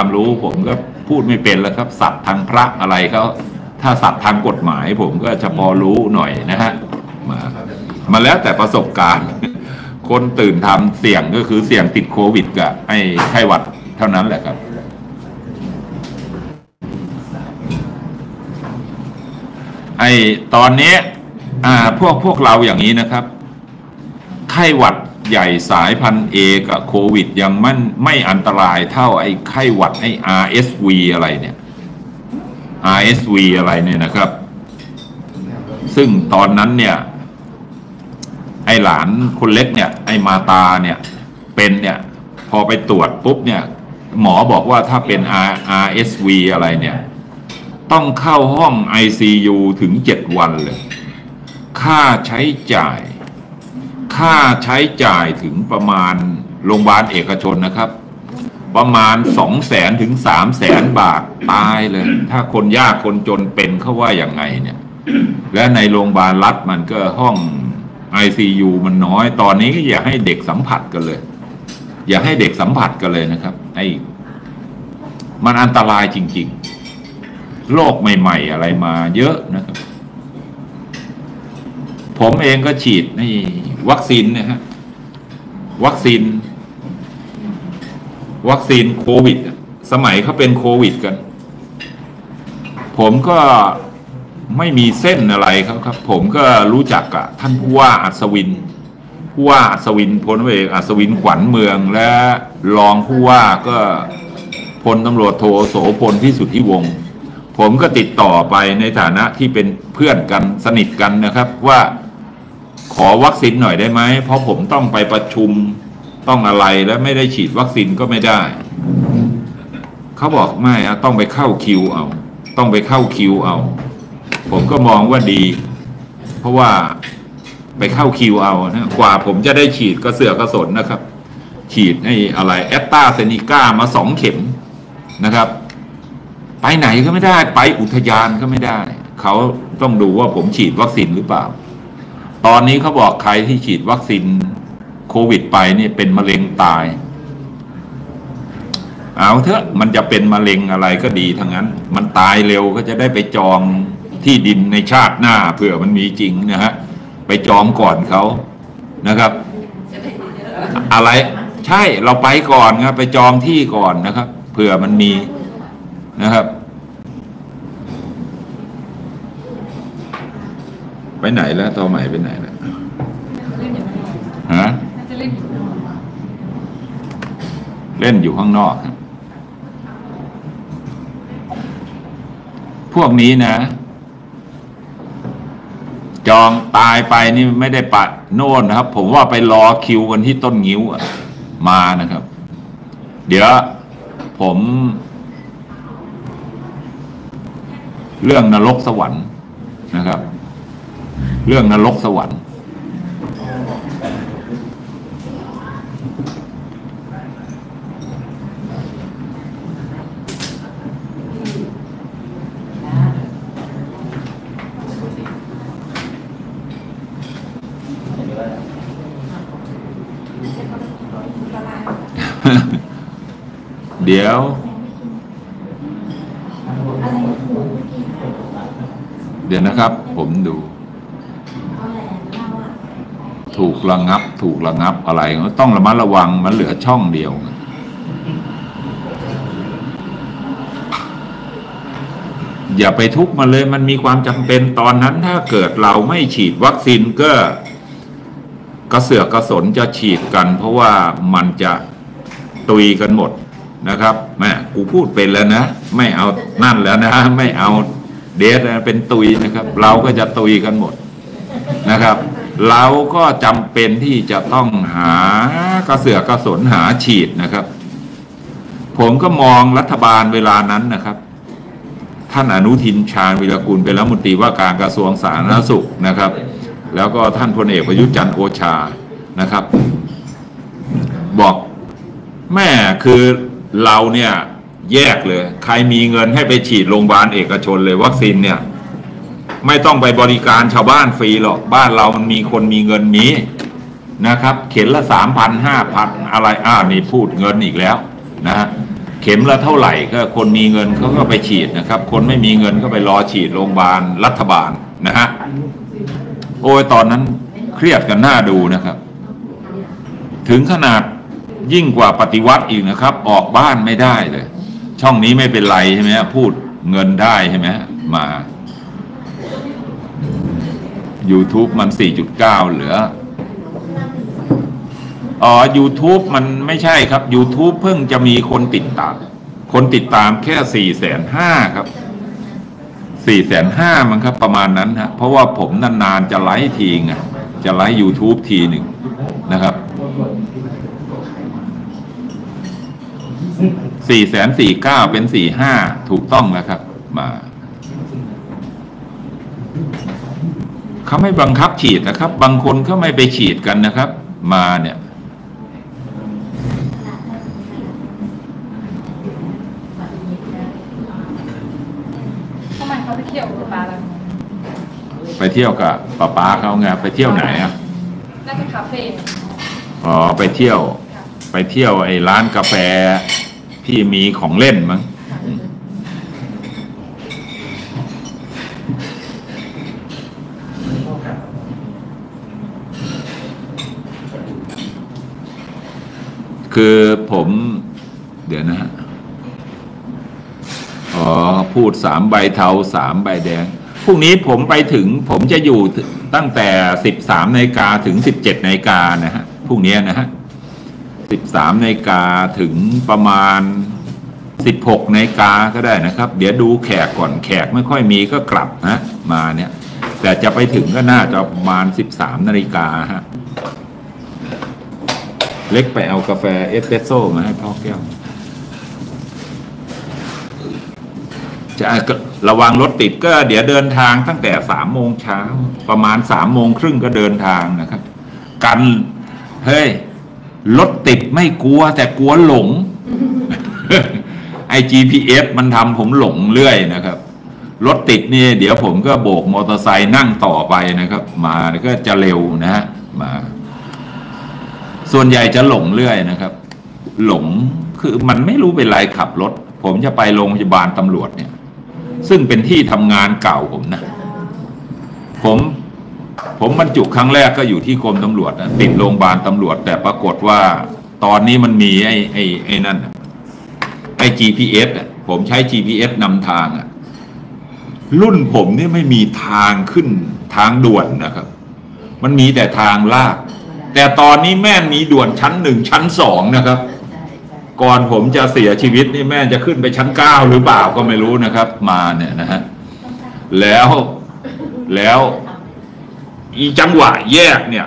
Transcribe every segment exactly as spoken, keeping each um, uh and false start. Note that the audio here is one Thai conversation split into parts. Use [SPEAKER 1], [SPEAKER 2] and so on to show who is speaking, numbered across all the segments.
[SPEAKER 1] ความรู้ผมก็พูดไม่เป็นแล้วครับศัพท์ทางพระอะไรเขาถ้าศัพท์ทางกฎหมายผมก็จะพอรู้หน่อยนะฮะมามาแล้วแต่ประสบการณ์คนตื่นทำเสี่ยงก็คือเสี่ยงติดโควิดกับไอ้ไข้หวัดเท่านั้นแหละครับไอ้ตอนนี้อ่าพวกพวกเราอย่างนี้นะครับไข้หวัดใหญ่สายพันธุ์ A กับโควิดยังไม่ไม่อันตรายเท่าไอ้ไข้หวัดไอ้ อาร์ เอส วี อะไรเนี่ย อาร์ เอส วี อะไรเนี่ยนะครับซึ่งตอนนั้นเนี่ยไอ้หลานคนเล็กเนี่ยไอ้มาตาเนี่ยเป็นเนี่ยพอไปตรวจปุ๊บเนี่ยหมอบอกว่าถ้าเป็น อาร์ เอส วี อะไรเนี่ยต้องเข้าห้อง ไอ ซี ยู ถึงเจ็ดวันเลยค่าใช้จ่ายค่าใช้จ่ายถึงประมาณโรงพยาบาลเอกชนนะครับประมาณสองแสนถึงสามแสนบาทตายเลยถ้าคนยากคนจนเป็นเขาว่าอย่างไงเนี่ยและในโรงพยาบาลรัฐมันก็ห้อง ไอ ซี ยู มันน้อยตอนนี้ก็อย่าให้เด็กสัมผัสกันเลยอย่าให้เด็กสัมผัสกันเลยนะครับไอ้มันอันตรายจริงๆโรคใหม่ๆอะไรมาเยอะนะครับผมเองก็ฉีดในวัคซีนนะฮะวัคซีนวัคซีนโควิดสมัยเขาเป็นโควิดกันผมก็ไม่มีเส้นอะไรครับครับผมก็รู้จักกับท่านผู้ว่าอัศวินผู้ว่าอัศวินพลเอกอัศวินขวัญเมืองและรองผู้ว่าก็พลตำรวจโทโสพลพิสุทธิวงศ์ผมก็ติดต่อไปในฐานะที่เป็นเพื่อนกันสนิทกันนะครับว่าขอวัคซีนหน่อยได้ไหมเพราะผมต้องไปประชุมต้องอะไรแล้วไม่ได้ฉีดวัคซีนก็ไม่ได้เขาบอกไม่อะต้องไปเข้าคิวเอาต้องไปเข้าคิวเอาผมก็มองว่าดีเพราะว่าไปเข้าคิวเอานะกว่าผมจะได้ฉีดก็เสือกกระสนนะครับฉีดให้อะไรแอตตาเซเนกามาสองเข็มนะครับไปไหนก็ไม่ได้ไปอุทยานก็ไม่ได้เขาต้องดูว่าผมฉีดวัคซีนหรือเปล่าตอนนี้เขาบอกใครที่ฉีดวัคซีนโควิดไปนี่เป็นมะเร็งตายเอาเถอะมันจะเป็นมะเร็งอะไรก็ดีทั้งนั้นมันตายเร็วก็จะได้ไปจองที่ดินในชาติหน้าเผื่อมันมีจริงนะฮะไปจองก่อนเขานะครับอะไรใช่เราไปก่อนครับไปจองที่ก่อนนะครับเผื่อมันมีนะครับไปไหนแล้วต่อใหม่ไปไหนแล้วฮะเล่นอยู่ข้างนอกครับพวกนี้นะจองตายไปนี่ไม่ได้ปัดโน่นนะครับผมว่าไปรอคิวกันที่ต้นงิ้วมานะครับเดี๋ยวผมเรื่องนรกสวรรค์นะครับเรื่องนรกสวรรค์เดี๋ยวเดี๋ยวนะครับผมดูถูกระงับถูกระงับอะไรต้องระมัดระวังมันเหลือช่องเดียวอย่าไปทุกข์มาเลยมันมีความจำเป็นตอนนั้นถ้าเกิดเราไม่ฉีดวัคซีนก็กระเสือกกระสนจะฉีดกันเพราะว่ามันจะตุยกันหมดนะครับแม่กูพูดเป็นแล้วนะไม่เอานั่นแล้วนะไม่เอาเดทเป็นตุยนะครับเราก็จะตุยกันหมดนะครับเราก็จำเป็นที่จะต้องหากระเสือกกระสนหาฉีดนะครับผมก็มองรัฐบาลเวลานั้นนะครับท่านอนุทินชาญวิรากูลเป็นรัฐมนตรีว่าการกระทรวงสาธารณสุขนะครับแล้วก็ท่านพลเอกประยุทธ์จันทร์โอชานะครับบอกแม่คือเราเนี่ยแยกเลยใครมีเงินให้ไปฉีดโรงพยาบาลเอกชนเลยวัคซีนเนี่ยไม่ต้องไปบริการชาวบ้านฟรีหรอกบ้านเรามันมีคนมีเงินมีนะครับเข็นละสามพันห้าพันอะไรอ่านี่พูดเงินอีกแล้วนะฮะเข็มละเท่าไหร่ก็คนมีเงินเขาก็ไปฉีดนะครับคนไม่มีเงินก็ไปรอฉีดโรงพยาบาลรัฐบาลนะฮะโอ้ยตอนนั้นเครียดกันหน้าดูนะครับถึงขนาดยิ่งกว่าปฏิวัติอีกนะครับออกบ้านไม่ได้เลยช่องนี้ไม่เป็นไรใช่ไหมพูดเงินได้ใช่ไหมมา YouTube มัน สี่จุดเก้า เหลืออ๋อ YouTube มันไม่ใช่ครับ YouTube เพิ่งจะมีคนติดตามคนติดตามแค่ สี่แสนห้า ครับ สี่แสนห้า มันครับประมาณนั้นฮะเพราะว่าผมนานๆจะไลฟ์ทีไงจะไลฟ์ YouTube ทีหนึ่งนะครับสี่แสนสี่เก้าเป็นสี่ห้าถูกต้องแล้วครับมาเขาไม่บังคับฉีดนะครับบางคนเขาไม่ไปฉีดกันนะครับมาเนี่ย
[SPEAKER 2] ทำไมเขาไปเที่ยวกับป้าแล้ว
[SPEAKER 1] ไปเที่ยวกับป้าป้าเขาไงไปเที่ยวไหนอ่ะ
[SPEAKER 2] น่าจะคาเฟ่
[SPEAKER 1] อ๋อไปเที่ยวไปเที่ยวไอ้ร้านกาแฟพี่มีของเล่นมั้งคือผมเดี๋ยวนะฮะอ๋อพูดสามใบเทาสามใบแดงพรุ่งนี้ผมไปถึงผมจะอยู่ตั้งแต่สิบสามนาฬิกาถึงสิบเจ็ดนาฬิกานะฮะพรุ่งนี้นะฮะสิบสามนาฬิกาถึงประมาณสิบหกนาฬิกาก็ได้นะครับเดี๋ยวดูแขกก่อนแขกไม่ค่อยมีก็กลับนะมาเนี่ยแต่จะไปถึงก็น่าจะประมาณสิบสามนาฬิกาฮะเล็กไปเอากาแฟเอสเปรสโซ่มาให้พ่อแก้วจะระวังรถติดก็เดี๋ยวเดินทางตั้งแต่สามโมงเช้าประมาณสามโมงครึ่งก็เดินทางนะครับกันเฮ้ยรถติดไม่กลัวแต่กลัวหลง ไอ จี พี เอส มันทำผมหลงเรื่อยนะครับรถติดนี่เดี๋ยวผมก็โบกมอเตอร์ไซค์นั่งต่อไปนะครับมาก็จะเร็วนะฮะมาส่วนใหญ่จะหลงเรื่อยนะครับหลงคือมันไม่รู้เป็นไรขับรถผมจะไปโรงพยาบาลตำรวจเนี่ยซึ่งเป็นที่ทำงานเก่าผมนะผมผมบรรจุครั้งแรกก็อยู่ที่กรมตำรวจนะติดโรงพยาบาลตำรวจแต่ปรากฏว่าตอนนี้มันมีไอ้ไอ้ไอ้นั่นไอ้ จี พี เอส อ่ะผมใช้ จี พี เอส นำทางอ่ะรุ่นผมนี่ไม่มีทางขึ้นทางด่วนนะครับมันมีแต่ทางลาดแต่ตอนนี้แม่มีด่วนชั้นหนึ่งชั้นสองนะครับก่อนผมจะเสียชีวิตนี่แม่จะขึ้นไปชั้นเก้าหรือเปล่าก็ไม่รู้นะครับมาเนี่ยนะฮะแล้วแล้วอีจังหวะแยกเนี่ย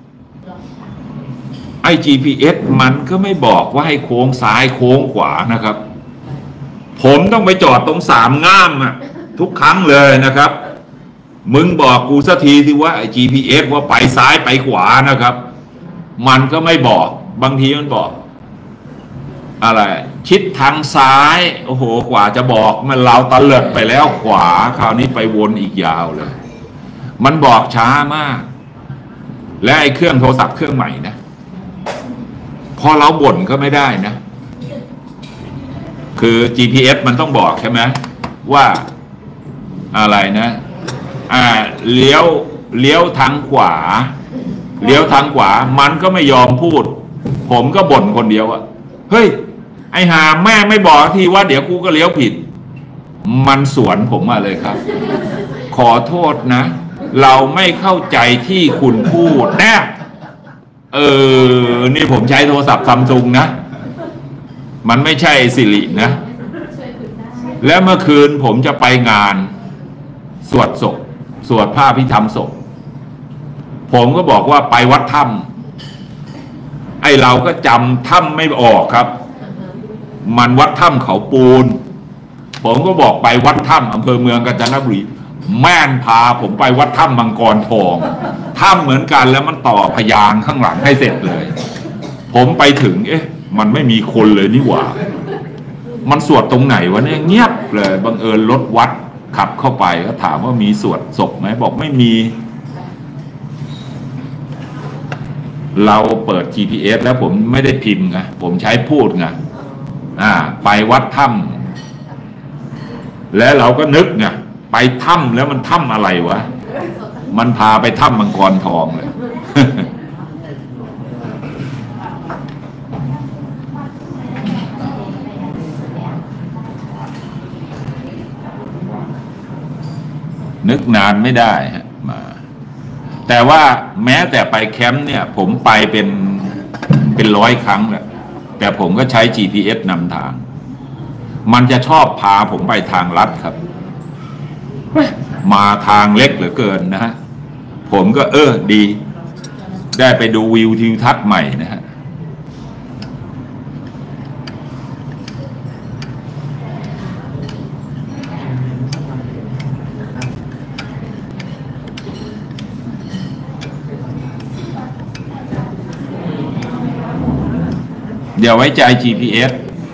[SPEAKER 1] ไอ จี พี เอส มันก็ไม่บอกว่าให้โค้งซ้ายโค้งขวานะครับผมต้องไปจอดตรงสามง่ามอะทุกครั้งเลยนะครับมึงบอกกูสักทีที่ว่าไอ จี พี เอส ว่าไปซ้ายไปขวานะครับมันก็ไม่บอกบางทีมันบอกอะไรชิดทางซ้ายโอ้โหกว่าจะบอกมันเราตะเลิดไปแล้วขวาคราวนี้ไปวนอีกยาวเลยมันบอกช้ามากและไอ้เครื่องโทรศัพท์เครื่องใหม่นะพอเราบ่นก็ไม่ได้นะคือ จี พี เอส มันต้องบอกใช่ไหมว่าอะไรนะอ่าเลี้ยวเลี้ยวทางขวาเลี้ยวทางขวามันก็ไม่ยอมพูดผมก็บ่นคนเดียวอะเฮ้ยไอ้หาแม่ไม่บอกทีว่าเดี๋ยวกูก็เลี้ยวผิดมันสวนผมมาเลยครับขอโทษนะเราไม่เข้าใจที่คุณพูดแน่เออนี่ผมใช้โทรศัพท์ซัมซุงนะมันไม่ใช่สิรินะแล้วเมื่อคืนผมจะไปงานสวดศพสวดพระพิธรรมศพผมก็บอกว่าไปวัดถ้ำไอเราก็จำถ้ำไม่ออกครับมันวัดถ้ำเขาปูนผมก็บอกไปวัดถ้ำอำเภอเมืองกาญจนบุรีแม่นพาผมไปวัดถ้ำมังกรทองถ้ำเหมือนกันแล้วมันต่อพยางข้างหลังให้เสร็จเลยผมไปถึงเอ๊ะมันไม่มีคนเลยนี่หว่ามันสวดตรงไหนวะเนี่ยเงียบเลยบังเอิญรถวัดขับเข้าไปก็ถามว่ามีสวดศพไหมบอกไม่มีเราเปิด จี พี เอส แล้วผมไม่ได้พิมพ์ไงผมใช้พูดไงอ่า ไปวัดถ้ำแล้วเราก็นึกไงไปถ้ำแล้วมันถ้ำอะไรวะมันพาไปถ้ำมังกรทองเลย นึกนานไม่ได้ฮะมาแต่ว่าแม้แต่ไปแคมป์เนี่ยผมไปเป็นเป็นร้อยครั้งแหละแต่ผมก็ใช้ จี พี เอส นำทางมันจะชอบพาผมไปทางลัดครับมาทางเล็กเหลือเกินนะฮะผมก็เออดีได้ไปดูวิวทิวทัศน์ใหม่นะฮะอย่าไว้ใจ จี พี เอส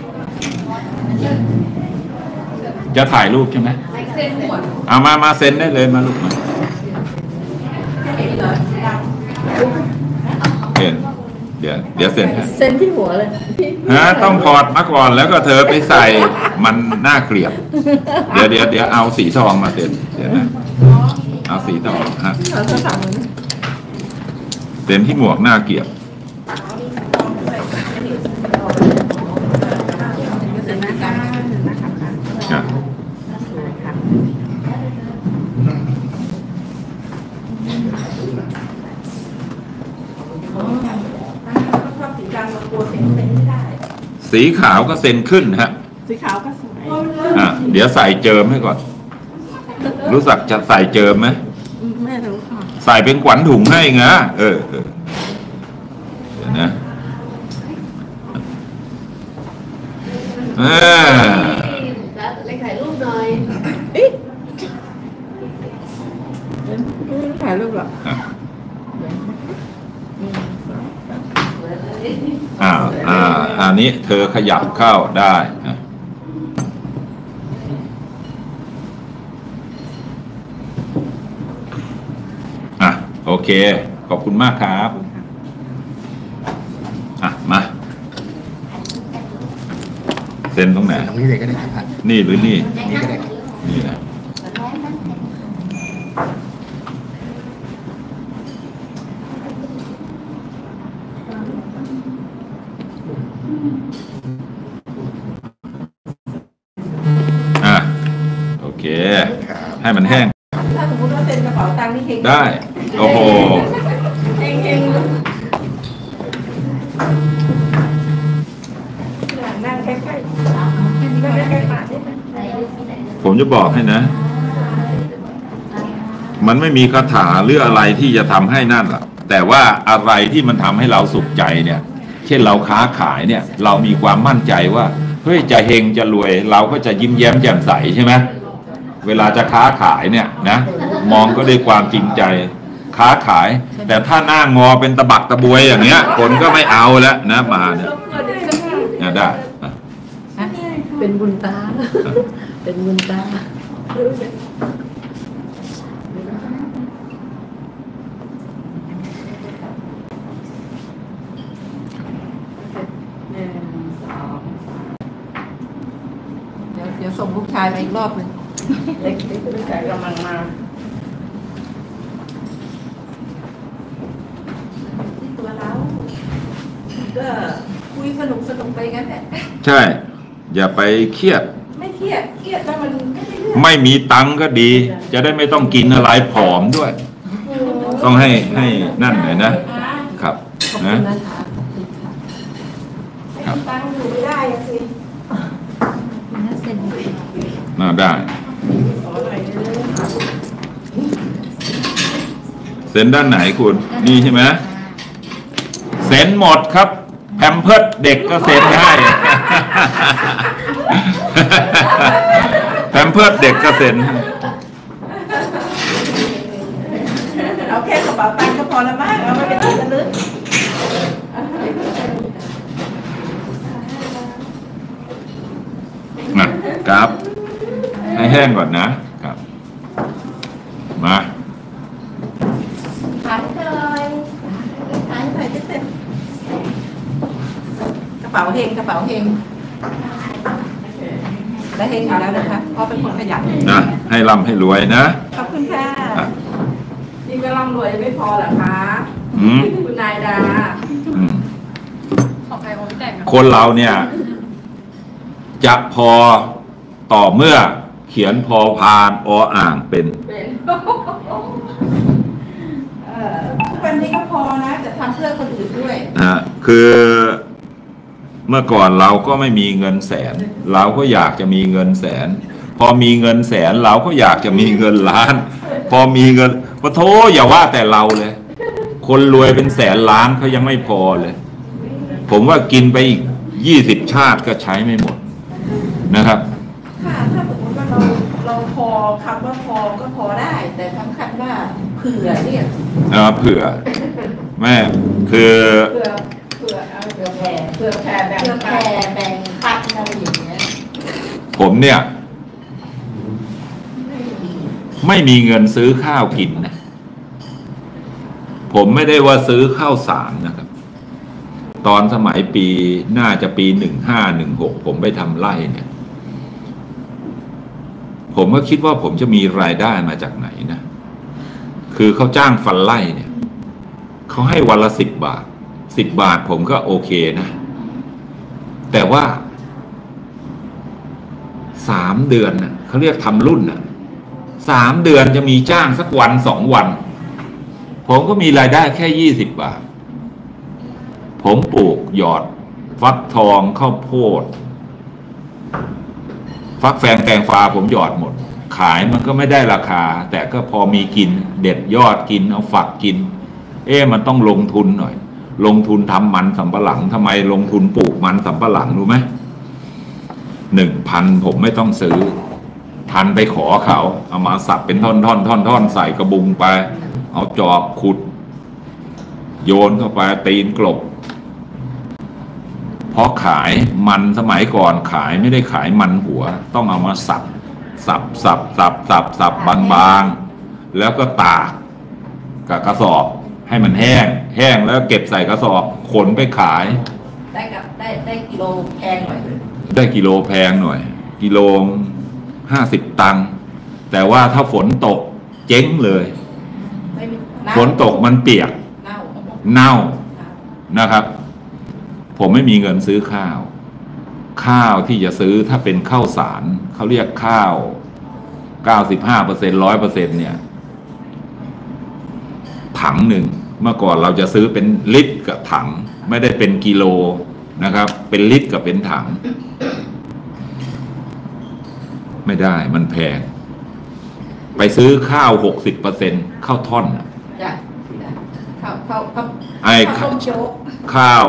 [SPEAKER 1] จะถ่ายรูปใช่ไหมเอามามาเซ็นได้เลยมาลูกมาเซ็นเดี๋ยวเดี๋ยวเซ็นเซ็นที่หัวเลยฮะต้องถอดมาก่อนแล้วก็เธอไปใส่มันน่าเกลียดเดี๋ยวเดี๋ยวเดี๋ยวเอาสีทองมาเซ็นเดี๋ยวนะเอาสีทองฮะเซ็นที่หมวกน่าเกลียดสีขาวก็เซ็นขึ้นฮะสีขาวก็สวยอ่ะเดี๋ยวใส่เจิมให้ก่อนรู้สักจะใส่เจิมไหมไม่รู้ค่ะใส่เป็นขวัญถุงให้ไงเออเออเดี๋ยวนะเออเล็กถ่ายรูปหน่อยถ่ายรูปหรออ่าอ่าอันนี้เธอขยับเข้าได้นะอ่ะโอเคขอบคุณมากครับอ่ะมาเซ็นตรงไหนตรงนี้เลยก็ได้ครับนี่หรือนี่นี่ก็ได้นี่นะอ่ะโอเคให้มันแห้งถ้าสมมติว่าเซ็นกระเป๋าตังค์นี่เฮงได้โอ้โหเฮงเฮงนั่งใกล้ๆผมจะบอกให้นะมันไม่มีคาถาหรืออะไรที่จะทำให้นั่นหรอกแต่ว่าอะไรที่มันทำให้เราสุขใจเนี่ยเช่นเราค้าขายเนี่ยเรามีความมั่นใจว่าเฮ้ยจะเฮงจะรวยเราก็จะยิ้มแย้มแจ่มใสใช่ไหมเวลาจะค้าขายเนี่ยนะมองก็ด้วยความจริงใจค้าขายแต่ถ้าหน้างอเป็นตะบักตะบวยอย่างเงี้ยคนก็ไม่เอาแล้วนะมาเนี่ยได้เป็นบุญตาเป็นบุญตาเดี๋ยวส่งลูกชายไปอีกรอบหนึ่งเล็กลูกชายกำลังมาที่ตัวเราก็คุยสนุกสนุกไปงั้นแหละใช่อย่าไปเครียดไม่เครียดเครียดแล้วมันไม่ได้เรื่องไม่มีตังก็ดีจะได้ไม่ต้องกินอะไรผอมด้วยต้องให้ให้นั่นหน่อยนะครับนะครับตังอยู่ไม่ได้สิน่าได้เซ็นด้านไหนคุณนี่ใช่ไหมเซ็นหมดครับแพมเพิร์สเด็กก็เซ็นให้แพมเพิร์สเด็กก็เซ็นเอาแค่กระเป๋าตังค์ก็พอละมั้งเอาไม่เป็นที่ระลึกนะครับให้แห้งก่อนนะครับมาถ่ายเลยถ่ายถ่ายเต็มกระเป๋าเฮงกระเป๋าเฮง
[SPEAKER 3] ได้เฮงอยู่แล้วนะคะเพราะเป็นคนขยัน
[SPEAKER 1] นะให้ร่ำให้รวยนะ
[SPEAKER 3] ขอบคุณค่ะ
[SPEAKER 2] นี่ก็ร่ำรวยไม่พอเหรอคะคุณนายดาของใครของพี่แต่ง
[SPEAKER 1] คนเราเนี่ยจะพอต่อเมื่อเขียนพอพานออ่างเป็น
[SPEAKER 3] เป็นทุกวันนี้ก็พอนะจะทำเพื่อคนอื่นด้วย
[SPEAKER 1] นะคือเมื่อก่อนเราก็ไม่มีเงินแสนเราก็อยากจะมีเงินแสนพอมีเงินแสนเราก็อยากจะมีเงินล้านพอมีเงินปะโถอย่าว่าแต่เราเลยคนรวยเป็นแสนล้านเขายังไม่พอเลยผมว่ากินไปอีกยี่สิบชาติก็ใช้ไม่หมดนะครับ
[SPEAKER 3] ค่ะถ้าสมมติว่าเราเราพอคำว่าพอก็พอได้แต่สำคัญว่าเผื่อเนี่ย
[SPEAKER 1] อ่าเผื่อแม่คือ
[SPEAKER 3] เผื่อเผื่อเอาเผื่อแผ่เผื่อแผ่แบ่งเผื่อแผ่แบ่งปันอะไรอย่างเงี้ย
[SPEAKER 1] ผมเนี่ยไม่มีเงินซื้อข้าวกินนะผมไม่ได้ว่าซื้อข้าวสารนะครับตอนสมัยปีน่าจะปีหนึ่งห้าหนึ่งหกผมไปทำไร่เนี่ยผมก็คิดว่าผมจะมีรายได้มาจากไหนนะคือเขาจ้างฟันไร่เนี่ยเขาให้วันละสิบบาทสิบบาทผมก็โอเคนะแต่ว่าสามเดือนน่ะเขาเรียกทำรุ่นน่ะสามเดือนจะมีจ้างสักวันสองวันผมก็มีรายได้แค่ยี่สิบบาทผมปลูกหยอดฟักทองข้าวโพดฟักแฟงแตงฟ้าผมหยอดหมดขายมันก็ไม่ได้ราคาแต่ก็พอมีกินเด็ดยอดกินเอาฝักกินเอ๊ะมันต้องลงทุนหน่อยลงทุนทำมันสำปะหลังทำไมลงทุนปลูกมันสำปะหลังรู้ไหมหนึ่งพันผมไม่ต้องซื้อพันไปขอเขาเอามาสับเป็นท่อนท่อนท่อนท่อนใส่กระบุงไปเอาจอบขุดโยนเข้าไปตีนกลบเพราะขายมันสมัยก่อนขายไม่ได้ขายมันหัวต้องเอามาสับสับสับสับสับสับบางๆแล้วก็ตากกับกระสอบให้มันแห้งแห้งแล้วเก็บใส่กระสอบขนไปขาย
[SPEAKER 3] ได้กับได้ได้กิโลแพงหน่อย
[SPEAKER 1] ได้กิโลแพงหน่อยกิโลห้าสิบตังค์แต่ว่าถ้าฝนตกเจ๊งเลยฝนตกมันเปียกเน่าเน่านะครับผมไม่มีเงินซื้อข้าวข้าวที่จะซื้อถ้าเป็นข้าวสารเขาเรียกข้าวเก้าสิบห้าเปอร์เซ็นต์ร้อยเปอร์เซ็นต์เนี่ยถังหนึ่งเมื่อก่อนเราจะซื้อเป็นลิตรกับถังไม่ได้เป็นกิโลนะครับเป็นลิตรกับเป็นถังไม่ได้มันแพงไปซื้อข้าวหกสิบเปอร์เซ็นต์ข้าวท่อน
[SPEAKER 3] จ้ะข้าวข้าวข้าว
[SPEAKER 1] ไอ้ข้าวข้าว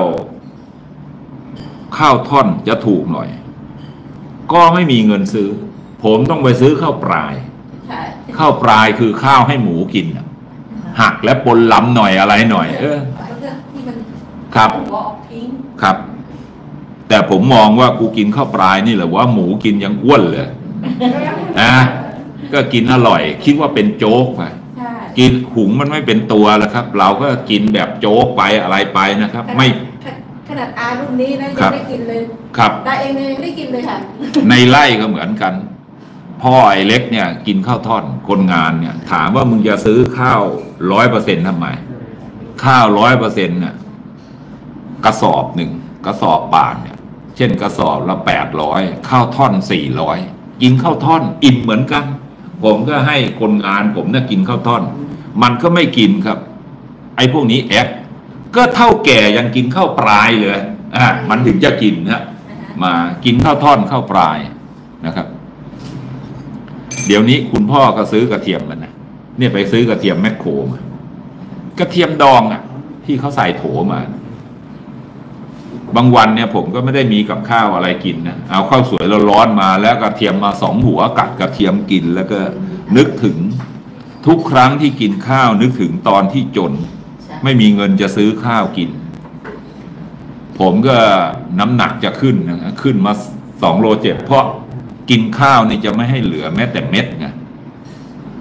[SPEAKER 1] ข้าวท่อนจะถูกหน่อยก็ไม่มีเงินซื้อผมต้องไปซื้อข้าวปลายข้าวปลายคือข้าวให้หมูกินหักและปนล้ำหน่อยอะไรหน่อยเออครับครับ แต่ผมมองว่ากูกินข้าวปลายนี่แหละว่าหมูกินยังอ้วนเลยนะก็กินอร่อยคิดว่าเป็นโจ๊กไปกินหุงมันไม่เป็นตัวแล้วครับเราก็กินแบบโจ๊กไปอะไรไปนะครับไม่
[SPEAKER 3] ขนาดอารุ่นนี้นะยังไม่กินเลย
[SPEAKER 1] ครับ
[SPEAKER 3] ตาเองยังไม่ได้กินเลยค่ะ
[SPEAKER 1] ในไร่ก็เหมือนกันพ่อไอ้เล็กเนี่ยกินข้าวท่อนคนงานเนี่ยถามว่ามึงจะซื้อข้าวร้อยเปอร์เซ็นต์ทำไมข้าวร้อยเปอร์เซ็นต์เนี่ยกระสอบหนึ่งกระสอบบาทเนี่ยเช่นกระสอบละแปดร้อยข้าวท่อนสี่ร้อยกินข้าวท่อนอิ่มเหมือนกันผมก็ให้คนงานผมเนี่ยกินข้าวท่อนมันก็ไม่กินครับไอ้พวกนี้แอบก็เท่าแก่ยังกินข้าวปลายเลยอ่ะมันถึงจะกินนะมากินข้าวท่อนข้าวปลายนะครับเดี๋ยวนี้คุณพ่อก็ซื้อกระเทียมมันนะเนี่ยไปซื้อกระเทียมแมคโครมากระเทียมดองอ่ะที่เขาใส่โถมาบางวันเนี่ยผมก็ไม่ได้มีกับข้าวอะไรกินนะเอาข้าวสวยร้อนๆมาแล้วกระเทียมมาสองหัวกัดกระเทียมกินแล้วก็นึกถึงทุกครั้งที่กินข้าวนึกถึงตอนที่จนไม่มีเงินจะซื้อข้าวกินผมก็น้ำหนักจะขึ้นนะขึ้นมาสองโลเจ็ดเพราะกินข้าวนี่จะไม่ให้เหลือแม้แต่เม็ดไง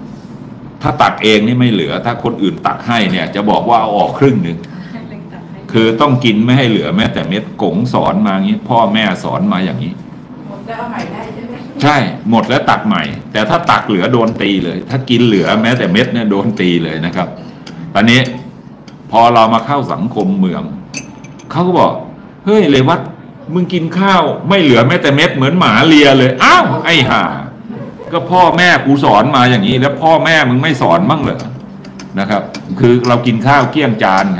[SPEAKER 1] ถ้าตักเองนี่ไม่เหลือถ้าคนอื่นตักให้เนี่ยจะบอกว่าเอาออกครึ่งหนึ่งคคือต้องกินไม่ให้เหลือแม้แต่เม็ดกงสอนมาอย่างนี้พ่อแม่สอนมาอย่างนี้
[SPEAKER 2] หมดแล้วเอาใหม่ได้ใช่ไหม
[SPEAKER 1] ใช่หมดแล้วตักใหม่แต่ถ้าตักเหลือโดนตีเลยถ้ากินเหลือแม้แต่เม็ดเนี่ยโดนตีเลยนะครับตอนนี้พอเรามาเข้าสังคมเมืองเขาก็บอกเฮ้ยเลวัตมึงกินข้าวไม่เหลือแม้แต่เม็ดเหมือนหมาเลียเลยอ้าวไอ้ห่าก็พ่อแม่กูสอนมาอย่างนี้แล้วพ่อแม่มึงไม่สอนบ้างเหรอนะครับคือเรากินข้าวเกลี้ยงจานไง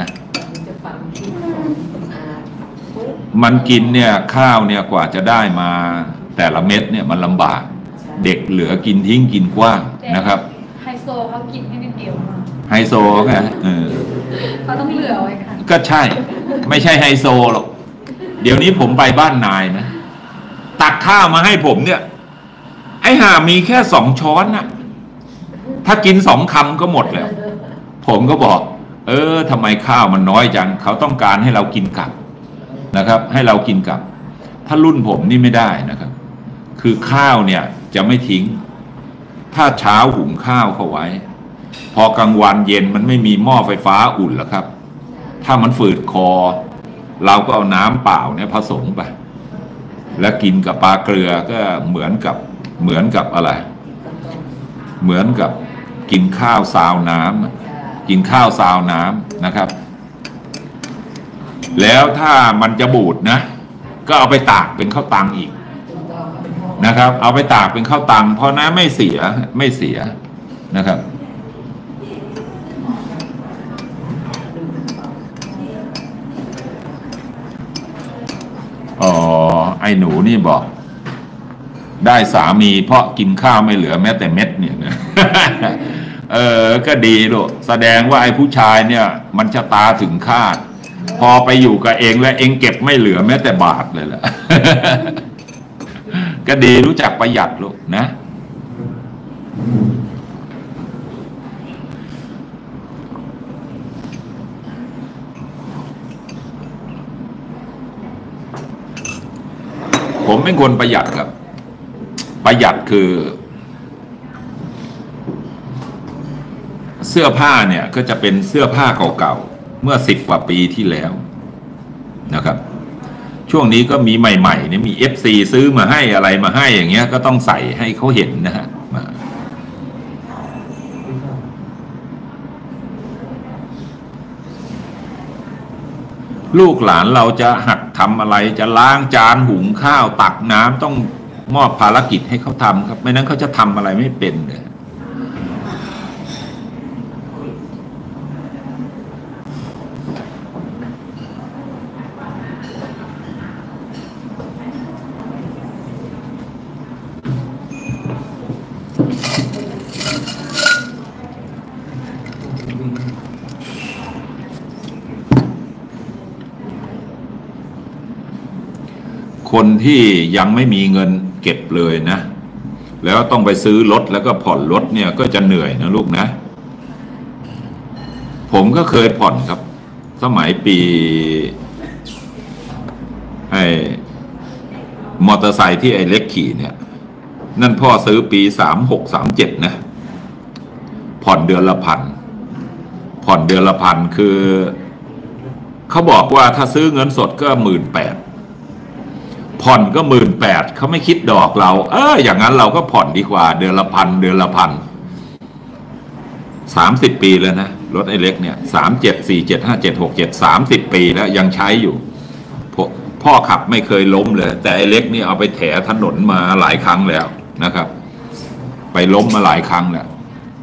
[SPEAKER 1] มันกินเนี่ยข้าวเนี่ยกว่าจะได้มาแต่ละเม็ดเนี่ยมันลำบากเด็กเหลือกินทิ้งกินกว้างนะครับ
[SPEAKER 4] ไฮโซเขากินแค่นิดเดียว
[SPEAKER 1] ไฮโซไงเออ
[SPEAKER 4] เขาต้องเหลือไว้ค่ะ
[SPEAKER 1] ก็ใช่ไม่ใช่ไฮโซหรอกเดี๋ยวนี้ผมไปบ้านนายนะตักข้าวมาให้ผมเนี่ยไอ้ห่ามีแค่สองช้อนนะถ้ากินสองคำก็หมดแล้วผมก็บอกเออทำไมข้าวมันน้อยจังเขาต้องการให้เรากินกลับนะครับให้เรากินกลับถ้ารุ่นผมนี่ไม่ได้นะครับคือข้าวเนี่ยจะไม่ทิ้งถ้าเช้าหุงข้าวเข้าไว้พอกลางวันเย็นมันไม่มีหม้อไฟฟ้าอุ่นแล้วครับถ้ามันฝืดคอเราก็เอาน้ำเปล่าเนี่ยผสมไปแล้วกินกับปลาเกลือก็เหมือนกับเหมือนกับอะไรเหมือนกับกินข้าวซาวน้ำกินข้าวซาวน้ำนะครับแล้วถ้ามันจะบูดนะก็เอาไปตากเป็นข้าวตังอีกนะครับเอาไปตากเป็นข้าวตังเพราะน้ำไม่เสียไม่เสียนะครับอ๋อไอ้หนูนี่บอกได้สามีเพราะกินข้าวไม่เหลือแม้แต่เม็ดเนี่ยนะ เออก็ดีลูกแสดงว่าไอ้ผู้ชายเนี่ยมันจะตาถึงคาดพอไปอยู่กับเองแล้วเองเก็บไม่เหลือแม้แต่บาทเลยล่ะ ก็ดีรู้จักประหยัดลูกนะผมเป็นคนประหยัดครับประหยัดคือเสื้อผ้าเนี่ยก็จะเป็นเสื้อผ้าเก่าๆเมื่อสิบกว่าปีที่แล้วนะครับช่วงนี้ก็มีใหม่ๆเนี่ยมี เอฟ ซี ซื้อมาให้อะไรมาให้อย่างเงี้ยก็ต้องใส่ให้เขาเห็นนะฮะลูกหลานเราจะหัดทำอะไรจะล้างจานหุงข้าวตักน้ำต้องมอบภารกิจให้เขาทำครับไม่นั้นเขาจะทำอะไรไม่เป็นเลยคนที่ยังไม่มีเงินเก็บเลยนะแล้วต้องไปซื้อรถแล้วก็ผ่อนรถเนี่ยก็จะเหนื่อยนะลูกนะผมก็เคยผ่อนครับสมัยปีไอ้มอเตอร์ไซค์ที่ไอ้เล็กขี่เนี่ยนั่นพ่อซื้อปีสามหกสามเจ็ดนะผ่อนเดือนละพันผ่อนเดือนละพันคือเขาบอกว่าถ้าซื้อเงินสดก็หมื่นแปดผ่อนก็หมื่นแปดเขาไม่คิดดอกเราเอออย่างนั้นเราก็ผ่อนดีกว่าเดือนละพันเดือนละพันสามสิบปีแล้วนะรถไอ้เล็กเนี่ยสามเจ็ดสี่เจ็ดห้าเจ็ดหกเจ็ดสามสิบปีแล้วยังใช้อยู่พ่อขับไม่เคยล้มเลยแต่ไอ้เล็กนี่เอาไปแถถนนมาหลายครั้งแล้วนะครับไปล้มมาหลายครั้งแล้ว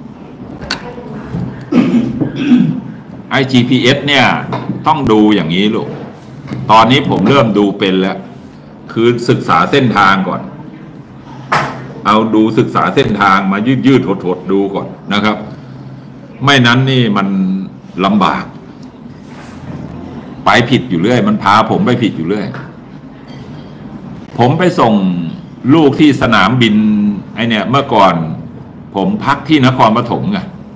[SPEAKER 1] ไอ้ จี พี เอส เนี่ยต้องดูอย่างนี้ลูกตอนนี้ผมเริ่มดูเป็นแล้วคือศึกษาเส้นทางก่อนเอาดูศึกษาเส้นทางมายืดยืดถดถดดูก่อนนะครับไม่นั้นนี่มันลำบากไปผิดอยู่เรื่อยมันพาผมไปผิดอยู่เรื่อยผมไปส่งลูกที่สนามบินไอเนี่ยเมื่อก่อนผมพักที่นครปฐมไง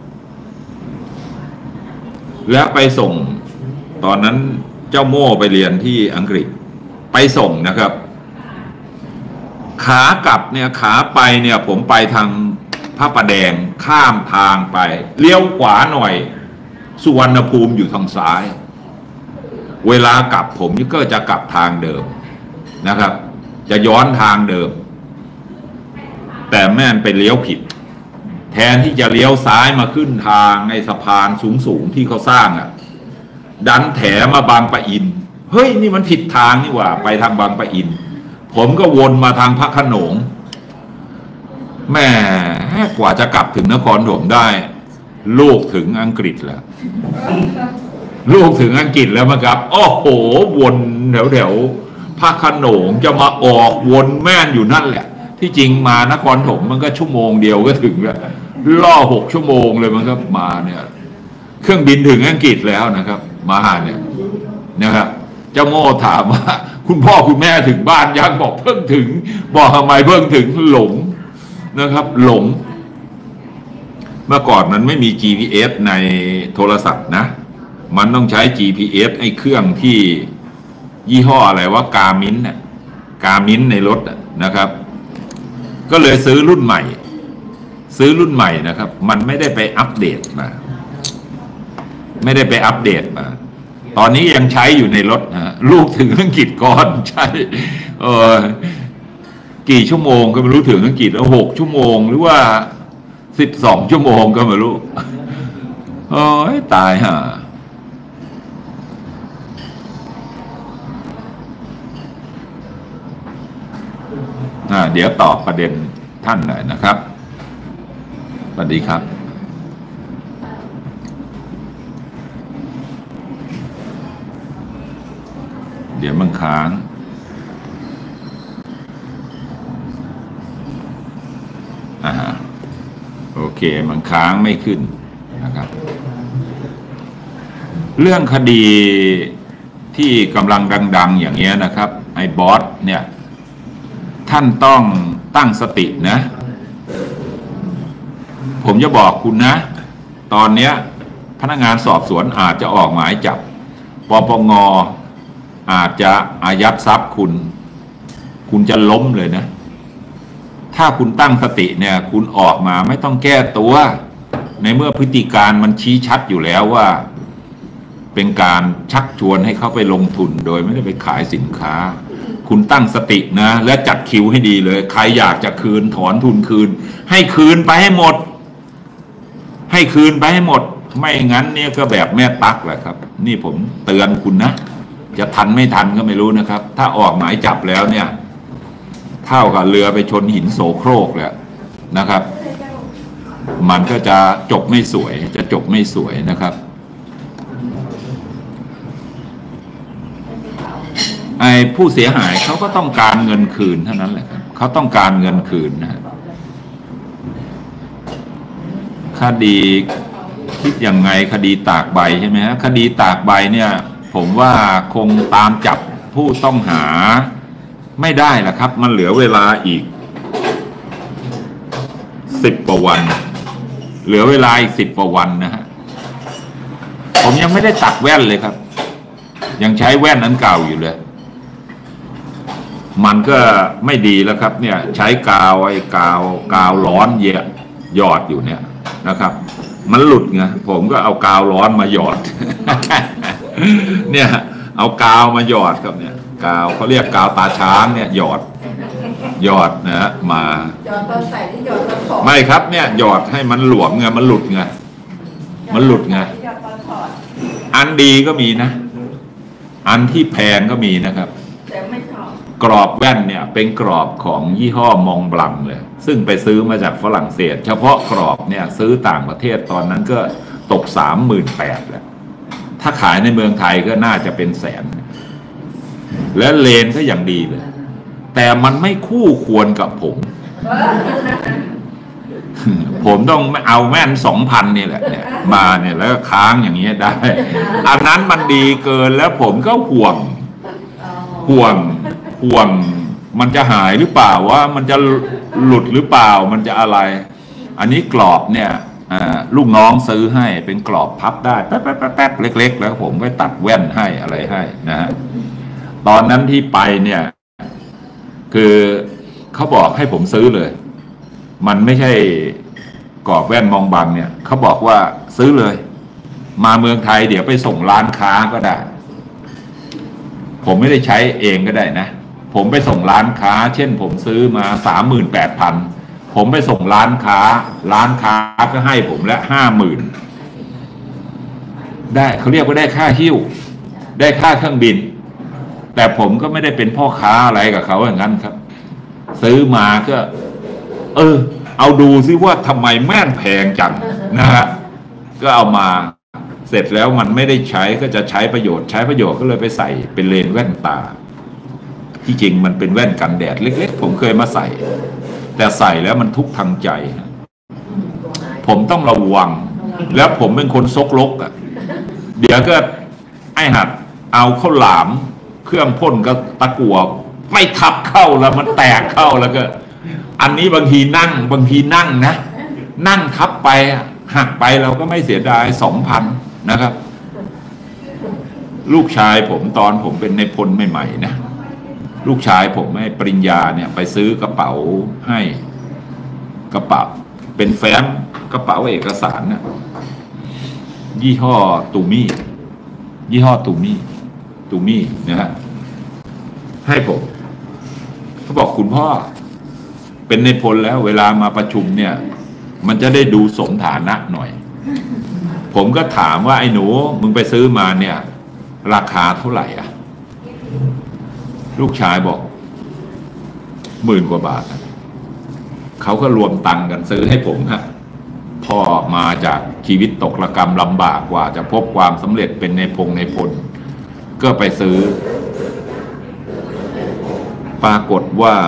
[SPEAKER 1] แล้วไปส่งตอนนั้นเจ้าโม่ไปเรียนที่อังกฤษไปส่งนะครับขากลับเนี่ยขาไปเนี่ยผมไปทางพระประแดงข้ามทางไปเลี้ยวขวาหน่อยสุวรรณภูมิอยู่ทางซ้ายเวลากลับผมก็จะกลับทางเดิมนะครับจะย้อนทางเดิมแต่แม่นไปเลี้ยวผิดแทนที่จะเลี้ยวซ้ายมาขึ้นทางไอ้สะพานสูงๆที่เขาสร้างอ่ะดันแถมาบางปะอินเฮ้ยนี่มันผิดทางนี่หว่าไปทางบางปะอินผมก็วนมาทางพระโขนงแม่กว่าจะกลับถึงนครปฐมได้ลูกถึงอังกฤษแล้วลูกถึงอังกฤษแล้วมั้งครับโอ้โหวนแถวแถวพระโขนงจะมาออกวนแม่นอยู่นั่นแหละที่จริงมานครปฐมมันก็ชั่วโมงเดียวก็ถึงแล้วล่อหกชั่วโมงเลยมันครับมาเนี่ยเครื่องบินถึงอังกฤษแล้วนะครับมาเนี่ยนะครับเจ้าโง่ถามว่าคุณพ่อคุณแม่ถึงบ้านยังบอกเพิ่งถึงบอกทำไมเพิ่งถึงหลงนะครับหลงเมื่อก่อนมันไม่มี จี พี เอส ในโทรศัพท์นะมันต้องใช้ จี พี เอส ไอ้เครื่องที่ยี่ห้ออะไรว่ากามินน่ะกามินในรถนะครับก็เลยซื้อรุ่นใหม่ซื้อรุ่นใหม่นะครับมันไม่ได้ไปอัปเดตมาไม่ได้ไปอัปเดตมาตอนนี้ยังใช้อยู่ในรถนะลูกถึงอังกฤษก่อนใช่เออกี่ชั่วโมงก็ไม่รู้ถึงอังกฤษแล้วหกชั่วโมงหรือว่าสิบสองชั่วโมงก็ไม่รู้โอ้ยตายฮะอ่าเดี๋ยวตอบประเด็นท่านหน่อยนะครับสวัสดีครับเดี๋ยวมันค้างอ่าโอเคมันค้างไม่ขึ้นนะครับเรื่องคดีที่กำลังดังๆอย่างเงี้ยนะครับไอ้บอสเนี่ยท่านต้องตั้งสตินะผมจะบอกคุณนะตอนเนี้ยพนักงานสอบสวนอาจจะออกหมายจับปปงอาจจะอายัดทรัพย์คุณคุณจะล้มเลยนะถ้าคุณตั้งสติเนี่ยคุณออกมาไม่ต้องแก้ตัวในเมื่อพฤติการมันชี้ชัดอยู่แล้วว่าเป็นการชักชวนให้เขาไปลงทุนโดยไม่ได้ไปขายสินค้าคุณตั้งสตินะและจัดคิวให้ดีเลยใครอยากจะคืนถอนทุนคืนให้คืนไปให้หมดให้คืนไปให้หมดไม่งั้นเนี่ยก็แบบแม่ตั๊กแหละครับนี่ผมเตือนคุณนะจะทันไม่ทันก็ไม่รู้นะครับถ้าออกหมายจับแล้วเนี่ยเท่ากับเรือไปชนหินโสโครกแล้วนะครับมันก็จะจบไม่สวยจะจบไม่สวยนะครับไอ้ผู้เสียหายเขาก็ต้องการเงินคืนเท่านั้นแหละครับเขาต้องการเงินคืนนะคดีคิดยังไงคดีตากใบใช่ไหมฮะคดีตากใบเนี่ยผมว่าคงตามจับผู้ต้องหาไม่ได้ละครับมันเหลือเวลาอีกสิบกว่าวันเหลือเวลาอีกสิบกว่าวันนะฮะผมยังไม่ได้ตัดแว่นเลยครับยังใช้แว่นนั้นเก่าอยู่เลยมันก็ไม่ดีแล้วครับเนี่ยใช้กาวไอ้กาวกาวร้อนเยอะหยอดอยู่เนี่ยนะครับมันหลุดไงผมก็เอากาวร้อนมาหยอด เนี่ยเอากาวมาหยอดครับเนี่ยกาวเขาเรียกกาวตาช้างเนี่ยหยอดหยอดนะมา
[SPEAKER 3] หยอดตอนใส่ที่หยอดตอนถอด
[SPEAKER 1] ไม่ครับเนี่ยหยอดให้มันหลวมไงมันหลุดไงมันหลุดไงอันดีก็มีนะอันที่แพงก็มีนะครับ
[SPEAKER 3] แต่ไม่ชอบ
[SPEAKER 1] กรอบแว่นเนี่ยเป็นกรอบของยี่ห้อมองบลังเลยซึ่งไปซื้อมาจากฝรั่งเศสเฉพาะกรอบเนี่ยซื้อต่างประเทศตอนนั้นก็ตกสามหมื่นแปดแล้วถ้าขายในเมืองไทยก็น่าจะเป็นแสนและเลนก็อย่างดีเลยแต่มันไม่คู่ควรกับผม ผมต้องเอาแว่นสองพันนี่แหละเนี่ยมาเนี่ยแล้วค้างอย่างเงี้ยได้อันนั้นมันดีเกินแล้วผมก็ห่วงห่วงห่วงมันจะหายหรือเปล่าว่ามันจะหลุดหรือเปล่ามันจะอะไรอันนี้กรอบเนี่ยลูกน้องซื้อให้เป็นกรอบพับได้แป๊บแป๊บแป๊บเล็กๆแล้วผมก็ตัดแว่นให้อะไรให้นะฮะตอนนั้นที่ไปเนี่ยคือเขาบอกให้ผมซื้อเลยมันไม่ใช่กรอบแว่นมองบังเนี่ยเขาบอกว่าซื้อเลยมาเมืองไทยเดี๋ยวไปส่งร้านค้าก็ได้ผมไม่ได้ใช้เองก็ได้นะผมไปส่งร้านค้าเช่นผมซื้อมาสามหมื่นแปดพันผมไปส่งร้านค้าร้านค้าก็ให้ผมละห้าหมื่นได้เขาเรียกว่าได้ค่าหิ้วได้ค่าเครื่องบินแต่ผมก็ไม่ได้เป็นพ่อค้าอะไรกับเขาอย่างนั้นครับซื้อมาก็เออเอาดูซิว่าทำไมแม่นแพงจังนะฮะก็เอามาเสร็จแล้วมันไม่ได้ใช้ก็จะใช้ประโยชน์ใช้ประโยชน์ก็เลยไปใส่เป็นเลนส์แว่นตาที่จริงมันเป็นแว่นกันแดดเล็กๆผมเคยมาใส่แต่ใส่แล้วมันทุกข์ทางใจผมต้องระวังแล้วผมเป็นคนซกลกอ่ะเดี๋ยวก็ไอ้หัดเอาข้าวหลามเครื่องพ่นก็ตะกั่วไม่ทับเข้าแล้วมันแตกเข้าแล้วก็อันนี้บางทีนั่งบางทีนั่งนะนั่งทับไปหักไปเราก็ไม่เสียดายสองพันนะครับลูกชายผมตอนผมเป็นในพลใหม่ๆนะลูกชายผมให้ปริญญาเนี่ยไปซื้อกระเป๋าให้กระเป๋าเป็นแฟ้มกระเป๋าเอกสารนะยี่ห้อตูมี่ยี่ห้อตูมี่ตูมี่นะฮะให้ผมเขาบอกคุณพ่อเป็นในพลแล้วเวลามาประชุมเนี่ยมันจะได้ดูสมฐานะหน่อยผมก็ถามว่าไอ้หนูมึงไปซื้อมาเนี่ยราคาเท่าไหร่อ่ะลูกชายบอกหมื่นกว่าบาทเขาก็รวมตังค์กันซื้อให้ผมฮะพ่อมาจากชีวิตตกระกำลำบากกว่าจะพบความสำเร็จเป็นในพงในพลก็ไปซื้อปรากฏว่า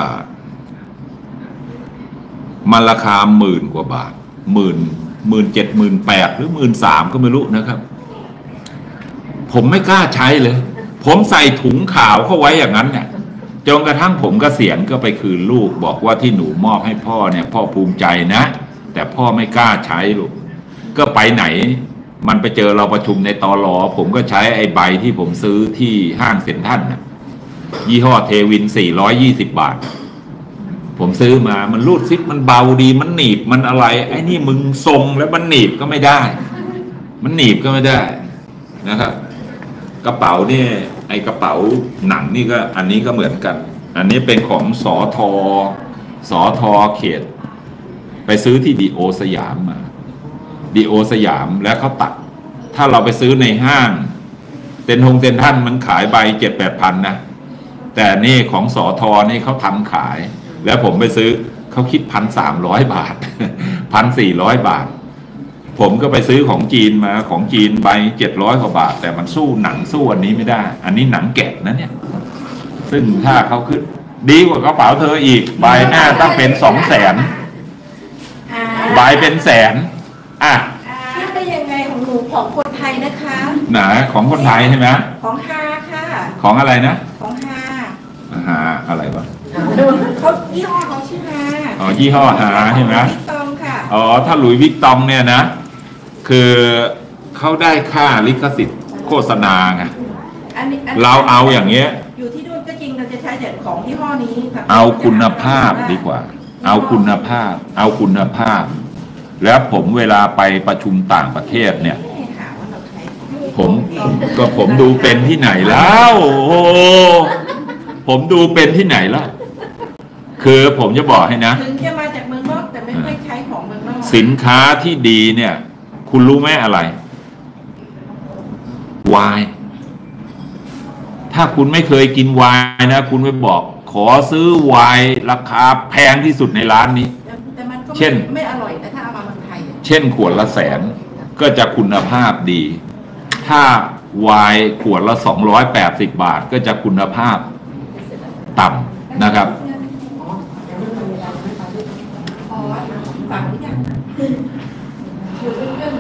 [SPEAKER 1] มันราคาหมื่นกว่าบาทหมื่นหมื่นเจ็ดหมื่นแปดหรือหมื่นสามก็ไม่รู้นะครับผมไม่กล้าใช้เลยผมใส่ถุงขาวเข้าไว้อย่างนั้นเนี่ยจนกระทั่งผมเกษียณก็ไปคืนลูกบอกว่าที่หนูมอบให้พ่อเนี่ยพ่อภูมิใจนะแต่พ่อไม่กล้าใช้ลูกก็ไปไหนมันไปเจอเราประชุมในตลอผมก็ใช้ไอ้ใบที่ผมซื้อที่ห้างเซ็นทรัลนะยี่ห้อเทวินสี่ร้อยยี่สิบบาทผมซื้อมามันรูดซิปมันเบาดีมันหนีบมันอะไรไอ้นี่มึงทรงแล้วมันหนีบก็ไม่ได้มันหนีบก็ไม่ได้นะครับกระเป๋าเนี่ยไอ้กระเป๋าหนังนี่ก็อันนี้ก็เหมือนกันอันนี้เป็นของสอทอสอทอเขตไปซื้อที่ดีโอสยามมาดีโอสยามแล้วเขาตัดถ้าเราไปซื้อในห้างเซ็นทงเซ็นท่านมันขายใบเจ็ดแปดพันนะแต่นี่ของสอทอนี่เขาทำขายแล้วผมไปซื้อเขาคิดพันสามร้อยบาทพันสี่ร้อยบาทผมก็ไปซื้อของจีนมาของจีนใบเจ็ดร้อยกว่าบาทแต่มันสู้หนังสู้อันนี้ไม่ได้อันนี้หนังแกะนะเนี่ยซึ่งถ้าเขาขึ้นดีกว่ากระเป๋าเธออีกใบหน้าต้องเป็นสองแสนใบเป็นแสนอ่ะ
[SPEAKER 3] คิดได้ยังไงของหนูของคนไทยนะคะ
[SPEAKER 1] หนาของคนไทยใช่ไหม
[SPEAKER 3] ของฮาค่ะ
[SPEAKER 1] ของอะไรนะ
[SPEAKER 3] ของฮา
[SPEAKER 1] ฮาอะไรวะ
[SPEAKER 3] เขายี่ห้อเขาชื่อฮา
[SPEAKER 1] อ๋อยี่ห้อฮาใช่ไหม
[SPEAKER 3] วิกตองค่ะ
[SPEAKER 1] อ๋อถ้าหลุยส์วิกตองเนี่ยนะคือเขาได้ค่าลิขสิทธิ์โฆษณาไงเราเอาอย่างเงี้ย
[SPEAKER 3] อยู่ที่นู่นก็จริงเราจะใช้แต่ของยี่ห้อนี้
[SPEAKER 1] เอาคุณภาพดีกว่าเอาคุณภาพเอาคุณภาพแล้วผมเวลาไปประชุมต่างประเทศเนี่ยผมก็ผมดูเป็นที่ไหนแล้วโอ้ผมดูเป็นที่ไหนแล้วคือผมจะบอกให้นะ
[SPEAKER 3] ถึงจะมาจากเมืองนอกแต่ไม่ค่อยใช้ของเมืองนอก
[SPEAKER 1] สินค้าที่ดีเนี่ยคุณรู้ไหมอะไรไวน์ถ้าคุณไม่เคยกินไวน์นะคุณไปบอกขอซื้อไวน์ราคาแพงที่สุดในร้านนี้
[SPEAKER 3] เช่นไม่อร่อยแต่ถ้าเอามาเมืองไทย
[SPEAKER 1] เช่นขวดละแสนก็จะคุณภาพดีถ้าไวน์ขวดละสองร้อยแปดสิบบาทก็จะคุณภาพต่ำนะครับ
[SPEAKER 3] ฝั่งนี้อย่างอยู่เรื่อง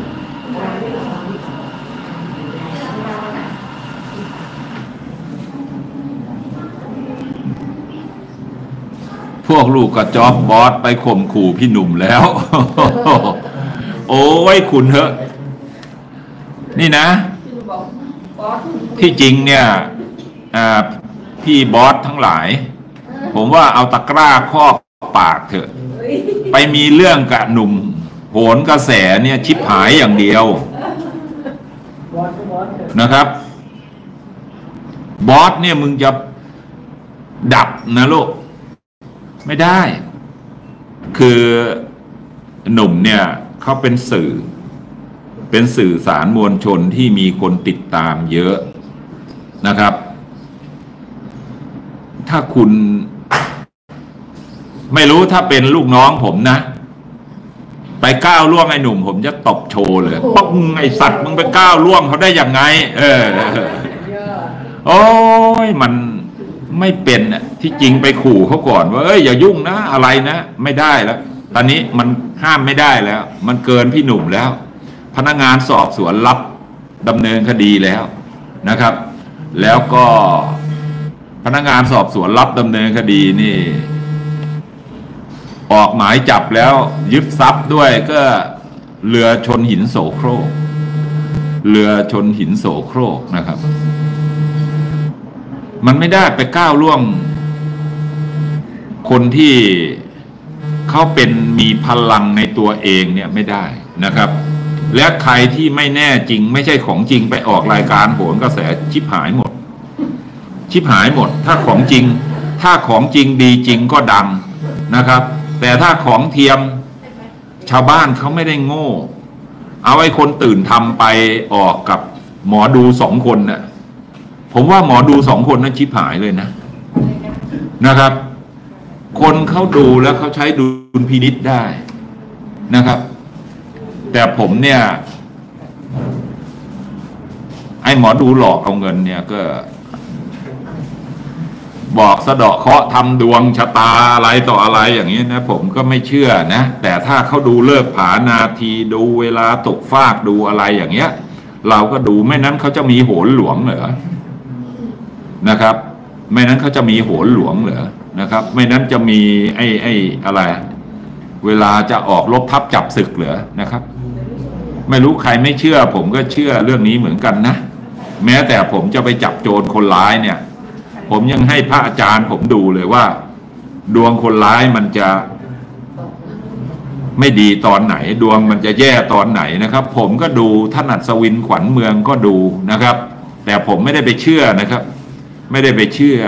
[SPEAKER 1] พวกลูกกระจอกบอสไปข่มขู่พี่หนุ่มแล้วโอ้ยคุณเถอะนี่นะที่จริงเนี่ยพี่บอสทั้งหลายผมว่าเอาตะกร้าครอบปากเถอะไปมีเรื่องกับหนุ่มโหนกระแสเนี่ยชิบหายอย่างเดียวนะครับบอสเนี่ยมึงจะดับนะลูกไม่ได้ คือหนุ่มเนี่ยเขาเป็นสื่อเป็นสื่อสารมวลชนที่มีคนติดตามเยอะนะครับถ้าคุณไม่รู้ถ้าเป็นลูกน้องผมนะไปก้าวล่วงไอ้หนุ่มผมจะตบโชว์เลยป๊อกไอ้สัตว์มึงไปก้าวล่วงเขาได้ยังไงเออโอ้ยมันไม่เป็นอ่ะที่จริงไปขู่เขาก่อนว่าเอ้ยอย่ายุ่งนะอะไรนะไม่ได้แล้วตอนนี้มันห้ามไม่ได้แล้วมันเกินพี่หนุ่มแล้วพนักงานสอบสวนรับดำเนินคดีแล้วนะครับแล้วก็พนักงานสอบสวนรับดำเนินคดีนี่ออกหมายจับแล้วยึดทรัพย์ด้วยก็เรือชนหินโสโครกเรือชนหินโสโครกนะครับมันไม่ได้ไปก้าวล่วงคนที่เขาเป็นมีพลังในตัวเองเนี่ยไม่ได้นะครับและใครที่ไม่แน่จริงไม่ใช่ของจริงไปออกรายการโหนกระแสชิบหายหมดชิบหายหมดถ้าของจริงถ้าของจริงดีจริงก็ดังนะครับแต่ถ้าของเทียมชาวบ้านเขาไม่ได้โง่เอาไอ้คนตื่นทำไปออกกับหมอดูสองคนน่ะผมว่าหมอดูสองคนนั้นชิบหายเลยนะนะครับคนเขาดูแล้วเขาใช้ดุลพินิจได้นะครับแต่ผมเนี่ยไอ้หมอดูหลอกเอาเงินเนี่ยก็บอกสะเดาะเคราะห์ทำดวงชะตาอะไรต่ออะไรอย่างนี้นะผมก็ไม่เชื่อนะแต่ถ้าเขาดูเลิกผานาทีดูเวลาตกฟากดูอะไรอย่างเงี้ยเราก็ดูไม่นั้นเขาจะมีโหนหลวงเหรอนะครับไม่นั้นเขาจะมีโหนหลวงเหรอนะครับไม่นั้นจะมีไอ้ไอ้อะไรเวลาจะออกรบทัพจับศึกเหรอนะครับไม่รู้ใครไม่เชื่อผมก็เชื่อเรื่องนี้เหมือนกันนะแม้แต่ผมจะไปจับโจรคนร้ายเนี่ยผมยังให้พระอาจารย์ผมดูเลยว่าดวงคนร้ายมันจะไม่ดีตอนไหนดวงมันจะแย่ตอนไหนนะครับผมก็ดูท่านอัศวินขวัญเมืองก็ดูนะครับแต่ผมไม่ได้ไปเชื่อนะครับไม่ได้ไปเชื่อ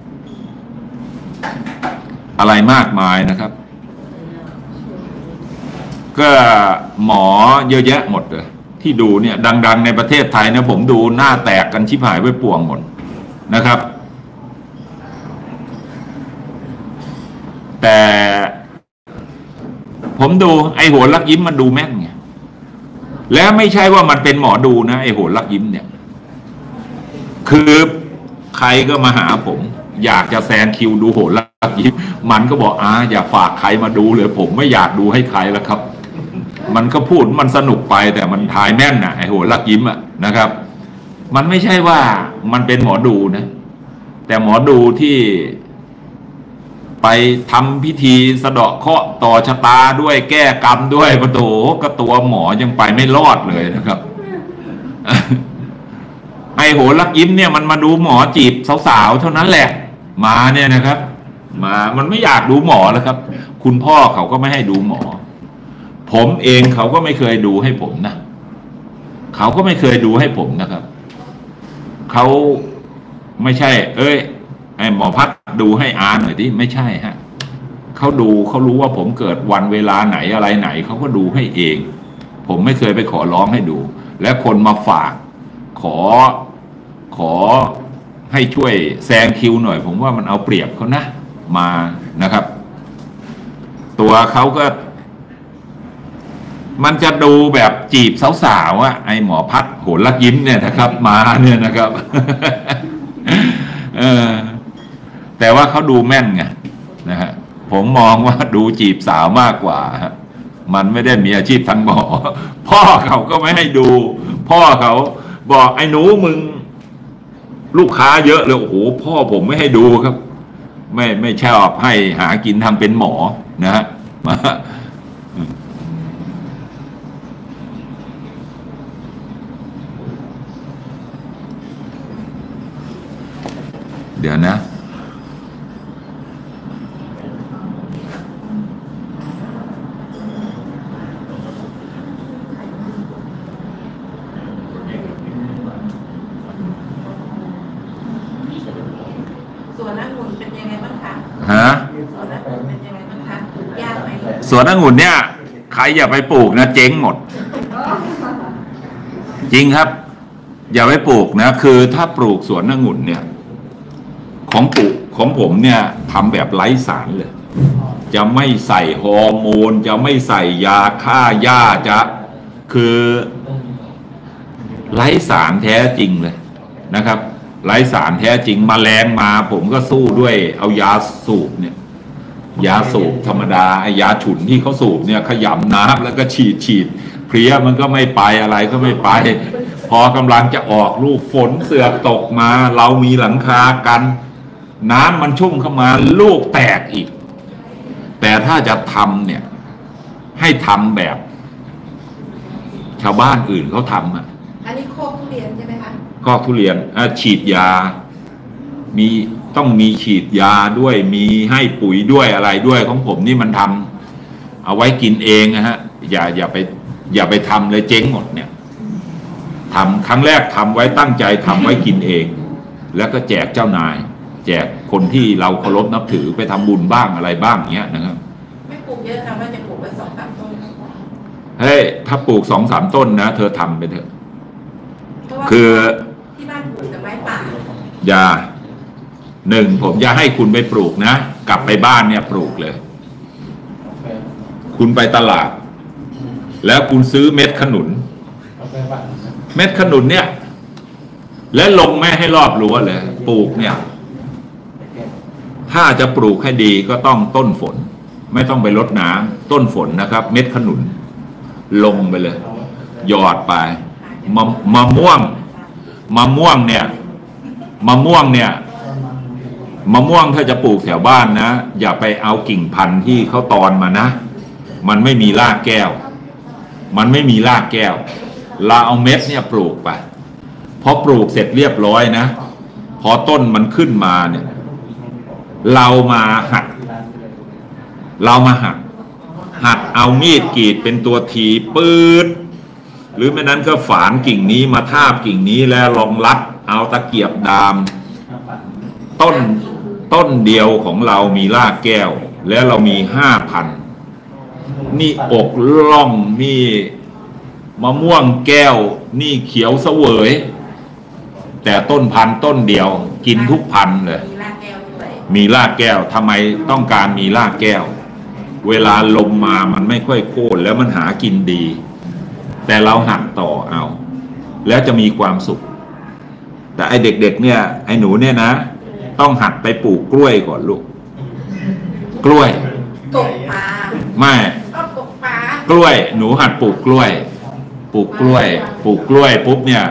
[SPEAKER 1] อะไรมากมายนะครับก็หมอเยอะแยะหมดเลยที่ดูเนี่ยดังๆในประเทศไทยนะผมดูหน้าแตกกันชิบหายไว้ป่วงหมดนะครับแต่ผมดูไอ้โหนลักยิ้มมันดูแม่นไงแล้วไม่ใช่ว่ามันเป็นหมอดูนะไอ้โหนลักยิ้มเนี่ยคือใครก็มาหาผมอยากจะแซงคิวดูโหนลักยิ้มมันก็บอกอ่าอย่าฝากใครมาดูเลยผมไม่อยากดูให้ใครแล้วครับมันก็พูดมันสนุกไปแต่มันทายแม่นนะไอ้โหนลักยิ้มอะนะครับมันไม่ใช่ว่ามันเป็นหมอดูนะแต่หมอดูที่ไปทำพิธีสะเดาะเคราะห์ต่อชะตาด้วยแก้กรรมด้วยปะโถก็ตัวหมอยังไปไม่รอดเลยนะครับ ไอโหลักยิ้มเนี่ยมันมาดูหมอจีบสาวๆเท่านั้นแหละมาเนี่ยนะครับมามันไม่อยากดูหมอแล้วครับคุณพ่อเขาก็ไม่ให้ดูหมอผมเองเขาก็ไม่เคยดูให้ผมนะเขาก็ไม่เคยดูให้ผมนะครับเขาไม่ใช่เอ้ยไอ้หมอพัดดูให้อาหน่อยดิไม่ใช่ฮะเขาดูเขารู้ว่าผมเกิดวันเวลาไหนอะไรไหนเขาก็ดูให้เองผมไม่เคยไปขอร้องให้ดูและคนมาฝากขอขอให้ช่วยแซงคิวหน่อยผมว่ามันเอาเปรียบเขานะมานะครับตัวเขาก็มันจะดูแบบจีบสาวๆอ่ะไอ้หมอพัดโหนลักยิ้มเนี่ยนะครับมาเนี่ยนะครับ เออแต่ว่าเขาดูแม่นไงนะฮะผมมองว่าดูจีบสาวมากกว่าฮะมันไม่ได้มีอาชีพทางหมอพ่อเขาก็ไม่ให้ดู พ่อเขาบอกไอ้หนูมึงลูกค้าเยอะเลยโอ้โหพ่อผมไม่ให้ดูครับไม่ไม่ชอบให้หากินทำเป็นหมอนะฮะมาเดี๋ยวนะสวนองุ่นเนี่ยใครอย่าไปปลูกนะเจ๊งหมดจริงครับอย่าไปปลูกนะคือถ้าปลูกสวนองุ่นเนี่ยของปลูกของผมเนี่ยทำแบบไร้สารเลยจะไม่ใส่ฮอร์โมนจะไม่ใส่ยาฆ่าหญ้าจะคือไร้สารแท้จริงเลยนะครับไร้สารแท้จริงแมลงมาผมก็สู้ด้วยเอายาสูบเนี่ยยาสูบธรรมดาไอยาฉุนที่เขาสูบเนี่ยขยำน้ำแล้วก็ฉีดฉีดเพลี้ยมันก็ไม่ไปอะไรก็ไม่ไปพอกำลังจะออกลูกฝนเสือกตกมาเรามีหลังคากันน้ำมันชุ่มเข้ามาลูกแตกอีกแต่ถ้าจะทำเนี่ยให้ทำแบบชาวบ้านอื่นเขาทำอ่ะ
[SPEAKER 3] อันนี้โคกทุเรียนใช่ไหมคะ
[SPEAKER 1] ก็ทุเรียนฉีดยามีต้องมีฉีดยาด้วยมีให้ปุ๋ยด้วยอะไรด้วยของผมนี่มันทำเอาไว้กินเองนะฮะอย่าอย่าไปอย่าไปทำเลยเจ๊งหมดเนี่ยทำครั้งแรกทำไว้ตั้งใจทำไว้กินเองแล้วก็แจกเจ้านายแจกคนที่เราเคารพนับถือไปทำบุญบ้างอะไรบ้างเงี้ยนะครับ
[SPEAKER 3] ไม่ปลูกเยอะนะว่าจะปลูกไว้สองสามต้น
[SPEAKER 1] เฮ้ยถ้าปลูกสองสามต้นนะเธอทำไปเถอะคือ
[SPEAKER 3] ที่บ้านปลูกแต่ไม้ป่า
[SPEAKER 1] อย่าหนึ่งผมจะให้คุณไปปลูกนะกลับไปบ้านเนี่ยปลูกเลยคุณไปตลาดแล้วคุณซื้อเม็ดขนุนเม็ดขนุนเนี่ยและลงแม่ให้รอบรั้วเลยปลูกเนี่ยถ้าจะปลูกให้ดีก็ต้องต้นฝนไม่ต้องไปรดน้ำต้นฝนนะครับเม็ดขนุนลงไปเลยหยอดไปมะมะม่วงมะม่วงเนี่ยมะม่วงเนี่ยมะม่วงถ้าจะปลูกแถวบ้านนะอย่าไปเอากิ่งพันธุ์ที่เขาตอนมานะมันไม่มีรากแก้วมันไม่มีรากแก้วเราเอาเม็ดเนี่ยปลูกไปพอปลูกเสร็จเรียบร้อยนะพอต้นมันขึ้นมาเนี่ยเรามาหักเรามาหักหักเอามีดกรีดเป็นตัวทีปืดหรือไม่นั้นก็ฝานกิ่งนี้มาทาบกิ่งนี้แล้วลองรัดเอาตะเกียบดามต้นต้นเดียวของเรามีรากแก้วแล้วเรามีห้าพันนี่อกล่องนี่มะม่วงแก้วนี่เขียวเสวยแต่ต้นพันธุ์ต้นเดียวกินทุกพันธุ์เลยมีรากแก้วด้วยมีรากแก้วทำไมต้องการมีรากแก้วเวลาลมมามันไม่ค่อยโค่นแล้วมันหากินดีแต่เราหักต่อเอาแล้วจะมีความสุขแต่ไอเด็กๆเนี่ยไอหนูเนี่ยนะต้องหัดไปปลูกกล้วยก่อนลูกกล้วย
[SPEAKER 3] ตกปลา
[SPEAKER 1] ไม่
[SPEAKER 3] ตกปลาก
[SPEAKER 1] ล้วยหนูหัดปลูกกล้วยปลูกกล้วยปลูกกล้วยปุ๊บเนี่ย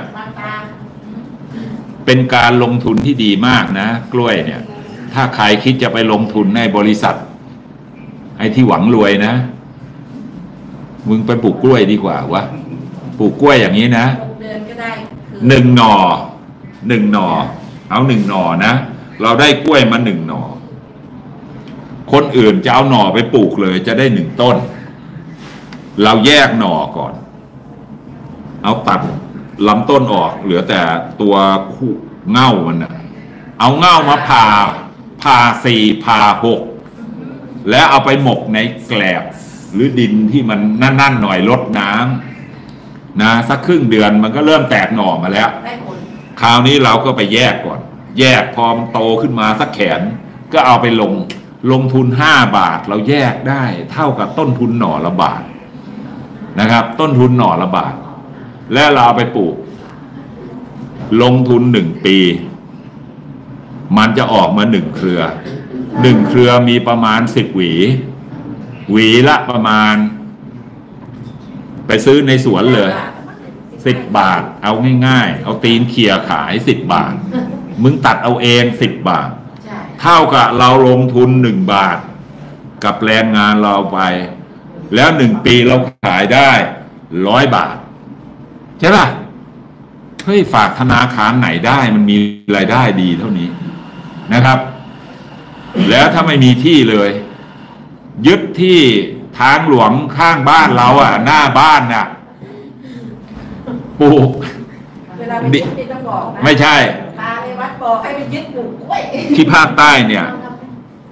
[SPEAKER 1] เป็นการลงทุนที่ดีมากนะกล้วยเนี่ยถ้าใครคิดจะไปลงทุนในบริษัทไอ้ที่หวังรวยนะมึงไปปลูกกล้วยดีกว่าวะปลูกกล้วยอย่างนี้นะหนึ่งหน่อหนึ่งหน่อเอาหนึ่งหน่อนะเราได้กล้วยมาหนึ่งหน่อคนอื่นจะเอาหน่อไปปลูกเลยจะได้หนึ่งต้นเราแยกหน่อก่อนเอาตัดลำต้นออกเหลือแต่ตัวคู่เง่ามันนะเอาเง่ามาผ่าผ่าสี่ผ่าหกแล้วเอาไปหมกในแกลบหรือดินที่มันนั่นๆหน่อยลดน้ำนะสักครึ่งเดือนมันก็เริ่มแตกหน่อมาแล้วคราวนี้เราก็ไปแยกก่อนแยกพอมันโตขึ้นมาสักแขนก็เอาไปลงลงทุนห้าบาทเราแยกได้เท่ากับต้นทุนหน่อละบาทนะครับต้นทุนหน่อละบาทแล้วเราเอาไปปลูกลงทุนหนึ่งปีมันจะออกมาหนึ่งเครือหนึ่งเครือมีประมาณสิบหวีหวีละประมาณไปซื้อในสวนเลยสิบบาทเอาง่ายๆเอาตีนเขี่ยขายสิบบาทมึงตัดเอาเองสิบบาทเท่ากับเราลงทุนหนึ่งบาทกับแรงงานเราไปแล้วหนึ่งปีเราขายได้ร้อยบาทใช่ป่ะเฮ้ยฝากธนาคารไหนได้มันมีรายได้ดีเท่านี้นะครับแล้วถ้าไม่มีที่เลยยึดที่ทางหลวงข้างบ้านเราอ่ะหน้าบ้านน่ะปลูก
[SPEAKER 3] เวลาไปยึดนี่ต้องบอกนะ
[SPEAKER 1] ไม่ใช่
[SPEAKER 3] ตาในวัดบอกให้ไปยึดปลูกกล้วย
[SPEAKER 1] ที่ภาคใต้เนี่ย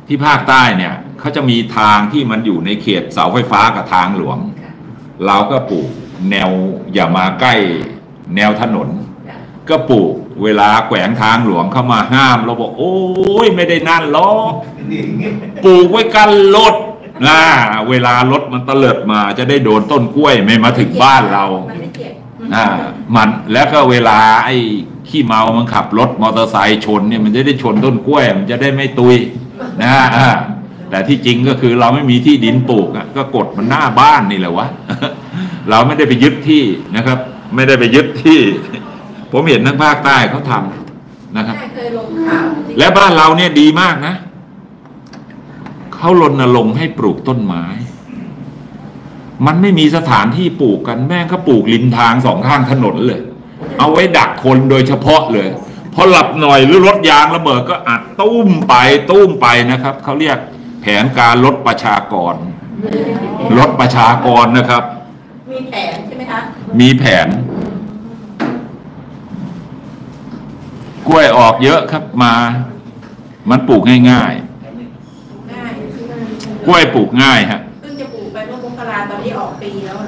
[SPEAKER 1] ที่ภาคใต้เนี่ยเขาจะมีทางที่มันอยู่ในเขตเสาไฟฟ้ากับทางหลวงเราก็ปลูกแนวอย่ามาใกล้แนวถนนก็ปลูกเวลาแขวงทางหลวงเข้ามาห้ามเราบอกโอ้ยไม่ได้นั่นหรอกปลูกไว้กันรถนะเวลารถมันเตลิดมาจะได้โดนต้นกล้วยไม่มาถึงบ้านเราอ่ามันแล้วก็เวลาไอ้ขี้เมามันขับรถมอเตอร์ไซค์ชนเนี่ยมันจะได้ชนต้นกล้วยมันจะได้ไม่ตุยนะอ่าแต่ที่จริงก็คือเราไม่มีที่ดินปลูกอ่ะก็กดมันหน้าบ้านนี่แหละวะ เราไม่ได้ไปยึดที่นะครับ ไม่ได้ไปยึดที่ ผมเห็นทั้งภาคใต้เขาทำนะครับและบ้านเราเนี่ยดีมากนะเขารณรงค์ให้ปลูกต้นไม้มันไม่มีสถานที่ปลูกกันแม่งก็ปลูกริมทางสองข้างถนนเลยเอาไว้ดักคนโดยเฉพาะเลยพอหลับหน่อยหรือรถยางระเบิดก็อัดตุ้มไปตุ้มไปนะครับเขาเรียกแผนการลดประชากรลดประชากรนะครับ
[SPEAKER 3] มีแผนใช่ไหมคะ
[SPEAKER 1] มีแผนกล้วยออกเยอะครับมามันปลูกง่ายๆง่ายกล้วยปลูกง่ายฮะ
[SPEAKER 3] เพิ่งจะปลูกไปเมื่อมกราตอนนี้ออกปีแล้ว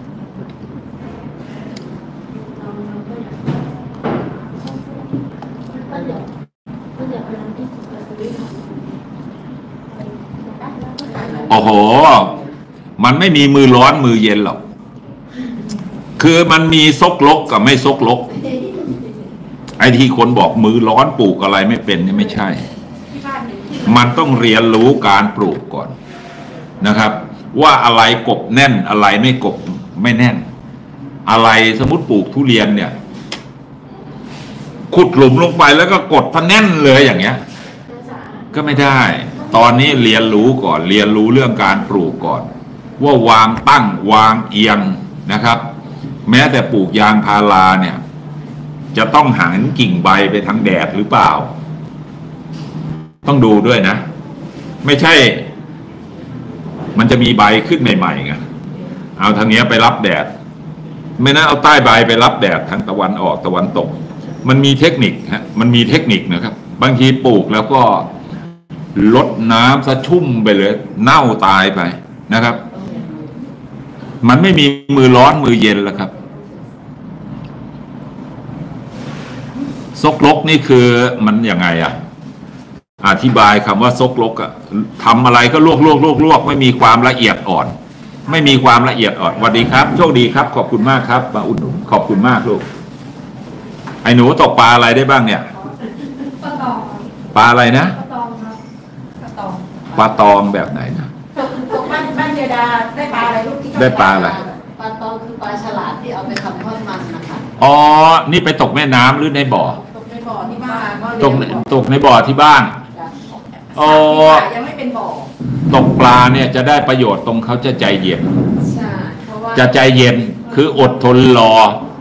[SPEAKER 1] โอ้โหมันไม่มีมือร้อนมือเย็นหรอกคือมันมีซกลกกับไม่ซกลกไอ้ที่คนบอกมือร้อนปลูกอะไรไม่เป็นนี่ไม่ใช่มันต้องเรียนรู้การปลูกก่อนนะครับว่าอะไรกบแน่นอะไรไม่กบไม่แน่นอะไรสมมติปลูกทุเรียนเนี่ยขุดหลุมลงไปแล้วก็กดพะแน่นเลยอย่างเงี้ยก็ไม่ได้ตอนนี้เรียนรู้ก่อนเรียนรู้เรื่องการปลูกก่อนว่าวางตั้งวางเอียงนะครับแม้แต่ปลูกยางพาราเนี่ยจะต้องหันกิ่งใบไปทางแดดหรือเปล่าต้องดูด้วยนะไม่ใช่มันจะมีใบขึ้นใหม่ๆไงเอาทางนี้ไปรับแดดไม่น่าเอาใต้ใบไปรับแดดทางตะวันออกตะวันตกมันมีเทคนิคฮะมันมีเทคนิคนะครับบางทีปลูกแล้วก็ลดน้ำซะชุ่มไปเลยเน่าตายไปนะครับมันไม่มีมือร้อนมือเย็นแล้วครับซกลกนี่คือมันยังไงอะอธิบายคำว่าซกลกอะทำอะไรก็ลวกลวกลวกลวกไม่มีความละเอียดอ่อนไม่มีความละเอียดอ่อนสวัสดีครับโชคดีครับขอบคุณมากครับมาอุดหนุนขอบคุณมากลูกไอ้หนูตกปลาอะไรได้บ้างเนี่ย
[SPEAKER 4] ปลาตอง
[SPEAKER 1] ปลาอะไรนะ
[SPEAKER 4] ปลาตองครับปลาตอง
[SPEAKER 1] ปลาตองแบบไหนนะ
[SPEAKER 3] ตกบ้านบ้านเจดาได้ปลาอะไรลูกที่
[SPEAKER 1] ได้ปลาอะไร
[SPEAKER 5] ปลาตองคือปลาฉลาดที่เอาไปทำทอดมันนะคะ
[SPEAKER 1] อ๋อนี่ไปตกแม่น้ำหรือในบ่อ
[SPEAKER 3] ตกในบ่อที่บ้าน
[SPEAKER 1] ตกตกในบ่อที่บ้าน
[SPEAKER 3] อ๋อยังไม่เป็นบ่อ
[SPEAKER 1] ตกปลาเนี่ยจะได้ประโยชน์ตรงเขาจะใจเย็น
[SPEAKER 3] ใช่เพราะว่า
[SPEAKER 1] จะใจเย็นคืออดทนรอ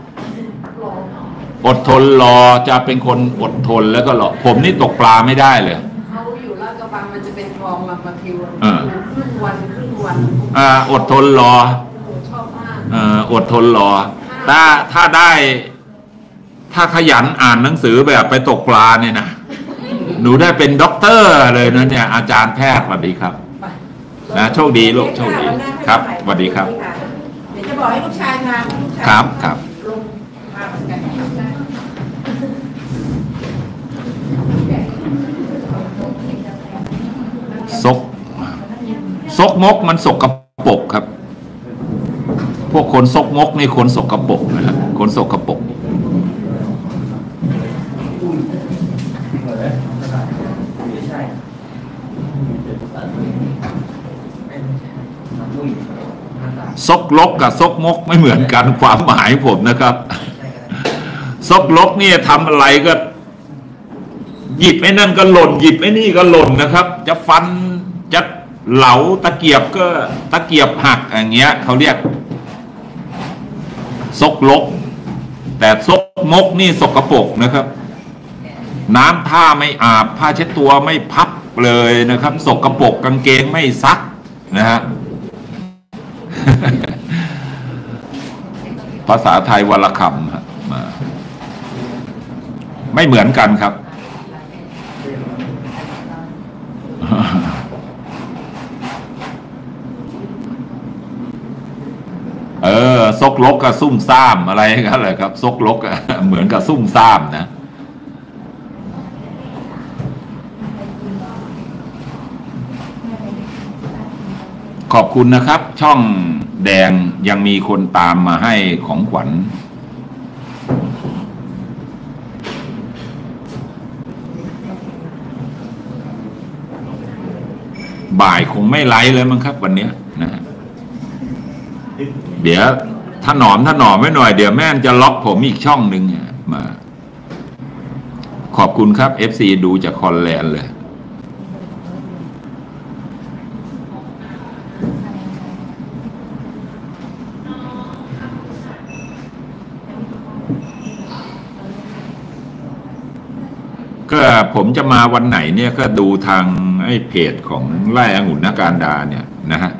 [SPEAKER 1] อดทนรอจะเป็นคนอดทนแล้วก็รอผมนี่ตกปลาไม่ได้เลย
[SPEAKER 3] เขาอยู่ลาดกระบังมันจะเป็นคลองลำปะทิว
[SPEAKER 1] ค
[SPEAKER 3] รึ่งวันครึ่งวัน
[SPEAKER 1] อ่าอดทนรอ
[SPEAKER 3] ชอบมาก
[SPEAKER 1] อ่าอดทนรอถ้าถ้าได้ถ้าขยันอ่านหนังสือแบบไปตกปลาเนี่ยนะหนูได้เป็นด็อกเตอร์เลยนะเนี่ยอาจารย์แพทย์สวัสดีครับนะโชคดีลูกโชคดีครับสวัสดีครับ
[SPEAKER 3] เดี๋ยวจะบอกให้ลูกชายมา
[SPEAKER 1] ครับครับ
[SPEAKER 3] ลงมาเหมือนกัน
[SPEAKER 1] ซกซกมกมันสกปรกครับพวกคนซกมกนี่คนสกปรกนะครับคนสกปรกซกลกกับซกมกไม่เหมือนกันความหมายผมนะครับซกลกนี่ทำอะไรก็หยิบไอ้นั่นก็หล่นหยิบไอ้นี่ก็หล่นนะครับจะฟันจะเหลาตะเกียบก็ตะเกียบหักอย่างเงี้ยเขาเรียกซกลกแต่ซกมกนี่สกปรกนะครับน้ำท่าไม่อาบผ้าเช็ดตัวไม่พับเลยนะครับสกปรกกางเกงไม่ซักนะฮะภาษาไทยวรรณคำฮะมาไม่เหมือนกันครับเออซกลกกับซุ่มซ่ามอะไรกันเลยครับซกลกอะเหมือนกับซุ่มซ่ามนะขอบคุณนะครับช่องแดงยังมีคนตามมาให้ของขวัญบ่ายคงไม่ไลฟ์เลยมั้งครับวันนี้นะฮะเดี๋ยวถ้าหนอมถ้าหนอมไว้หน่อยเดี๋ยวแม่นจะล็อกผมอีกช่องหนึ่งมาขอบคุณครับ เอฟ ซี ดูจากคอนแลนด์เลยก็ผมจะมาวันไหนเนี่ยก็ดูทางไอ้เพจของไร่องุ่นนการดาเนี่ยนะฮะ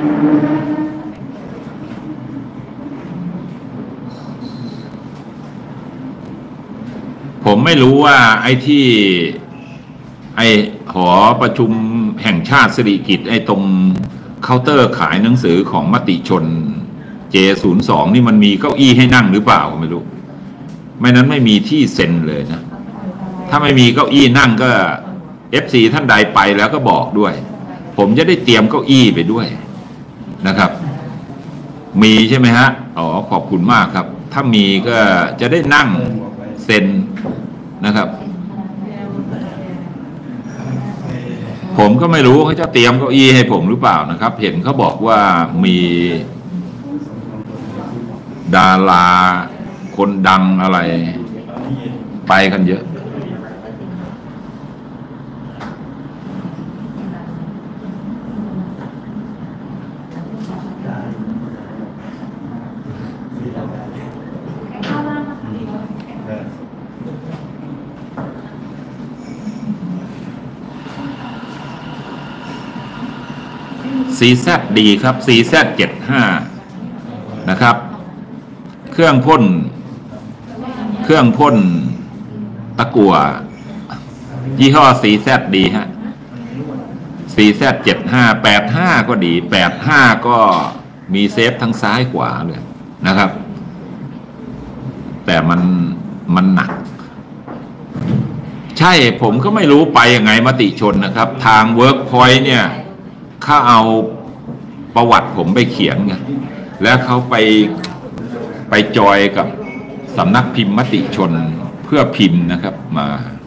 [SPEAKER 1] ผมไม่รู้ว่าไอ้ที่ไอ้หอประชุมแห่งชาติสิริกิติ์ไอ้ตรงเคาน์เตอร์ขายหนังสือของมติชน เจ ศูนย์ สอง นี่มันมีเก้าอี้ให้นั่งหรือเปล่าไม่รู้ไม่นั้นไม่มีที่เซ็นเลยนะถ้าไม่มีเก้าอี้นั่งก็ เอฟ ซี ท่านใดไปแล้วก็บอกด้วยผมจะได้เตรียมเก้าอี้ไปด้วยนะครับมีใช่ไหมฮะอ๋อขอบคุณมากครับถ้ามีก็จะได้นั่งเซ็นนะครับผมก็ไม่รู้เขาจะเตรียมเก้าอี้ให้ผมหรือเปล่านะครับเห็นเขาบอกว่ามีดาราคนดังอะไรไปกันเยอะซีแซดดีครับ ซี แซด เจ็ดสิบห้า นะครับเครื่องพ่นเครื่องพ่นตะกั่วยี่ห้อ ซี แซด ดีฮะ ซี แซด เจ็ดสิบห้า แปดสิบห้าก็ดีแปดสิบห้าก็มีเซฟทั้งซ้ายขวาเลยนะครับแต่มันมันหนักใช่ผมก็ไม่รู้ไปยังไงมติชนนะครับทาง Workpoint เนี่ยเขาเอาประวัติผมไปเขียนไงแล้วเขาไปไปจอยกับสำนักพิมพ์มติชนเพื่อพิมพ์นะครับมา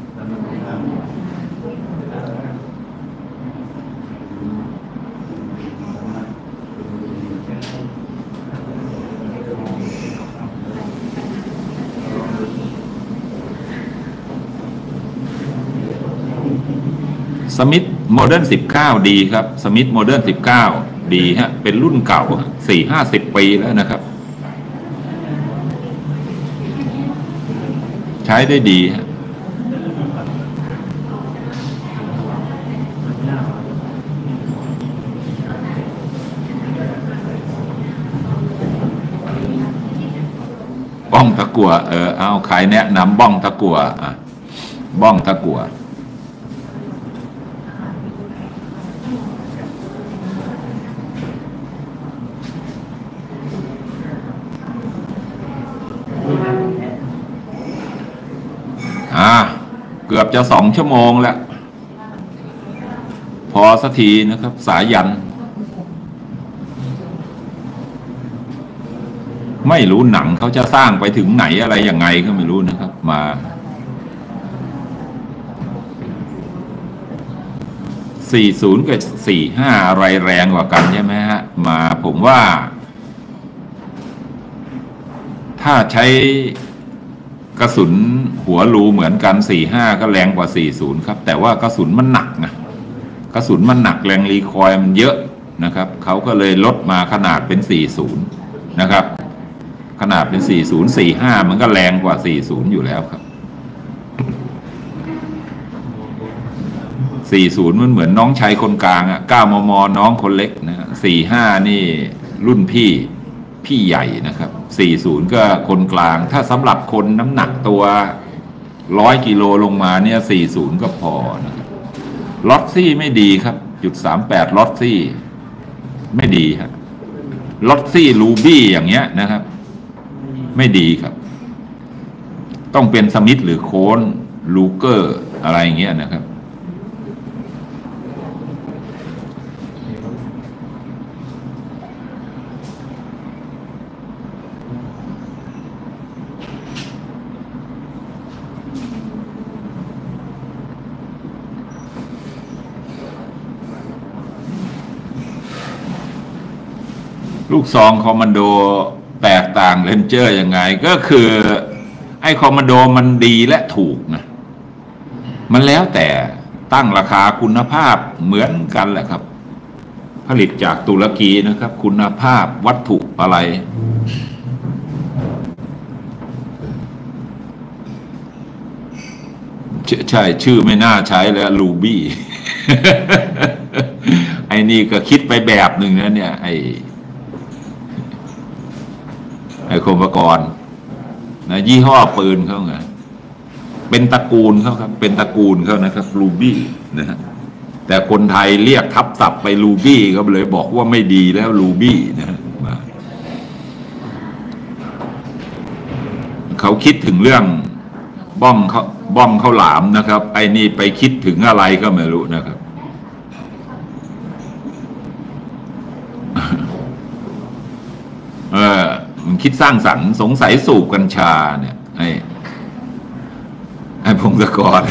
[SPEAKER 1] สมิธโมเดิร์นสิบเก้าดีครับสมิธโมเดิร์นสิบเก้าดีฮะเป็นรุ่นเก่าสี่ห้าสิบปีแล้วนะครับใช้ได้ดีฮะบ้องตะกั่วเออเอาใครแนะนำบ้องตะกั่วอ่ะบ้องตะกั่วอ่าเกือบจะสองชั่วโมงแล้วพอสักทีนะครับสายันไม่รู้หนังเขาจะสร้างไปถึงไหนอะไรยังไงก็ไม่รู้นะครับมาสี่สิบกับสี่สิบห้าอะไรแรงกว่ากันใช่ไหมฮะมาผมว่าถ้าใช้กระสุนหัวรูเหมือนกันสี่สิบห้าก็แรงกว่าสี่สิบครับแต่ว่ากระสุนมันหนักนะกระสุนมันหนักแรงรีคอยล์มันเยอะนะครับเขาก็เลยลดมาขนาดเป็นสี่สิบนะครับขนาดเป็นสี่สิบ สี่สิบห้ามันก็แรงกว่าสี่สิบอยู่แล้วครับสี่สิบมันเหมือนน้องชายคนกลางอ่ะเก้ามมน้องคนเล็กนะสี่สิบห้านี่รุ่นพี่พี่ใหญ่นะครับสี่สิบก็คนกลางถ้าสำหรับคนน้ำหนักตัวร้อยกิโลลงมาเนี่ยสี่สิบก็พอนะครับล็อตซี่ไม่ดีครับจุดสามแปดล็อตซี่ไม่ดีครับลอตซี่ลูบี้อย่างเงี้ยนะครับไม่ดีครับต้องเป็นสมิธหรือโคนลูเกอร์อะไรอย่างเงี้ยนะครับลูกซองคอมมานโดแตกต่างเรนเจอร์ยังไงก็คือไอ้คอมมานโดมันดีและถูกนะมันแล้วแต่ตั้งราคาคุณภาพเหมือนกันแหละครับผลิตจากตุรกีนะครับคุณภาพวัตถุอะไรใช่ชื่อไม่น่าใช้แล้วลูบี้ ไอ้นี่ก็คิดไปแบบหนึ่งนะเนี่ยไอ้ไอ้คมกรนะยี่ห้อปืนเขาไงเป็นตระกูลเขาครับเป็นตระกูลเขานะครับลูบี้นะฮะแต่คนไทยเรียกทับศัพท์ไปลูบี้ก็เลยบอกว่าไม่ดีแล้วลูบี้นะฮะเขาคิดถึงเรื่องบ้องเขาบ้องข้าวหลามนะครับไอ้นี่ไปคิดถึงอะไรก็ไม่รู้นะครับเออมันคิดสร้างสรรค์สงสัยสูบกัญชาเนี่ยไอ้ไอ้พงศกร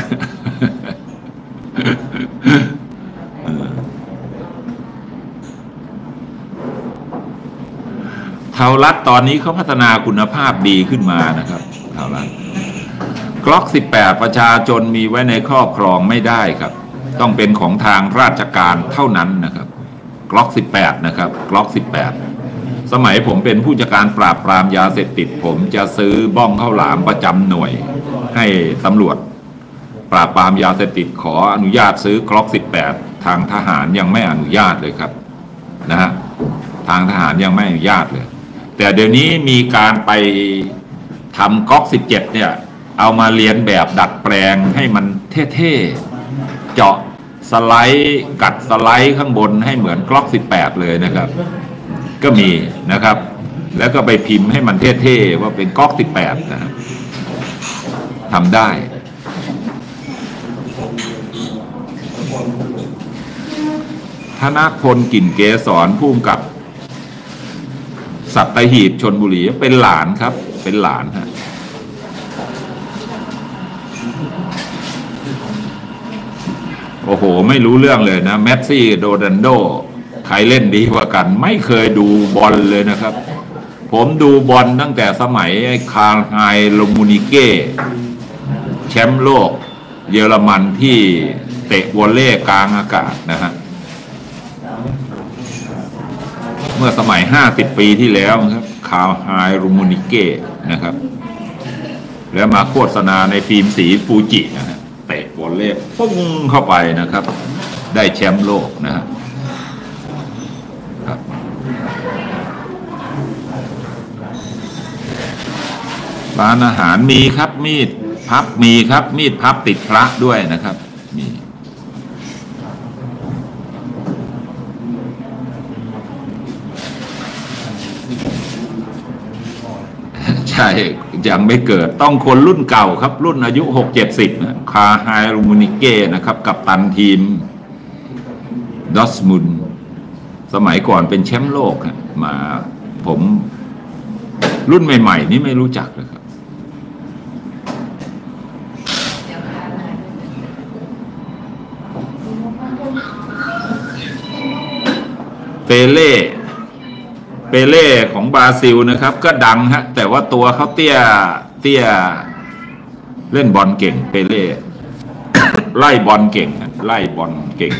[SPEAKER 1] เทารัดตอนนี้เขาพัฒนาคุณภาพดีขึ้นมานะครับเทารัดกล็อกสิบแปดประชาชนมีไว้ในครอบครองไม่ได้ครับต้องเป็นของทางราชการเท่านั้นนะครับกล็อกสิบแปดนะครับกล็อกสิบแปดสมัยผมเป็นผู้จัดการปราบปรามยาเสพติดผมจะซื้อบ้องข้าวหลามประจำหน่วยให้ตำรวจปราบปรามยาเสพติดขออนุญาตซื้อกล็อกสิบแปดทางทหารยังไม่อนุญาตเลยครับนะฮะทางทหารยังไม่อนุญาตเลยแต่เดี๋ยวนี้มีการไปทำก๊อกสิบเจ็ดเนี่ยเอามาเรียนแบบดัดแปลงให้มันเท่ๆเจาะสไลด์กัดสไลด์ข้างบนให้เหมือนกล็อกสิบแปดเลยนะครับก็มีนะครับแล้วก็ไปพิมพ์ให้มันเท่ๆว่าเป็นก๊อกสิบแปดนะครับทำได้ธนพลกลิ่นเกษรผู้กำกับสัตหีบชลบุรีเป็นหลานครับเป็นหลานฮะโอ้โหไม่รู้เรื่องเลยนะเมสซี่โดนัลโดใครเล่นดีกว่ากันไม่เคยดูบอลเลยนะครับผมดูบอลตั้งแต่สมัยไอ้คาร์ไฮโลมูนิเก้แชมป์โลกเยอรมันที่เตะวอลเลย์กลางอากาศนะฮะเมื่อสมัยห้าสิบปีที่แล้วครับคาร์ไฮโลมูนิเก้นะครับแล้วมาโฆษณาในฟิล์มสีฟูจินะฮะเตะวอลเลย์ปุ้งเข้าไปนะครับได้แชมป์โลกนะฮะร้านอาหารมีครับมีดพับมีครับมีดพับติดพระด้วยนะครับมีใช่ยังไม่เกิดต้องคนรุ่นเก่าครับรุ่นอายุหกเจ็ดสิบนะคาไฮรูมูนิเก้นะครับกับตันทีมดอสมุนสมัยก่อนเป็นแชมป์โลกมาผมรุ่นใหม่ๆนี่ไม่รู้จักเลยครับเปเล่เปเล่ของบราซิลนะครับก็ดังฮะแต่ว่าตัวเขาเตี้ยเตี้ยเล่นบอลเก่งเปเล่ ไล่บอลเก่งไล่บอลเก่ง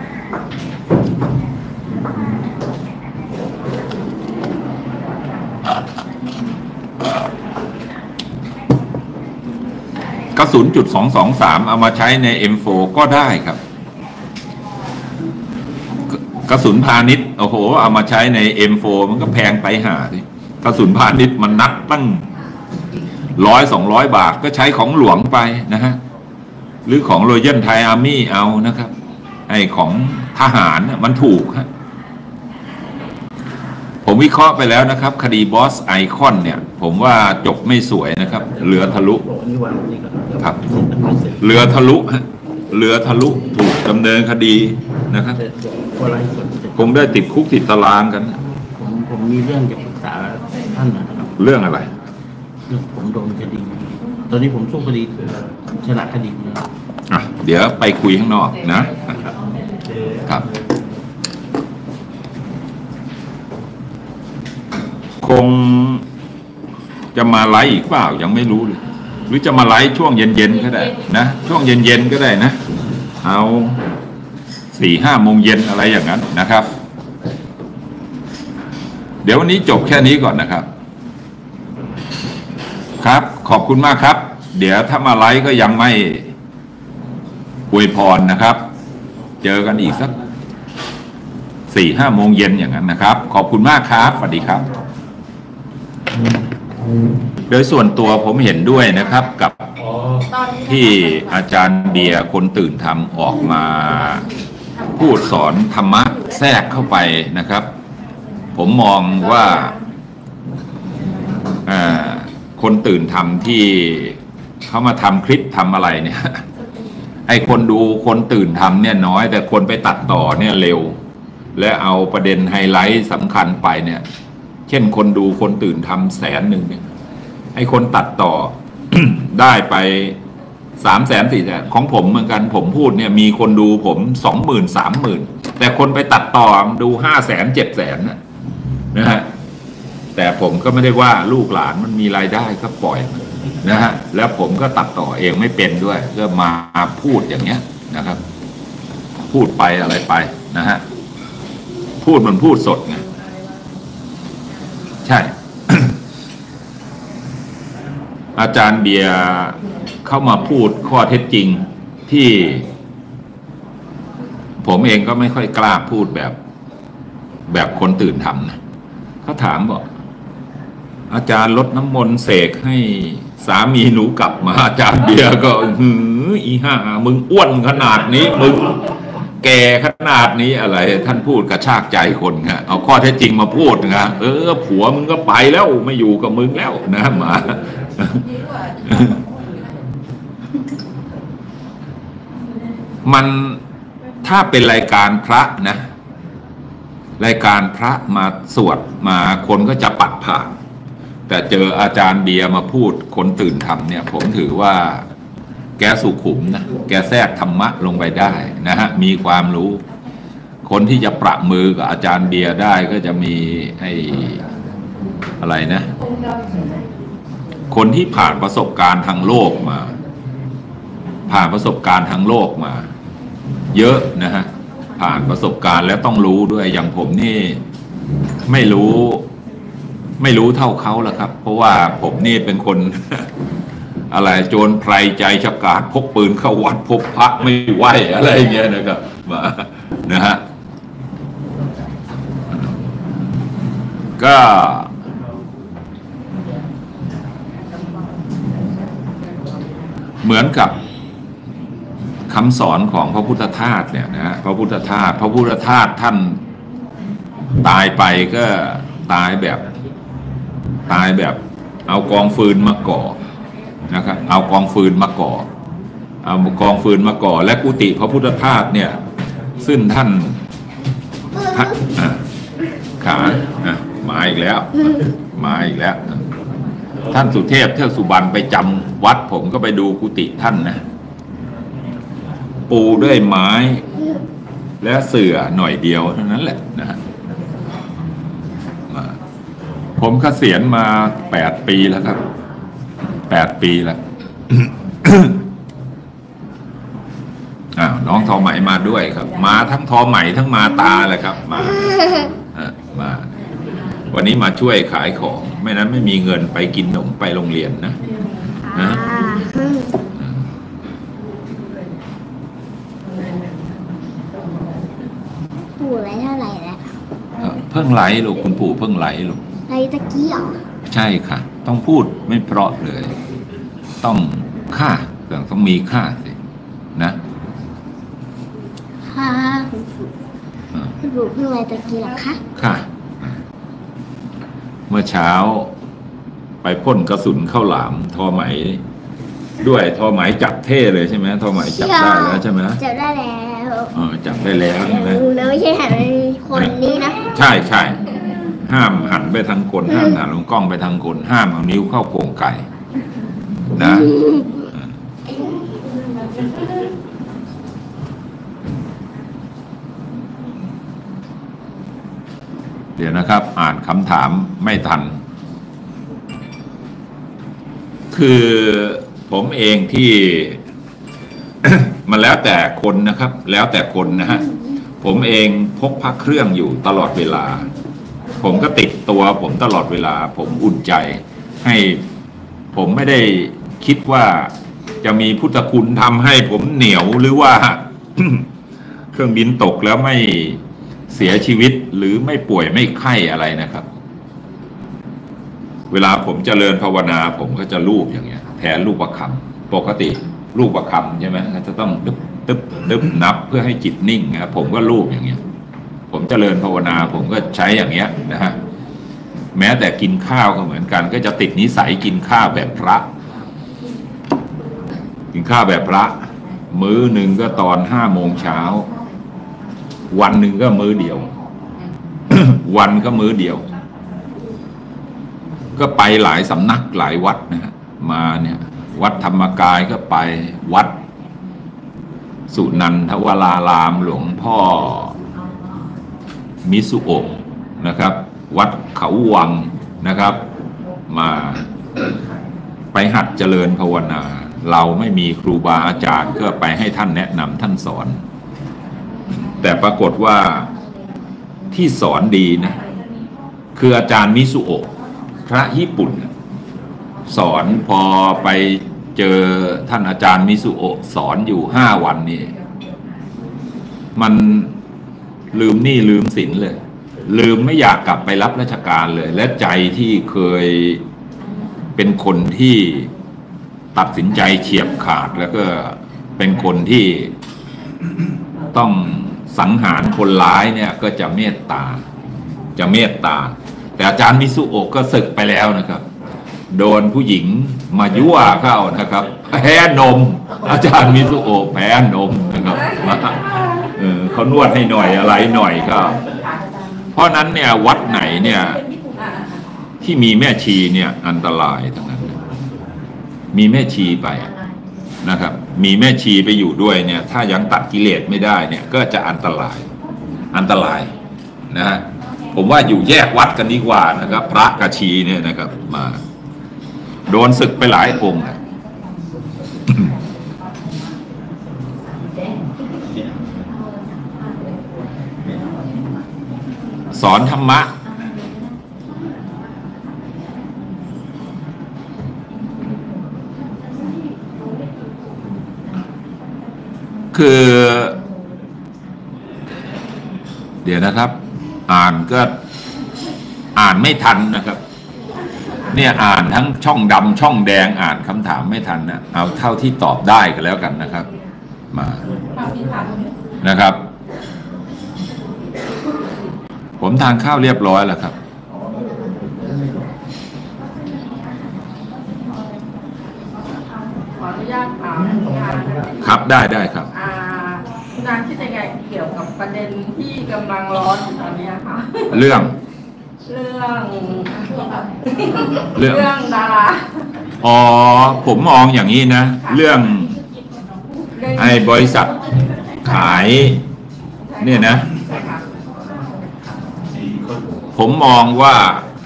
[SPEAKER 1] กระสุนจุดสองสองสามเอามาใช้ใน เอ็ม โฟร์ ก็ได้ครับกระสุนพาณิชย์โอ้โหเอามาใช้ใน เอ็ม โฟร์ มันก็แพงไปหาสิกระสุนพาณิชย์มันนักตั้งร้อยสองร้อยบาทก็ใช้ของหลวงไปนะฮะหรือของ Royal Thai Army เอานะครับไอ้ของทหารมันถูกฮะผมวิเคราะห์ไปแล้วนะครับคดีบอสไอคอนเนี่ยผมว่าจบไม่สวยนะครับเรือทะลุครับเรือทะลุเรือทะลุถูกดำเนินคดีนะครับคงได้ติดคุกติดตารางกัน
[SPEAKER 6] ผมผมมีเรื่องจะปรึกษาท่านนะครับ
[SPEAKER 1] เรื่องอะไร
[SPEAKER 6] เรื่องผมโดนคดีตอนนี้ผมสู้คดีชนะคดีนะครับ
[SPEAKER 1] อ่ะเดี๋ยวไปคุยข้างนอกนะครับคงจะมาไลฟ์อีกเปล่ายังไม่รู้เลยหรือจะมาไลฟ์ช่วงเย็นๆก็ได้นะช่วงเย็นๆก็ได้นะเอาสี่ห้าโมงเย็นอะไรอย่างนั้นนะครับเดี๋ยววันนี้จบแค่นี้ก่อนนะครับครับขอบคุณมากครับเดี๋ยวถ้ามาไลฟ์ก็ยังไม่อวยพรนะครับเจอกันอีกสักสี่ห้าโมงเย็นอย่างนั้นนะครับขอบคุณมากครับสวัสดีครับโดยส่วนตัวผมเห็นด้วยนะครับกับที่อาจารย์เบียร์คนตื่นธรรมออกมาพูดสอนธรรมะแทรกเข้าไปนะครับผมมองว่าคนตื่นธรรมที่เขามาทำคลิปทำอะไรเนี่ยไอ้คนดูคนตื่นทำเนี่ยน้อยแต่คนไปตัดต่อเนี่ยเร็วและเอาประเด็นไฮไลท์สำคัญไปเนี่ยเช่นคนดูคนตื่นทำแสนหนึ่งเนี่ยไอ้คนตัดต่อ ได้ไปสามแสนสี่แสนของผมเหมือนกันผมพูดเนี่ยมีคนดูผมสองหมื่นสามหมื่นแต่คนไปตัดต่อดูห้าแสนเจ็ดแสนนะฮะแต่ผมก็ไม่ได้ว่าลูกหลานมันมีรายได้ก็ปล่อยนะฮะแล้วผมก็ตัดต่อเองไม่เป็นด้วยก็มาพูดอย่างเงี้ยนะครับพูดไปอะไรไปนะฮะพูดมันพูดสดไงใช่ อาจารย์เบียร์เข้ามาพูดข้อเท็จจริงที่ผมเองก็ไม่ค่อยกล้าพูดแบบแบบคนตื่นทำนะเขาถามบอกอาจารย์ลดน้ำมนต์เสกให้สามีหนูกลับมาอาจารย์เบียร์ก็หืออีห่ามึงอ้วนขนาดนี้มึงแก่ขนาดนี้อะไรท่านพูดกระชากใจคนฮะเอาข้อเท็จจริงมาพูดนะเออผัวมึงก็ไปแล้วไม่อยู่กับมึงแล้วนะมามันถ้าเป็นรายการพระนะรายการพระมาสวดมาคนก็จะปัดผ่านแต่เจออาจารย์เบียร์มาพูดคนตื่นทำเนี่ยผมถือว่าแกสุขุมนะแกแทรกธรรมะลงไปได้นะฮะมีความรู้คนที่จะประมือกับอาจารย์เบียร์ได้ก็จะมีไอ้อะไรนะคนที่ผ่านประสบการณ์ทางโลกมาผ่านประสบการณ์ทางโลกมาเยอะนะฮะผ่านประสบการณ์แล้วต้องรู้ด้วยอย่างผมนี่ไม่รู้ไม่รู้เท่าเขาแล้วครับเพราะว่าผมนี่เป็นคน อะไรโจรไพรใจฉกาจพกปืนเข้าวัดพบพระไม่ไหวอะไรอย่างเงี้ยนะครับมานะฮะก็เหมือนกับคำสอนของพระพุทธทาสเนี่ยนะฮะพระพุทธทาสพระพุทธทาสท่านตายไปก็ตายแบบตายแบบเอากองฟืนมาก่อนะครับเอากองฟืนมาก่อเอากองฟืนมาก่อและกุฏิพระพุทธทาสเนี่ยซึ่งท่านขามาอีกแล้วมาอีกแล้วท่านสุเทพเทือกสุบรรณไปจำวัดผมก็ไปดูกุฏิท่านนะปูด้วยไม้และเสื่อหน่อยเดียวเท่านั้นแหละนะฮะผมเกษียณมาแปดปีแล้วครับแปดปีแล้ว อ้าวน้องทอไหมมาด้วยครับมาทั้งทอไหมทั้งมาตาเลยครับมามาวันนี้มาช่วยขายของไม่นั้นไม่มีเงินไปกินขนมไปโรงเรียนนะนะ
[SPEAKER 7] ปู่ไรเท่าไหร่แล้ว
[SPEAKER 1] เพิ่งไลฟ์ลูกคุณปู่เพิ่งไลฟ์ลูก
[SPEAKER 7] ไลฟ์ตะกี้เหรอ
[SPEAKER 1] ใช่ค่ะต้องพูดไม่เพราะเลยต้องค่าต้องมีค่าสินะ
[SPEAKER 7] ค่ะคุณปู่คุณปู่เพิ่งไลฟ์ตะกี้เหรอคะ
[SPEAKER 1] ค่ะเมื่อเช้าไปพ่นกระสุนเข้าหลามทอไหมด้วยทอไหมจับเท่เลยใช่ไหมทอไหมจับได้แล้วใช่ไหม
[SPEAKER 7] จับได้แล้ว
[SPEAKER 1] เออจับได้แล้วใช่ไหม
[SPEAKER 7] แล้วไม่ใช่หันไปคนนี้นะ
[SPEAKER 1] ใช่ใช่ห้ามหันไปทางคนห้ามหันลงกล้องไปทางคนห้ามเอานิ้วเข้าโครงไก่นะเดี๋ยวนะครับอ่านคำถามไม่ทันคือผมเองที่ มันแล้วแต่คนนะครับแล้วแต่คนนะฮะผมเองพกพระเครื่องอยู่ตลอดเวลาผมก็ติดตัวผมตลอดเวลาผมอุ่นใจให้ผมไม่ได้คิดว่าจะมีพุทธคุณทำให้ผมเหนียวหรือว่า เครื่องบินตกแล้วไม่เสียชีวิตหรือไม่ป่วยไม่ไข้อะไรนะครับเวลาผมเจริญภาวนาผมก็จะลูบอย่างเงี้ยแทนลูกประคำปกติลูกประคำใช่ไหมจะต้องตึ๊บตึ๊บตึ๊บนับเพื่อให้จิตนิ่งนะครับผมก็ลูบอย่างเงี้ยผมเจริญภาวนาผมก็ใช้อย่างเงี้ยนะฮะแม้แต่กินข้าวก็เหมือนกันก็จะติดนิสัยกินข้าวแบบพระกินข้าวแบบพระมื้อหนึ่งก็ตอนห้าโมงเช้าวันหนึ่งก็มื้อเดียว วันก็มื้อเดียวก็ไปหลายสำนักหลายวัดนะฮะมาเนี่ยวัดธรรมกายก็ไปวัดสุนันทวรารามหลวงพ่อมิสุโอะนะครับวัดเขาวังนะครับมาไปหัดเจริญภาวนาเราไม่มีครูบาอาจารย์ก็ไปให้ท่านแนะนำท่านสอนแต่ปรากฏว่าที่สอนดีนะคืออาจารย์มิสุโอะพระญี่ปุ่นสอนพอไปเจอท่านอาจารย์มิสุโอะสอนอยู่ห้าวันนี่มันลืมหนี้ลืมสินเลยลืมไม่อยากกลับไปรับราชการเลยและใจที่เคยเป็นคนที่ตัดสินใจเฉียบขาดแล้วก็เป็นคนที่ต้องสังหารคนร้ายเนี่ยก็จะเมตตาจะเมตตาแต่อาจารย์มิสุโอะก็ศึกไปแล้วนะครับโดนผู้หญิงมายั่วเข้านะครับแพ้นมอาจารย์มิสุโอะแพ้นมนะครับเออเขานวดให้หน่อยอะไรหน่อยก็เพราะนั้นเนี่ยวัดไหนเนี่ยที่มีแม่ชีเนี่ยอันตรายทั้งนั้นมีแม่ชีไปนะครับมีแม่ชีไปอยู่ด้วยเนี่ยถ้ายังตัดกิเลสไม่ได้เนี่ยก็จะอันตรายอันตรายนะฮะผมว่าอยู่แยกวัดกันดีกว่านะครับพระกับชีเนี่ยนะครับมาโดนศึกไปหลายองค์นะ สอนธรรมะคือเดี๋ยวนะครับอ่านก็อ่านไม่ทันนะครับเนี่ยอ่านทั้งช่องดำช่องแดงอ่านคำถามไม่ทันนะเอาเท่าที่ตอบได้กันแล้วกันนะครับมานะครับผมทานข้าวเรียบร้อยแล้วครับ
[SPEAKER 2] ขออนุญาตถามงาน
[SPEAKER 1] ครับได้ได้ครับ
[SPEAKER 2] งานคิดยังไงเกี่ยวกับประเด็นที่กำลังร้อนอยู่ตอนนี้ค่ะ
[SPEAKER 1] เรื่อง
[SPEAKER 2] เรื่อง
[SPEAKER 1] เรื่อง
[SPEAKER 2] เรื่องดารา
[SPEAKER 1] อ๋อผมมองอย่างนี้นะเรื่องไอ้บริษัทขายเนี่ยนะผมมองว่า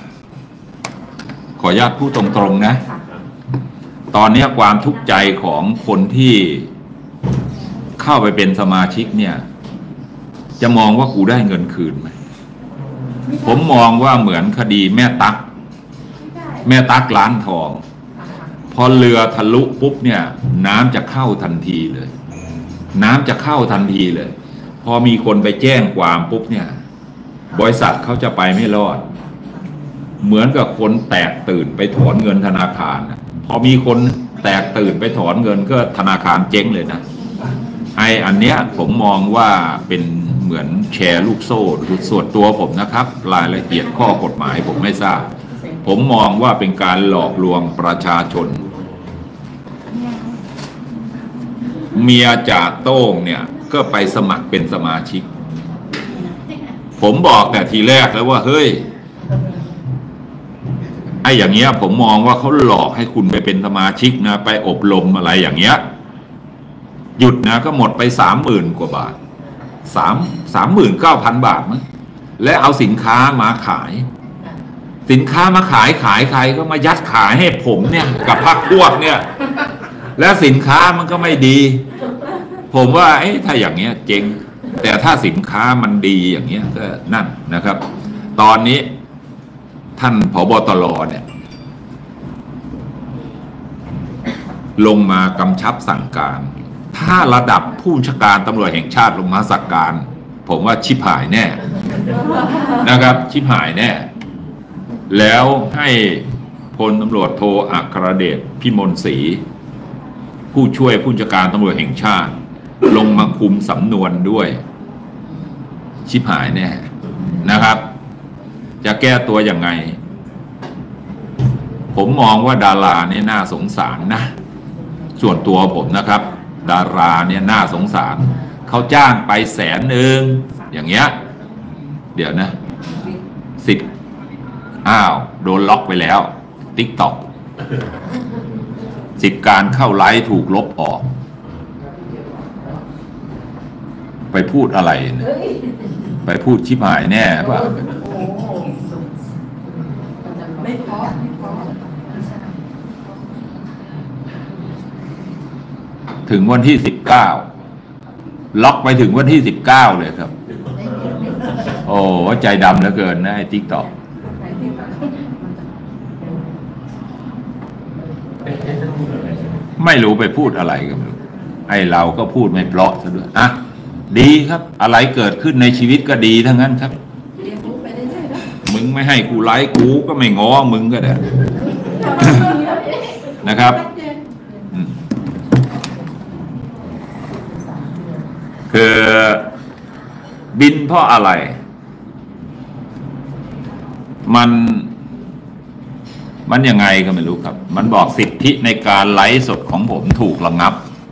[SPEAKER 1] ขออนุญาตพูดตรงๆนะตอนนี้ความทุกข์ใจของคนที่เข้าไปเป็นสมาชิกเนี่ยจะมองว่ากูได้เงินคืนไหมผมมองว่าเหมือนคดีแม่ตั๊กแม่ตั๊กร้านทองพอเรือทะลุปุ๊บเนี่ยน้ำจะเข้าทันทีเลยน้ำจะเข้าทันทีเลยพอมีคนไปแจ้งความปุ๊บเนี่ยบริษัทเขาจะไปไม่รอดเหมือนกับคนแตกตื่นไปถอนเงินธนาคารพอมีคนแตกตื่นไปถอนเงินก็ธนาคารเจ๊งเลยนะไอ้อันเนี้ยผมมองว่าเป็นเหมือนแชร์ลูกโซ่ส่วนตัวผมนะครับรายละเอียดข้อกฎหมายผมไม่ทราบผมมองว่าเป็นการหลอกลวงประชาชน เมียจ่าโต้งเนี่ยก็ไปสมัครเป็นสมาชิกผมบอกแต่ทีแรกแล้วว่าเฮ้ยไอ้อย่างเงี้ยผมมองว่าเขาหลอกให้คุณไปเป็นสมาชิกนะไปอบรมอะไรอย่างเงี้ยหยุดนะก็หมดไปสามหมื่นกว่าบาทสามสามหมื่นเก้าพันบาทมั้งและเอาสินค้ามาขายสินค้ามาขายขายใครก็มายัดขายให้ผมเนี่ยกับพรรคพวกเนี่ยและสินค้ามันก็ไม่ดี ผมว่าไอ้ถ้าอย่างเงี้ยเจ๊งแต่ถ้าสินค้ามันดีอย่างเงี้ยก็นั่นนะครับตอนนี้ท่านผบ.ตร.เนี่ยลงมากำชับสั่งการถ้าระดับผู้บัญชาการตำรวจแห่งชาติลงมาสั่งการผมว่าชิบหายแน่นะครับชิบหายแน่แล้วให้พลตำรวจโทอัครเดชพิมลศรีผู้ช่วยผู้บัญชาการตำรวจแห่งชาติลงมาคุมสำนวนด้วยชิบหายแน่นะครับจะแก้ตัวยังไงผมมองว่าดาราเนี่ยน่าสงสารนะส่วนตัวผมนะครับดาราเนี่ยน่าสงสารเขาจ้างไปแสนหนึ่งอย่างเงี้ยเดี๋ยวนะสิบอ้าวโดนล็อกไปแล้ว ติ๊กต็อก สิทธิการเข้าไลฟ์ถูกลบออกไปพูดอะไรเนี่ยไปพูดชิบหายแน่ป่ะ
[SPEAKER 3] ไม่พอไม่พอ
[SPEAKER 1] ถึงวันที่สิบเก้าล็อกไปถึงวันที่สิบเก้าเลยครับโอ้ใจดำเหลือเกินนะไอ้ติ๊กต็อกไม่รู้ไปพูดอะไรกันไอ้เราก็พูดไม่เพราะซะด้วยอ่ะดีครับอะไรเกิดขึ้นในชีวิตก็ดีทั้งนั้นครับมึงไม่ให้กูไลค์กูก็ไม่ง้อมึงก็ได้ นะครับคือบินเพราะอะไรมันมันยังไงก็ไม่รู้ครับมันบอกสิทธิในการไลฟ์สดของผมถูกระงับ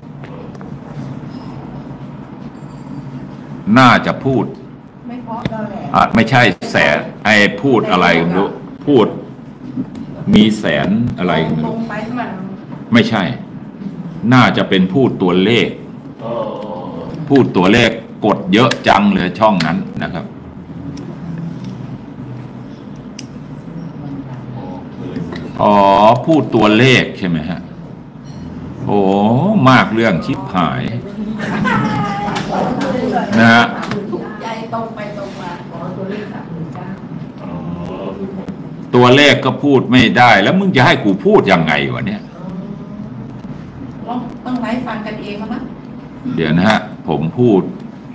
[SPEAKER 1] น่าจะพูด
[SPEAKER 3] ไม่เพราะเราแหละ
[SPEAKER 1] อ่ะไม่ใช่แสนไอ้พูดอะไรก็ไม่รู้พูดมีแสนอะไรก็ไม่
[SPEAKER 3] ล
[SPEAKER 1] รู้
[SPEAKER 3] งไปมัน
[SPEAKER 1] ไม่ใช่น่าจะเป็นพูดตัวเลขพูดตัวเลขกดเยอะจังเลยช่องนั้นนะครับอ๋อพูดตัวเลขใช่ไหมฮะโอ้มากเรื่องชิบหายนะฮะ
[SPEAKER 3] ถูกใจตรงไปตรงมาขอตัวเลขสามหมื่นเก้า
[SPEAKER 1] ตัวเลขก็พูดไม่ได้แล้วมึงจะให้กูพูดยังไงวะเนี่ย
[SPEAKER 3] ต้องต้องไลฟ์ฟังกันเองมั้ง
[SPEAKER 1] เดี๋ยวนะฮะผมพูด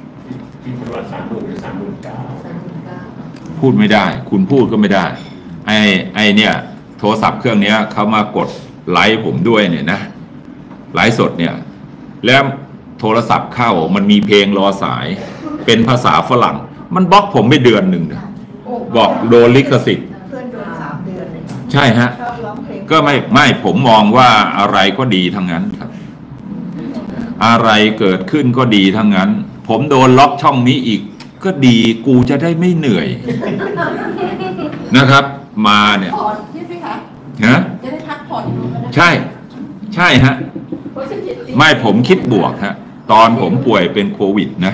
[SPEAKER 1] พูดไม่ได้คุณพูดก็ไม่ได้ไอ้ไอ้เนี่ยโทรศัพท์เครื่องนี้เขามากดไลฟ์ผมด้วยเนี่ยนะไลฟ์สดเนี่ยแล้วโทรศัพท์เข้ามันมีเพลงรอสายเป็นภาษาฝรั่งมันบล็อกผมไปเดือนหนึ่งนะบอกโดนลิขสิทธิ์
[SPEAKER 3] เพื่อนโดนสามเดือนเลย
[SPEAKER 1] ใช่ฮะ
[SPEAKER 3] ชอบร้องเพลง
[SPEAKER 1] ก็ไม่ไม่ผมมองว่าอะไรก็ดีทั้งนั้นครับอะไรเกิดขึ้นก็ดีทั้งนั้นผมโดนล็อกช่องนี้อีกก็ดีกูจะได้ไม่เหนื่อยนะครับมาเนี่ย
[SPEAKER 3] ผ่อนใช่ไหมคะ
[SPEAKER 1] นะ
[SPEAKER 3] จะได้พักผ่อนดูก็ได้
[SPEAKER 1] ใช่ใช่ฮะไม่ผมคิดบวกฮะตอนผมป่วยเป็นโควิดนะ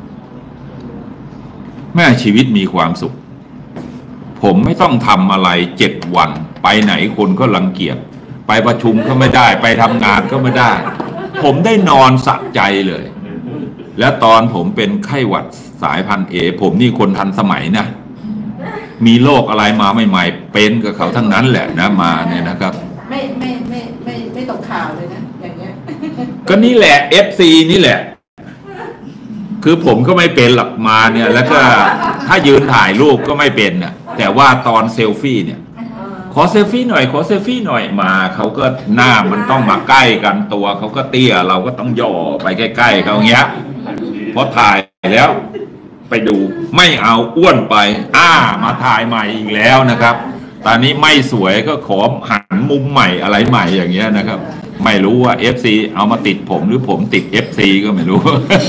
[SPEAKER 1] แม่ชีวิตมีความสุขผมไม่ต้องทำอะไรเจ็ดวันไปไหนคนก็รังเกียจไปประชุมก็ไม่ได้ไปทำงานก็ไม่ได้ผมได้นอนสะใจเลยและตอนผมเป็นไข้หวัดสายพันธุ์เอผมนี่คนทันสมัยนะมีโรคอะไรมาใหม่ๆเป็นกับเขาทั้งนั้นแหละนะมาเนี่ยนะครับ
[SPEAKER 3] ไม่ไม่ไม่ไม่ไม่ตกข่าวเลยนะอย่างเงี้ย
[SPEAKER 1] ก็นี่แหละ เอฟ ซี นี่แหละคือผมก็ไม่เป็นหลักมาเนี่ยแล้วก็ถ้ายืนถ่ายรูปก็ไม่เป็นน่ะแต่ว่าตอนเซลฟี่เนี่ยขอเซลฟี่หน่อยขอเซลฟี่หน่อยมาเขาก็หน้ามันต้องมาใกล้กันตัวเขาก็เตี้ยเราก็ต้องย่อไปใกล้ๆเขาเงี้ยพอถ่ายแล้วไปดูไม่เอาอ้วนไปอ้ามาถ่ายใหม่อีกแล้วนะครับตอนนี้ไม่สวยก็ขอหันมุมใหม่อะไรใหม่อย่างเงี้ยนะครับ ไม่รู้ว่า เอฟ ซี เอามาติดผมหรือผมติด เอฟ ซี ก็ไม่รู้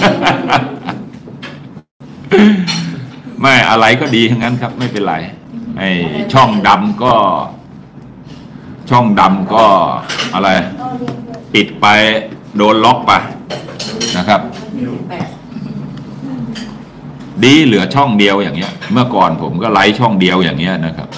[SPEAKER 1] ไม่อะไรก็ดีทั้งนั้นครับไม่เป็นไรไอช่องดำก็ ช่องดำก็อะไร ปิดไปโดนล็อกไปนะครับ ดีเหลือช่องเดียวอย่างเงี้ยเมื่อก่อนผมก็ไลฟ์ช่องเดียวอย่างเงี้ยนะครับ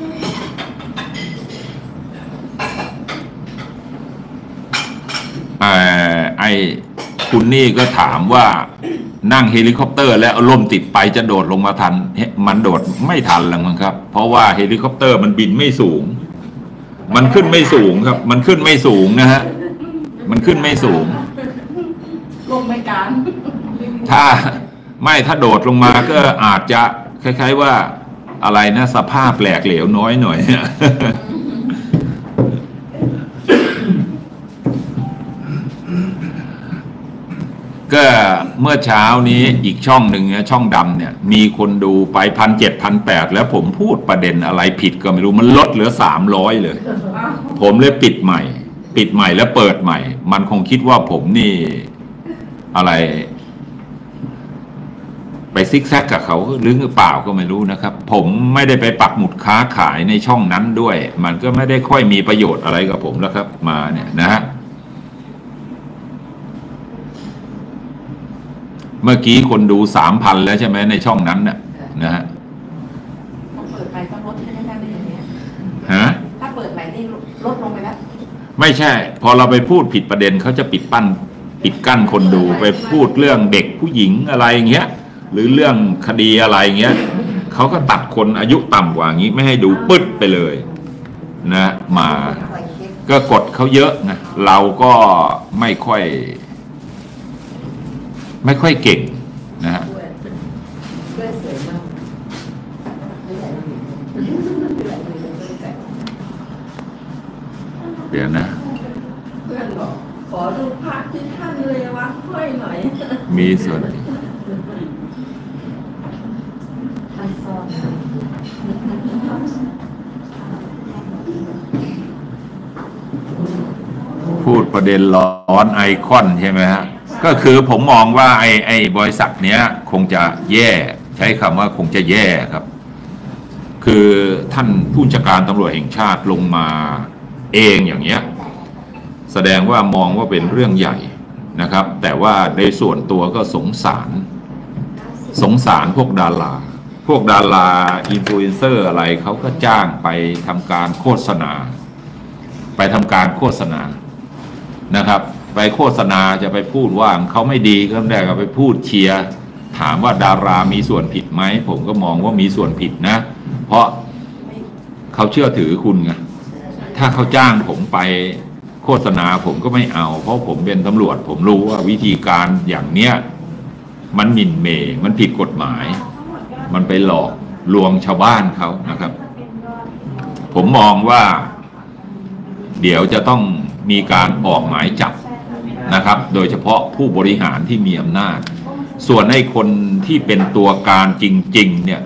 [SPEAKER 1] ไอ้ไอ้คุณนี่ก็ถามว่านั่งเฮลิคอปเตอร์แล้วล่มติดไปจะโดดลงมาทันมันโดดไม่ทันแล้วมั้งครับเพราะว่าเฮลิคอปเตอร์มันบินไม่สูงมันขึ้นไม่สูงครับมันขึ้นไม่สูงนะฮะมันขึ้นไม่สูง
[SPEAKER 2] ลงไม่กลาง
[SPEAKER 1] ถ้าไม่ถ้าโดดลงมาก็อาจจะคล้ายๆว่าอะไรนะสภาพแหลกเหลวน้อยหน่อย ก็เมื่อเช้านี้อีกช่องหนึ่งนะช่องดำเนี่ยมีคนดูไปพันเจ็ดพันแปดแล้วผมพูดประเด็นอะไรผิดก็ไม่รู้มันลดเหลือสามร้อยเลย ผมเลยปิดใหม่ปิดใหม่แล้วเปิดใหม่มันคงคิดว่าผมนี่อะไรไปซิกแซกกับเขาหรือเปล่าก็ไม่รู้นะครับผมไม่ได้ไปปักหมุดค้าขายในช่องนั้นด้วยมันก็ไม่ได้ค่อยมีประโยชน์อะไรกับผมแล้วครับมาเนี่ยนะฮะเมื่อกี้คนดูสามพันแล้วใช่ไหมในช่องนั้นน่ะนะฮะ
[SPEAKER 3] ถ้าเปิดใหม่ต้องลดให้ได้ได้อย่างเงี้ย
[SPEAKER 1] ฮะ
[SPEAKER 3] ถ้าเปิดใหม่นี่ลดลงไปแล้ว
[SPEAKER 1] ไม่ใช่พอเราไปพูดผิดประเด็นเขาจะปิดปั้นปิดกั้นคนดูไปพูดเรื่องเด็กผู้หญิงอะไรอย่างเงี้ยหรือเรื่องคดีอะไรเงี้ยเขาก็ตัดคนอายุต่ำกว่างี้ไม่ให้ดูปึ๊ดไปเลยนะมาก็กดเขาเยอะนะเราก็ไม่ค่อยไม่ค่อยเก่งนะฮะเดี๋ยวนะ
[SPEAKER 2] เพื่อนบอกขอดูพระที่ท่านเลยวัดห้วยหน่อย
[SPEAKER 1] มีส่วนพูดประเด็นร้อนไอคอนใช่ไหมฮะก็คือผมมองว่าไอไอบริษัทเนี้ยคงจะแย่ใช้คำว่าคงจะแย่ครับคือท่านผู้จัดการตำรวจแห่งชาติลงมาเองอย่างเงี้ยแสดงว่ามองว่าเป็นเรื่องใหญ่นะครับแต่ว่าในส่วนตัวก็สงสารสงสารพวกดาราพวกดาราอินฟลูเอนเซอร์อะไรเขาก็จ้างไปทำการโฆษณาไปทำการโฆษณานะครับไปโฆษณาจะไปพูดว่าเขาไม่ดีก็ได้ก็ไปพูดเชียร์ถามว่าดารามีส่วนผิดไหมผมก็มองว่ามีส่วนผิดนะเพราะเขาเชื่อถือคุณไงถ้าเขาจ้างผมไปโฆษณาผมก็ไม่เอาเพราะผมเป็นตำรวจผมรู้ว่าวิธีการอย่างเนี้ยมันหมิ่นเหม่มันผิดกฎหมายมันไปหลอกลวงชาวบ้านเขานะครับผมมองว่าเดี๋ยวจะต้องมีการออกหมายจับนะครับโดยเฉพาะผู้บริหารที่มีอำนาจส่วนให้คนที่เป็นตัวการจริงๆเนี่ย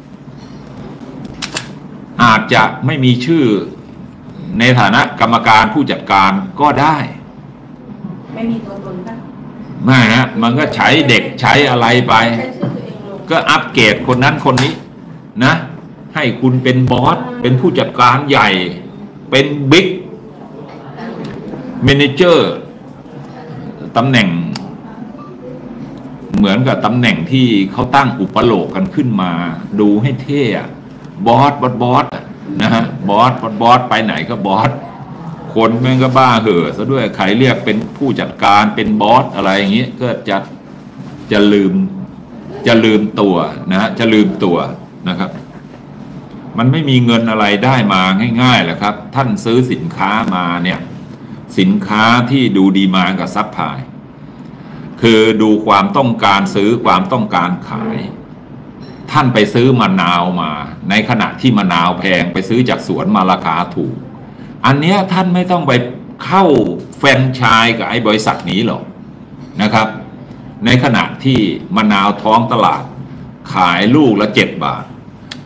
[SPEAKER 1] อาจจะไม่มีชื่อในฐานะกรรมการผู้จัดการก็ได้
[SPEAKER 3] ไม่มีตัวตนป่ะ
[SPEAKER 1] ไม่ฮะมันก็ใช้เด็กใช้อะไรไปก็อัปเกรดคนนั้นคนนี้นะให้คุณเป็นบอสเป็นผู้จัดการใหญ่เป็นบิ๊กเมเนเจอร์ตำแหน่งเหมือนกับตำแหน่งที่เขาตั้งอุปโลกกันขึ้นมาดูให้เท่บอสบอสบอสนะฮะบอสบอสบอสไปไหนก็บอสคนแม่งก็บ้าเห่อซะด้วยใครเรียกเป็นผู้จัดการเป็นบอสอะไรอย่างเงี้ยก็จะจะลืมจะลืมตัวนะฮะจะลืมตัวนะครับมันไม่มีเงินอะไรได้มาง่ายๆแหละครับท่านซื้อสินค้ามาเนี่ยสินค้าที่ดูดีมากับซัพพลายคือดูความต้องการซื้อความต้องการขายท่านไปซื้อมะนาวมาในขณะที่มะนาวแพงไปซื้อจากสวนมาราคาถูกอันเนี้ยท่านไม่ต้องไปเข้าแฟรนไชส์กับไอ้บริษัทนี้หรอกนะครับในขณะที่มะนาวท้องตลาดขายลูกละเจ็ดบาท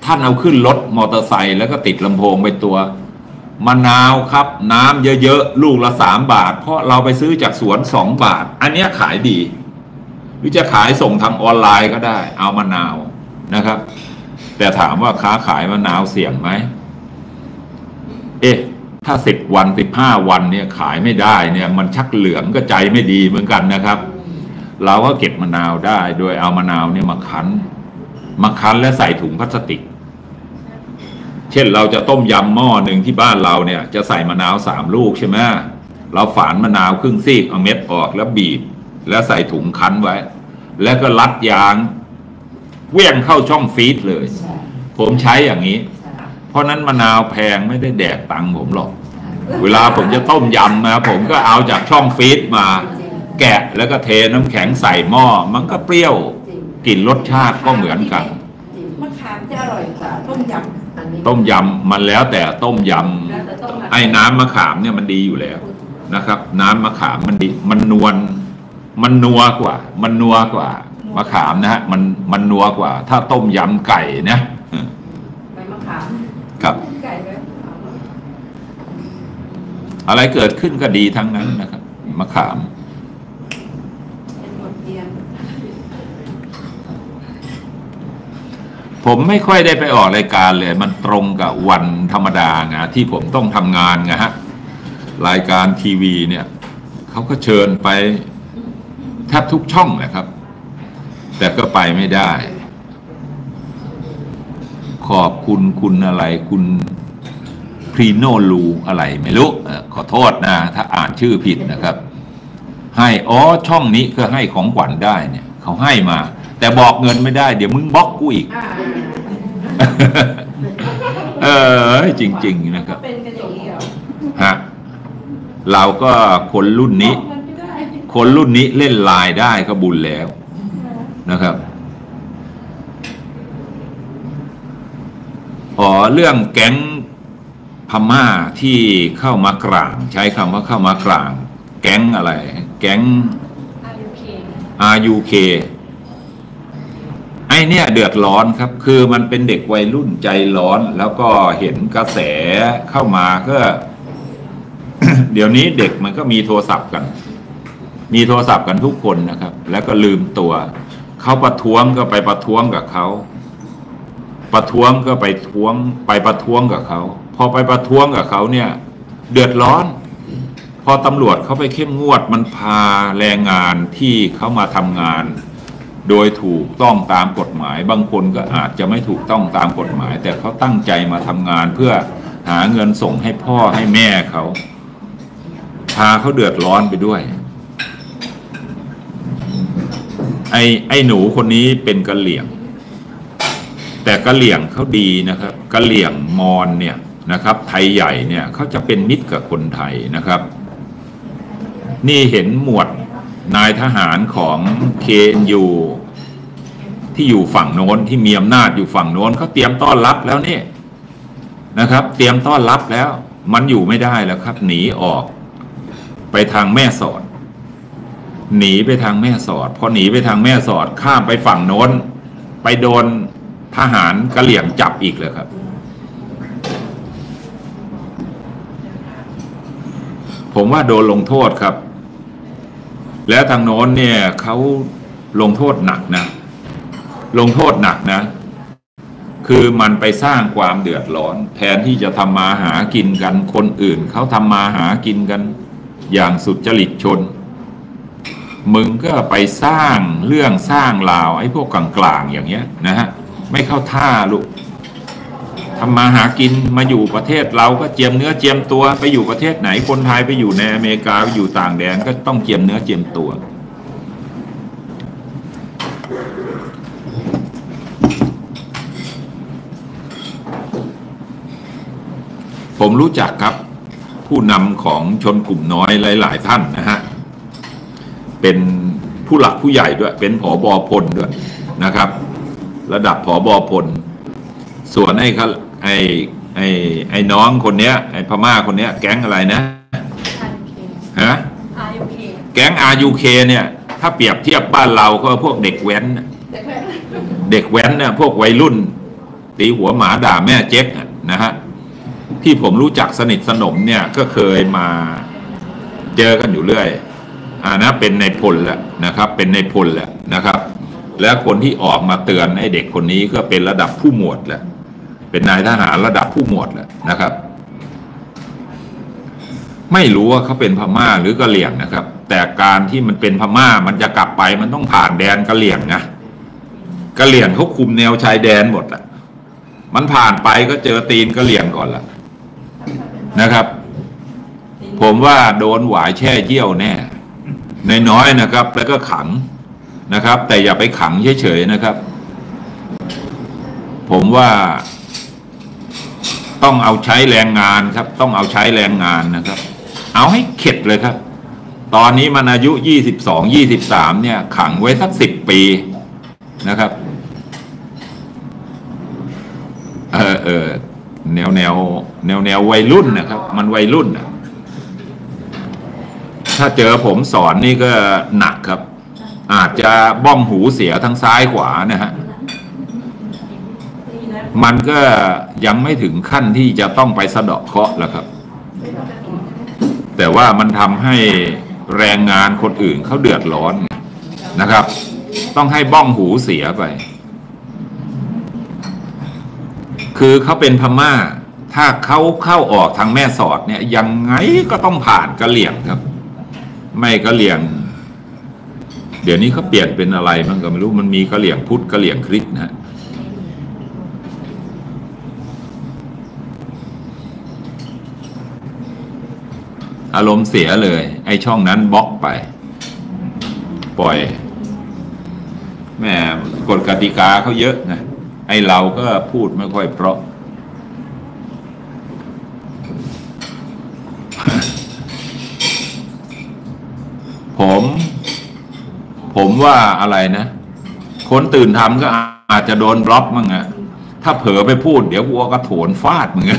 [SPEAKER 1] ท่านเอาขึ้นรถมอเตอร์ไซค์แล้วก็ติดลำโพงไปตัวมะนาวครับน้ำเยอะๆลูกละสามบาทเพราะเราไปซื้อจากสวนสองบาทอันนี้ขายดีหรือจะขายส่งทางออนไลน์ก็ได้เอามะนาวนะครับแต่ถามว่าค้าขายมะนาวเสี่ยงไหมเอ๊ะถ้าสิบวันสิบห้าวันเนี่ยขายไม่ได้เนี่ยมันชักเหลืองก็ใจไม่ดีเหมือนกันนะครับเราก็เก็บมะนาวได้โดยเอามะนาวเนี่ยมาคั้นมาคั้นและใส่ถุงพลาสติกเช่นเราจะต้มยำหม้อหนึ่งที่บ้านเราเนี่ยจะใส่มะนาวสามลูกใช่ไหมเราฝานมะนาวครึ่งซีกเอาเม็ดออกแล้วบีบแล้วใส่ถุงคั้นไว้แล้วก็รัดยางเวี่ยงเข้าช่องฟรีซเลยผมใช้อย่างนี้เพราะนั้นมะนาวแพงไม่ได้แดกตังค์ผมหรอกเวลาผมจะต้มยำนะผมก็เอาจากช่องฟรีซมาแกะแล้วก็เทน้ำแข็งใส่หม้อมันก็เปรี้ยวกลิ่นรสชาติก็เหมือนกัน
[SPEAKER 3] มะขามจะอร่อยกว่าต้มยำ
[SPEAKER 1] ต้มยำมันแล้วแต่ต้มยำไอ้น้ำมะขามเนี่ยมันดีอยู่แล้วนะครับน้ำมะขามมันดีมันนวลมันนัวกว่ามันนัวกว่ามะขามนะฮะมันมันนัวกว่าถ้าต้มยำไก่นะ
[SPEAKER 2] ใบมะขาม
[SPEAKER 1] ครับ
[SPEAKER 2] ไก่ไหม
[SPEAKER 1] อะไรเกิดขึ้นก็ดีทั้งนั้นนะครับมะขามผมไม่ค่อยได้ไปออกรายการเลยมันตรงกับวันธรรมดาไงที่ผมต้องทำงานไงฮะรายการทีวีเนี่ยเขาก็เชิญไปแทบทุกช่องแหละครับแต่ก็ไปไม่ได้ขอบคุณคุณอะไรคุณพรีโนลูอะไรไม่รู้ขอโทษนะถ้าอ่านชื่อผิดนะครับให้อ๋อช่องนี้ก็ให้ของขวัญได้เนี่ยเขาให้มาแต่บอกเงินไม่ได้เดี๋ยวมึงบล็อกกูอีกเออจริงๆนะครับ
[SPEAKER 2] เป็นกันอย่างนี้เหรอ
[SPEAKER 1] ฮะเราก็คนรุ่นนี้คนรุ่นนี้เล่นไลน์ได้ก็บุญแล้วนะครับอ๋อเรื่องแก๊งพม่าที่เข้ามากลางใช้คำว่าเข้ามากลางแก๊งอะไรแก๊ง อาร์ ยู เค ไอ้เนี่ยเดือดร้อนครับคือมันเป็นเด็กวัยรุ่นใจร้อนแล้วก็เห็นกระแสเข้ามาก็ เดี๋ยวนี้เด็กมันก็มีโทรศัพท์กันมีโทรศัพท์กันทุกคนนะครับแล้วก็ลืมตัวเขาประท้วงก็ไปประท้วงกับเขาประท้วงก็ไปท้วงไปประท้วงกับเขาพอไปประท้วงกับเขาเนี่ยเดือดร้อนพอตำรวจเขาไปเข้มงวดมันพาแรงงานที่เขามาทำงานโดยถูกต้องตามกฎหมายบางคนก็อาจจะไม่ถูกต้องตามกฎหมายแต่เขาตั้งใจมาทำงานเพื่อหาเงินส่งให้พ่อให้แม่เขาพาเขาเดือดร้อนไปด้วยไอ้ไอ้หนูคนนี้เป็นกะเหลี่ยงแต่กะเหลี่ยงเขาดีนะครับกะเหลี่ยงมอญเนี่ยนะครับไทยใหญ่เนี่ยเขาจะเป็นมิตรกับคนไทยนะครับนี่เห็นหมวดนายทหารของ เค เอ็น ยู ที่อยู่ฝั่งโน้นที่มีอำนาจอยู่ฝั่งโน้นเขาเตรียมต้อนรับแล้วนี่นะครับเตรียมต้อนรับแล้วมันอยู่ไม่ได้แล้วครับหนีออกไปทางแม่สอดหนีไปทางแม่สอดพอหนีไปทางแม่สอดข้ามไปฝั่งโน้นไปโดนทหารกะเหลี่ยงจับอีกเลยครับผมว่าโดนลงโทษครับแล้วทางโน้นเนี่ยเขาลงโทษหนักนะลงโทษหนักนะคือมันไปสร้างความเดือดร้อนแทนที่จะทำมาหากินกันคนอื่นเขาทำมาหากินกันอย่างสุจริตชนมึงก็ไปสร้างเรื่องสร้างราวไอ้พวกกลางๆอย่างเงี้ยนะฮะไม่เข้าท่าลูกทำมาหากินมาอยู่ประเทศเราก็เจียมเนื้อเจียมตัวไปอยู่ประเทศไหนคนไทยไปอยู่ในอเมริกาไปอยู่ต่างแดนก็ต้องเจียมเนื้อเจียมตัวผมรู้จักครับผู้นำของชนกลุ่มน้อยหลายๆท่านนะฮะเป็นผู้หลักผู้ใหญ่ด้วยเป็นผบ.พลด้วยนะครับระดับผบ.พลส่วนไอ้ไอ้ไอ้ไอ้น้องคนเนี้ยไอ้พม่าคนเนี้ยแก๊งอะไรนะฮะ
[SPEAKER 4] อาร์ ยู เค
[SPEAKER 1] แก๊ง อาร์ ยู เค เนี่ยถ้าเปรียบเทียบบ้านเราก็พวกเด็กแว้นเด็กแว้นเนี่ยพวกวัยรุ่นตีหัวหมาด่าแม่เจ๊กนะฮะที่ผมรู้จักสนิทสนมเนี่ยก็เคยมาเจอกันอยู่เรื่อยอ่านะเป็นในพลแหละนะครับเป็นในพลแหละนะครับและคนที่ออกมาเตือนไอ้เด็กคนนี้ก็เป็นระดับผู้หมวดแหละเป็นนายทหารระดับผู้หมวดแหละนะครับไม่รู้ว่าเขาเป็นพม่าหรือกะเหรี่ยงนะครับแต่การที่มันเป็นพม่ามันจะกลับไปมันต้องผ่านแดนกะเหรี่ยงนะกะเหรี่ยงเขาคุมแนวชายแดนหมดแหละมันผ่านไปก็เจอตีนกะเหรี่ยงก่อนละนะครับผมว่าโดนหวายแช่เยี่ยวแน่น้อยๆนะครับแล้วก็ขังนะครับแต่อย่าไปขังเฉยๆนะครับผมว่าต้องเอาใช้แรงงานครับต้องเอาใช้แรงงานนะครับเอาให้เข็ดเลยครับตอนนี้มันอายุยี่สิบสอง ยี่สิบสามเนี่ยขังไว้สักสิบปีนะครับเออเออแนวแนวแนวแนววัยรุ่นนะครับมันวัยรุ่นนะถ้าเจอผมสอนนี่ก็หนักครับอาจจะบ้องหูเสียทั้งซ้ายขวานะฮะมันก็ยังไม่ถึงขั้นที่จะต้องไปสะเดาะเคราะห์แล้วครับแต่ว่ามันทำให้แรงงานคนอื่นเขาเดือดร้อนนะครับต้องให้บ้องหูเสียไปคือเขาเป็นพม่าถ้าเขาเข้าออกทางแม่สอดเนี่ยยังไงก็ต้องผ่านกะเหรี่ยงครับไม่กะเหรี่ยงเดี๋ยวนี้เขาเปลี่ยนเป็นอะไรมันก็ไม่รู้มันมีกะเหรี่ยงพุทธกะเหรี่ยงคริสต์นะอารมณ์เสียเลยไอ้ช่องนั้นบล็อกไปปล่อยแม่กฎกติกาเขาเยอะนะไอ้เราก็พูดไม่ค่อยเพราะ ผมผมว่าอะไรนะคนตื่นทำก็อาจจะโดนบล็อกมั่งอะถ้าเผลอไปพูดเดี๋ยวกูก็โถนฟาดมึง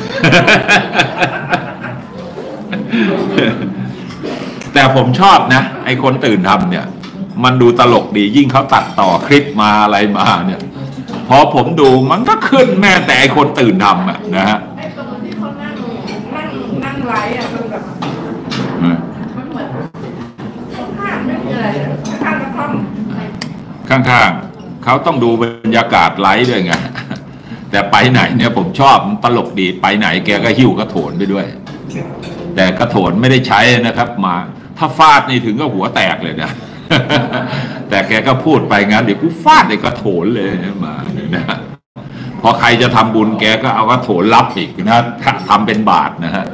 [SPEAKER 1] แต่ผมชอบนะไอ้คนตื่นทำเนี่ยมันดูตลกดียิ่งเขาตัดต่อคลิปมาอะไรมาเนี่ยพอผมดูมันก็ขึ้นแม่แต่ไอ้คนตื่นทำอ่ะนะฮะ
[SPEAKER 2] ไอ้ตอนที่เขานั่งนั่งนั่งไลฟ์อ่ะมันแบบมันเหมือนข้างๆไม่มีอะไรข้างๆกระท่อม
[SPEAKER 1] ข้างๆเขาต้องดูบรรยากาศไลฟ์ด้วยไงแต่ไปไหนเนี่ยผมชอบตลกดีไปไหนแกก็หิ้วกระโถนไปด้วยแต่กระโถนไม่ได้ใช้นะครับมาถ้าฟาดนี่ถึงก็หัวแตกเลยนะ แต่แกก็พูดไปงั้นเดี๋ยวกูฟาดไอ้กระโถนเลยมาเนี่ยนะพอใครจะทำบุญแกก็เอากระโถนรับอีกนะทำเป็นบาทนะฮะ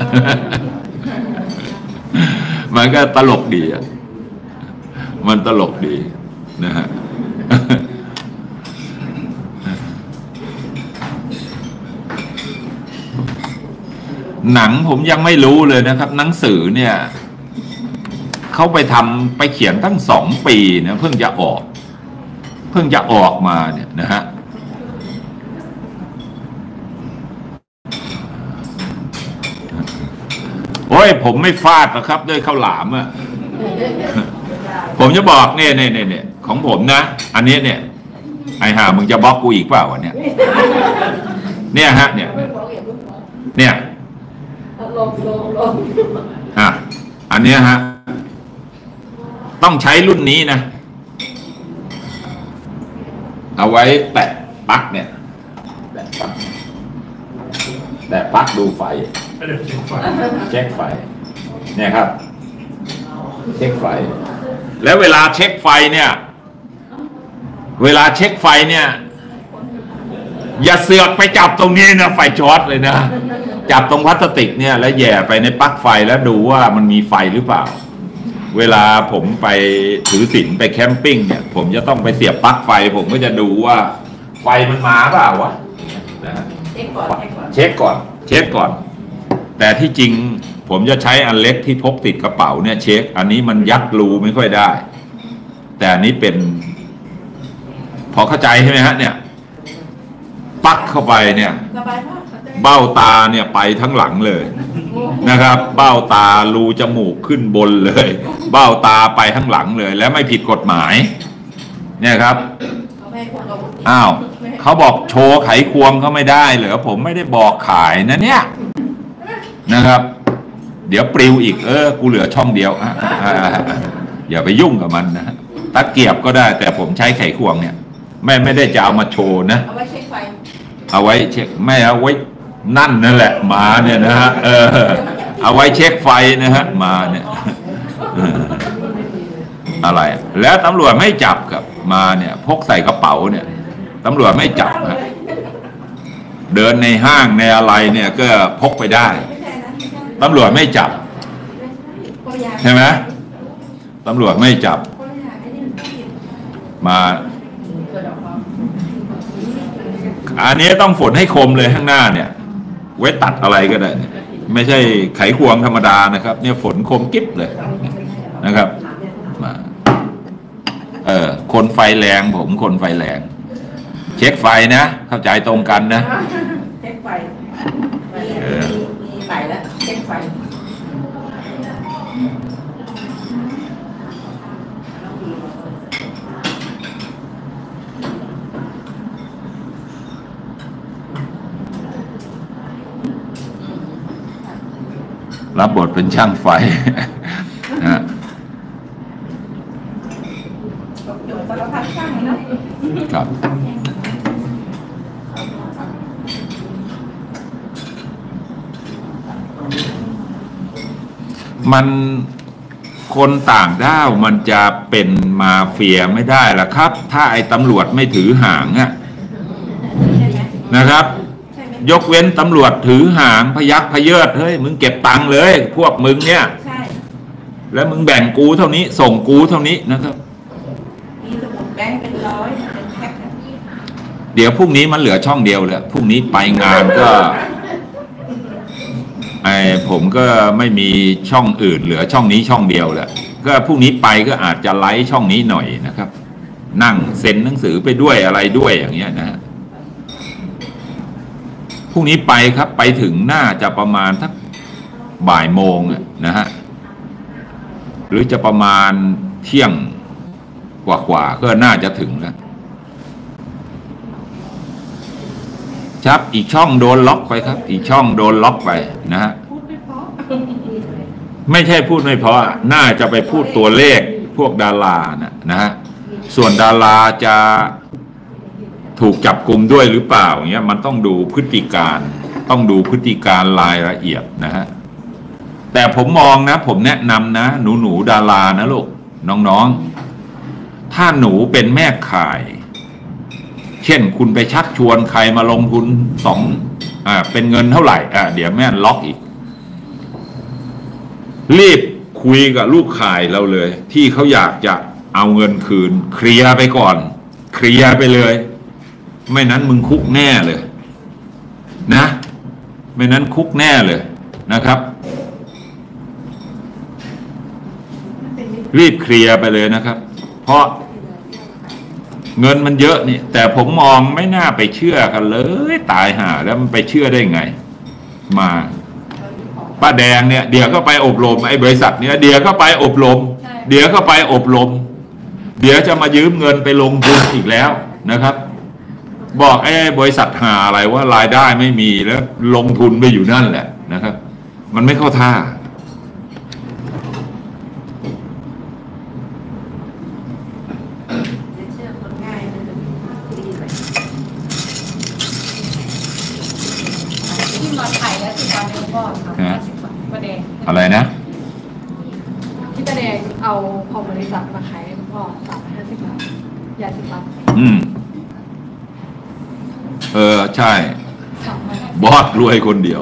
[SPEAKER 1] มันก็ตลกดีอ่ะมันตลกดีนะฮะ หนังผมยังไม่รู้เลยนะครับหนังสือเนี่ยเขาไปทำไปเขียนตั้งสองปีนะเพิ่งจะออกเพิ่งจะออกมาเนี่ยนะฮะโอ้ยผมไม่ฟาดนะครับด้วยข้าวหลามอะผมจะบอกเนี่ยเนี่ยเนี่ยของผมนะอันนี้เนี่ยไอ้ห่ามึงจะบล็อกกูอีกเปล่าวะเนี่ยเนี่ยฮะเนี่ยเนี่ยอ่ะอันนี้ฮะต้องใช้รุ่นนี้นะเอาไว้แตะปลั๊กเนี่ยแตะปลั๊กแตะปลั๊กดูไฟเช็คไฟเนี่ยครับเช็คไฟแล้วเวลาเช็คไฟเนี่ยเวลาเช็คไฟเนี่ยอย่าเสือกไปจับตรงนี้นะไฟช็อตเลยนะจับตรงพลาสติกเนี่ยแล้วแย่ไปในปลั๊กไฟแล้วดูว่ามันมีไฟหรือเปล่าเวลาผมไปถือศีลไปแคมปิ้งเนี่ยผมจะต้องไปเสียบปลั๊กไฟผมก็จะดูว่าไฟมันมาเปล่าวะนะเช็คก่อนเช็คก่อนเช็คก่อนแต่ที่จริงผมจะใช้อันเล็กที่พกติดกระเป๋าเนี่ยเช็คอันนี้มันยัดรูไม่ค่อยได้แต่อันนี้เป็นพอเข้าใจใช่ไหมฮะเนี่ยปลั๊กเข้าไปเนี่ยเบ้าตาเนี่ยไปทั้งหลังเลยนะครับเบ้าตารูจมูกขึ้นบนเลยเบ้าตาไปทั้งหลังเลยแล้วไม่ผิดกฎหมายเนี่ยครับอ้าวเขาเขาบอกโชว์ไขควงเขาไม่ได้เหรอผมไม่ได้บอกขายนะเนี่ยนะครับ เดี๋ยวปลิวอีกเออกูเหลือช่องเดียวอ่ะอย่าไปยุ่งกับมันนะตะเกียบก็ได้แต่ผมใช้ไขควงเนี่ยไม่ไม่ได้จะเอามาโชว์นะ
[SPEAKER 3] เอาไว้เช็คไฟ
[SPEAKER 1] เอาไว้เช็คไม่เอาไว้นั่นนั่นแหละมาเนี่ยนะฮะเออเอาไว้เช็คไฟนะฮะมาเนี่ยอะไรแล้วตำรวจไม่จับครับมาเนี่ยพกใส่กระเป๋าเนี่ยตำรวจไม่จับฮะเดินในห้างในอะไรเนี่ยก็พกไปได้ตำรวจไม่จับใช่ไหมตำรวจไม่จับมาอันนี้ต้องฝนให้คมเลยข้างหน้าเนี่ยไว้ตัดอะไรก็ได้ไม่ใช่ไขควงธรรมดานะครับเนี่ยฝนคมกิ๊บเลยนะครับมาเออคนไฟแรงผมคนไฟแรงเช็คไฟนะเข้าใจตรงกันนะ
[SPEAKER 3] เช็คไฟมีไฟแล้วเช็คไฟ
[SPEAKER 1] รับบทเป็นช่างไฟนะ
[SPEAKER 3] ครับ
[SPEAKER 1] มันคนต่างด้าวมันจะเป็นมาเฟียไม่ได้ละครับถ้าไอ้ตำรวจไม่ถือหางอะนะครับยกเว้นตำรวจถือหางพยักพเยิดเฮ้ยมึงเก็บตังค์เลยพวกมึงเนี่ยแล้วมึงแบ่งกูเท่านี้ส่งกูเท่านี้นะครับ
[SPEAKER 3] มีสมุดแบงค์เป็นร้อยเป็นแพ็ค
[SPEAKER 1] เดี๋ยวพรุ่งนี้มันเหลือช่องเดียวเลยพรุ่งนี้ไปงานก็ไอผมก็ไม่มีช่องอื่นเหลือช่องนี้ช่องเดียวแหละก็พรุ่งนี้ไปก็อาจจะไลฟ์ช่องนี้หน่อยนะครับนั่งเซ็นหนังสือไปด้วยอะไรด้วยอย่างเงี้ยนะพรุ่งนี้ไปครับไปถึงน่าจะประมาณสักบ่ายโมงนะฮะหรือจะประมาณเที่ยงกว่าๆก็น่าจะถึงแล้วครับอีกช่องโดนล็อกไปครับอีกช่องโดนล็อกไปนะฮะไม่ใช่พูดไม่เพราะน่าจะไปพูดตัวเลขพวกดารานะนะฮะส่วนดาราจะถูกจับกลุ่มด้วยหรือเปล่าเงี้ยมันต้องดูพฤติการต้องดูพฤติการรายละเอียดนะฮะแต่ผมมองนะผมแนะนำนะหนูหนูดารานะลูกน้องๆถ้าหนูเป็นแม่ข่ายเช่นคุณไปชักชวนใครมาลงทุนสองอ่าเป็นเงินเท่าไหร่อ่าเดี๋ยวแม่ล็อกอีกรีบคุยกับลูกข่ายเราเลยที่เขาอยากจะเอาเงินคืนเคลียร์ไปก่อนเคลียร์ไปเลยไม่นั้นมึงคุกแน่เลยนะไม่นั้นคุกแน่เลยนะครับรีบเคลียร์ไปเลยนะครับเพราะเงินมันเยอะนี่แต่ผมมองไม่น่าไปเชื่อกันเลยตายห่าแล้วมันไปเชื่อได้ไงมาป้าแดงเนี่ยเดี๋ยวก็ไปอบรมไอ้บริษัทเนี่ยเดี๋ยวก็ไปอบรมเดี๋ยวก็ไปอบรมเดี๋ยวจะมายืมเงินไปลงทุนอีกแล้วนะครับบอกไอ้บริษัทหาอะไรว่ารายได้ไม่มีแล้วลงทุนไปอยู่นั่นแหละนะครับมันไม่เข้าท่า
[SPEAKER 4] ที่มาไทยแล้วสิบวันเองก็ค่ะสิบวันประเด็น
[SPEAKER 1] อะไรนะ
[SPEAKER 4] ที่ประเด็นเอาของบริษัทมาขายให้พ่อสามร้อยห้าสิบบาทยาสิบบาท
[SPEAKER 1] อืมเออใช่บอสรวยคนเดียว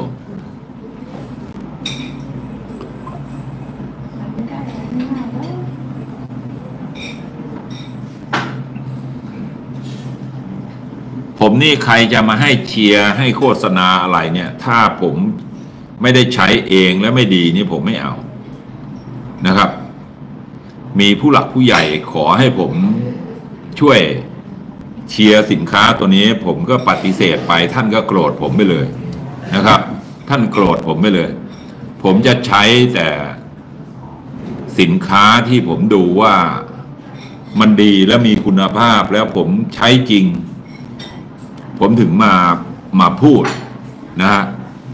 [SPEAKER 1] ผมนี่ใครจะมาให้เชียร์ให้โฆษณาอะไรเนี่ยถ้าผมไม่ได้ใช้เองและไม่ดีนี่ผมไม่เอานะครับมีผู้หลักผู้ใหญ่ขอให้ผมช่วยเชียร์สินค้าตัวนี้ผมก็ปฏิเสธไปท่านก็โกรธผมไปเลยนะครับท่านโกรธผมไปเลยผมจะใช้แต่สินค้าที่ผมดูว่ามันดีและมีคุณภาพแล้วผมใช้จริงผมถึงมามาพูดนะฮะ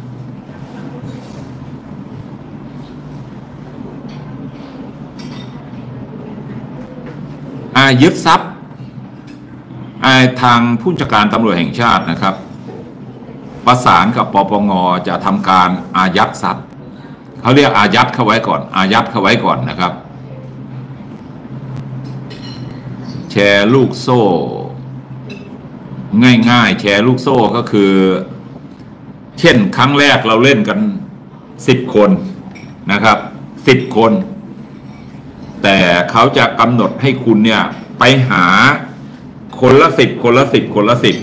[SPEAKER 1] อายึดทรัพย์ทางผู้จัดการตำรวจแห่งชาตินะครับประสานกับปปงจะทำการอายัดทรัพย์เขาเรียกอายัดเข้าไว้ก่อนอายัดเข้าไว้ก่อนนะครับแชร์ลูกโซ่ง่ายๆแชร์ลูกโซ่ก็คือเช่นครั้งแรกเราเล่นกันสิบคนนะครับสิบคนแต่เขาจะกำหนดให้คุณเนี่ยไปหาคนละสิบคนละสิบคนละสิบ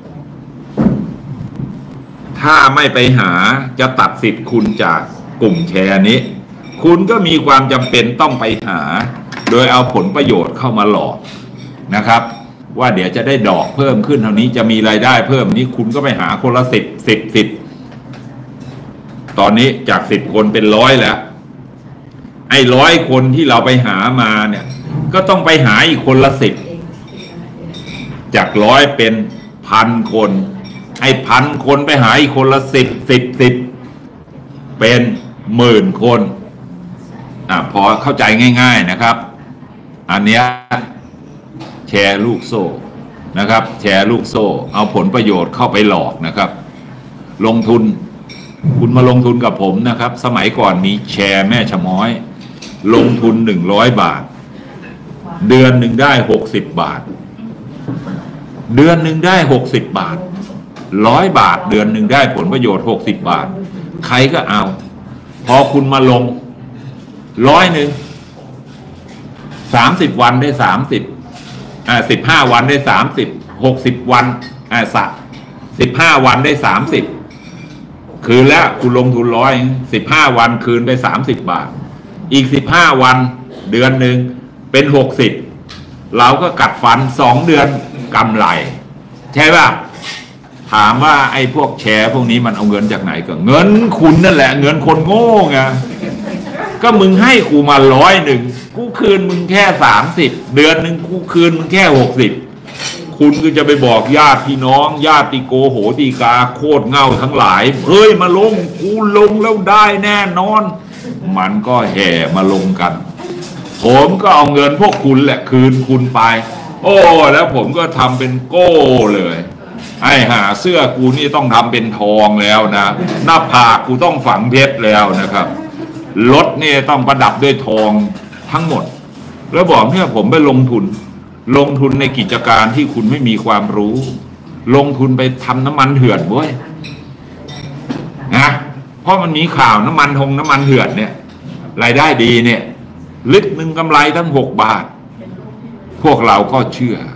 [SPEAKER 1] ถ้าไม่ไปหาจะตัดสิทธิ์คุณจากกลุ่มแชร์นี้คุณก็มีความจำเป็นต้องไปหาโดยเอาผลประโยชน์เข้ามาหลอกนะครับว่าเดี๋ยวจะได้ดอกเพิ่มขึ้นเท่านี้จะมีรายได้เพิ่มนี้คุณก็ไปหาคนละสิบสิบสิบตอนนี้จากสิบคนเป็นร้อยแล้วไอ้ร้อยคนที่เราไปหามาเนี่ยก็ต้องไปหาอีกคนละสิบจากร้อยเป็นพันคนไอ้พันคนไปหาอีกคนละสิบสิบสิบเป็นหมื่นคนอ่ะพอเข้าใจง่ายๆนะครับอันเนี้ยแชร์ลูกโซ่นะครับแชร์ลูกโซ่เอาผลประโยชน์เข้าไปหลอกนะครับลงทุนคุณมาลงทุนกับผมนะครับสมัยก่อนมีแชร์แม่ชะม้อยลงทุนหนึ่งร้อยบาทเดือนหนึ่งได้หกสิบบาทเดือนหนึ่งได้หกสิบบาทร้อยบาทเดือนหนึ่งได้ผลประโยชน์หกสิบบาทใครก็เอาพอคุณมาลงร้อยหนึ่งสามสิบวันได้สามสิบอ่าสิบห้าวันได้สามสิบหกสิบวันอ่าสักสิบห้าวันได้สามสิบคืนแล้วคุณลงทุนร้อยสิบห้าวันคืนไปสามสิบบาทอีกสิบห้าวันเดือนหนึ่งเป็นหกสิบเราก็กัดฟันสองเดือนกำไรใช่ป่ะถามว่าไอ้พวกแชร์พวกนี้มันเอาเงินจากไหนก็เงินคุณนั่นแหละเงินคนโง่ไงก็มึงให้กูมาร้อยหนึ่งกูคืนมึงแค่สามสิบเดือนหนึ่งกูคืนมึงแค่หกสิบคุณก็จะไปบอกญาติพี่น้องญาติโกโหติกาโคตรเง่าทั้งหลายเฮ้ยมาลงกูลงแล้วได้แน่นอนมันก็แห่มาลงกันผมก็เอาเงินพวกคุณแหละคืนคุณไปโอ้แล้วผมก็ทำเป็นโก้เลยไอ้หาเสื้อกูนี่ต้องทำเป็นทองแล้วนะหน้าผากกูต้องฝังเพชรแล้วนะครับรถนี่ต้องประดับด้วยทองทั้งหมดแล้วบอกเนี่ยผมไปลงทุนลงทุนในกิจการที่คุณไม่มีความรู้ลงทุนไปทำน้ำมันเถื่อนเว้ยนะเพราะมันมีข่าวน้ำมันทงน้ำมันเถื่อนเนี่ยรายได้ดีเนี่ยลิตรหนึ่งกำไรตั้งหกบาทพวกเราก็เชื่อ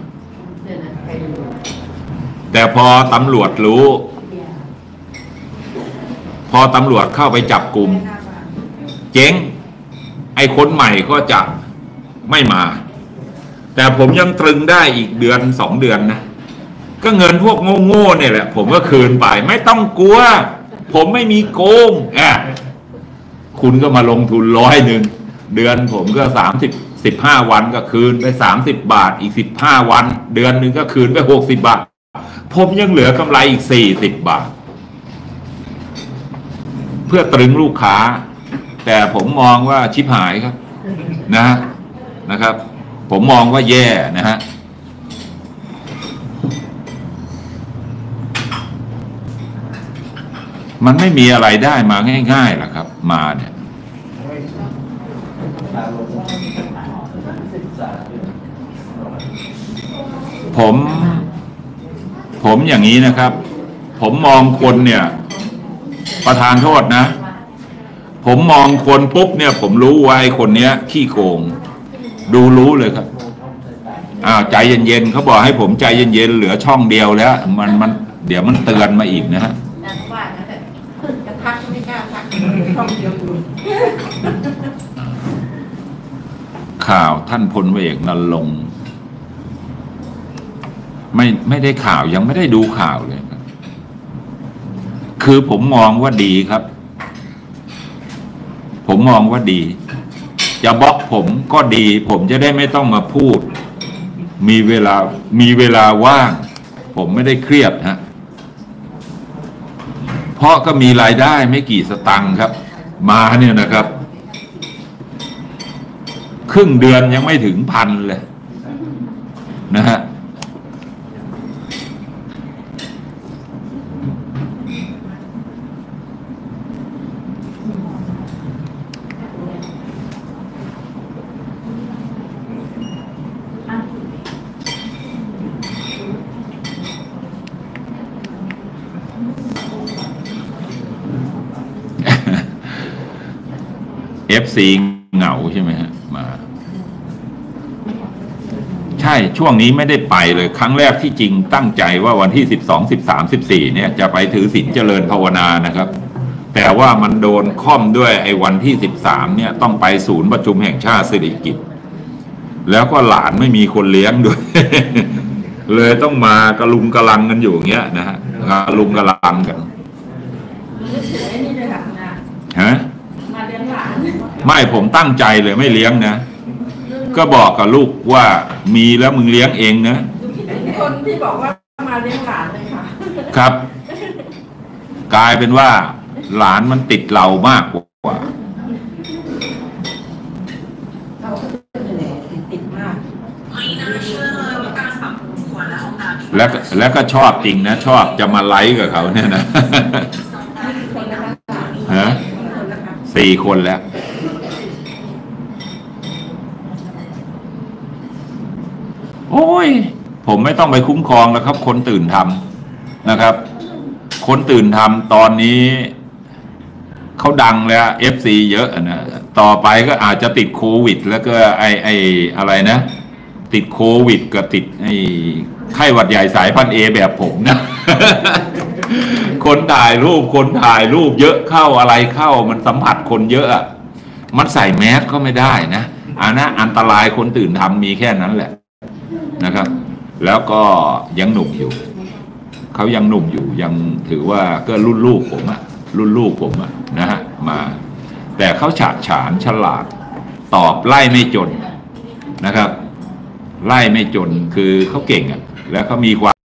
[SPEAKER 1] แต่พอตำรวจรู้พอตำรวจเข้าไปจับกลุ่มเจ๊งไอ้คนใหม่ก็จะไม่มาแต่ผมยังตรึงได้อีกเดือนสองเดือนนะก็เงินพวกโง่ๆเนี่ยแหละผมก็คืนไปไม่ต้องกลัวผมไม่มีโกงอ่ะคุณก็มาลงทุนร้อยหนึ่งเดือนผมก็สามสิบสิบห้าวันก็คืนไปสามสิบบาทอีกสิบห้าวันเดือนหนึ่งก็คืนไปหกสิบบาทผมยังเหลือกำไรอีกสี่สิบบาทเพื่อตรึงลูกค้าแต่ผมมองว่าชิบหายครับนะนะครับผมมองว่าแย่นะฮะมันไม่มีอะไรได้มาง่ายๆหรอกครับมาเนี่ยผมผมอย่างนี้นะครับผมมองคนเนี่ยประธานโทษนะผมมองคนปุ๊บเนี่ยผมรู้ว่าไอ้คนเนี้ยขี้โกงดูรู้เลยครับอ้าวใจเย็นๆเขาบอกให้ผมใจเย็นๆเหลือช่องเดียวแล้วมันมันเดี๋ยวมันเตือนมาอีกนะฮะ
[SPEAKER 3] ว่าจะทักไม่กล้าทักช่องเดียวอยู่
[SPEAKER 1] ข่าวท่านพลเอกนรงค์ไม่ไม่ได้ข่าวยังไม่ได้ดูข่าวเลยครับคือผมมองว่าดีครับผมมองว่าดีจะบล็อกผมก็ดีผมจะได้ไม่ต้องมาพูดมีเวลามีเวลาว่างผผมไม่ได้เครียดฮะเพราะก็มีรายได้ไม่กี่สตังค์ครับมาเนี่ยนะครับครึ่งเดือนยังไม่ถึงพันเลยนะฮะเอฟซีเหงาใช่ไหมฮะมาใช่ช่วงนี้ไม่ได้ไปเลยครั้งแรกที่จริงตั้งใจว่าวันที่สิบสองสิบสามสิบสี่เนี่ยจะไปถือศีลเจริญภาวนานะครับแต่ว่ามันโดนค่อมด้วยไอ้วันที่สิบสามเนี่ยต้องไปศูนย์ประชุมแห่งชาติสิริกิติ์แล้วก็หลานไม่มีคนเลี้ยงด้วย เลยต้องมากระลุงกระลังกันอยู่อย่างเงี้ยนะฮะกระลุงกระลังกัน
[SPEAKER 2] นึกถึงไอ้นี่เลยค่ะนะ
[SPEAKER 1] ฮะ
[SPEAKER 2] มาเลี้ยงหลาน
[SPEAKER 1] ไม่ผมตั้งใจเลยไม่เลี้ยงนะก็บอกกับลูกว่ามีแล้วมึงเลี้ยงเองนะ
[SPEAKER 2] คนที่บอกว่ามาเลี้ยงหลานเลยค่ะ
[SPEAKER 1] ครับกลายเป็นว่าหลานมันติดเรามากกว่า
[SPEAKER 3] เราก็ติดมาก
[SPEAKER 2] ไม่น่าเชื่อเลยว่าการปรับปรุงครัวและห้องน้ำ
[SPEAKER 1] แล้วแล้วก็ชอบจริงนะชอบจะมาไลฟ์กับเขาเนี่ยนะฮะสี่คนแล้วโอ้ยผมไม่ต้องไปคุ้มครองแล้วครับคนตื่นทำนะครับคนตื่นทำตอนนี้เขาดังแล้ว เอฟ ซี เยอะนะต่อไปก็อาจจะติดโควิดแล้วก็ไอไออะไรนะติดโควิดกับติดไอไข้หวัดใหญ่สายพันธุ์เอแบบผมนะ คนถ่ายรูปคนถ่ายรูปเยอะเข้าอะไรเข้ามันสัมผัสคนเยอะมันใส่แมสก็ไม่ได้นะอันนั้นอันตรายคนตื่นทำมีแค่นั้นแหละนะครับแล้วก็ยังหนุ่มอยู่เขายังหนุ่มอยู่ยังถือว่าก็รุ่นลูกผมอะรุ่นลูกผมอะนะฮะมาแต่เขาฉาดฉานฉลาดตอบไล่ไม่จนนะครับไล่ไม่จนคือเขาเก่งอะแล้วเขามีความ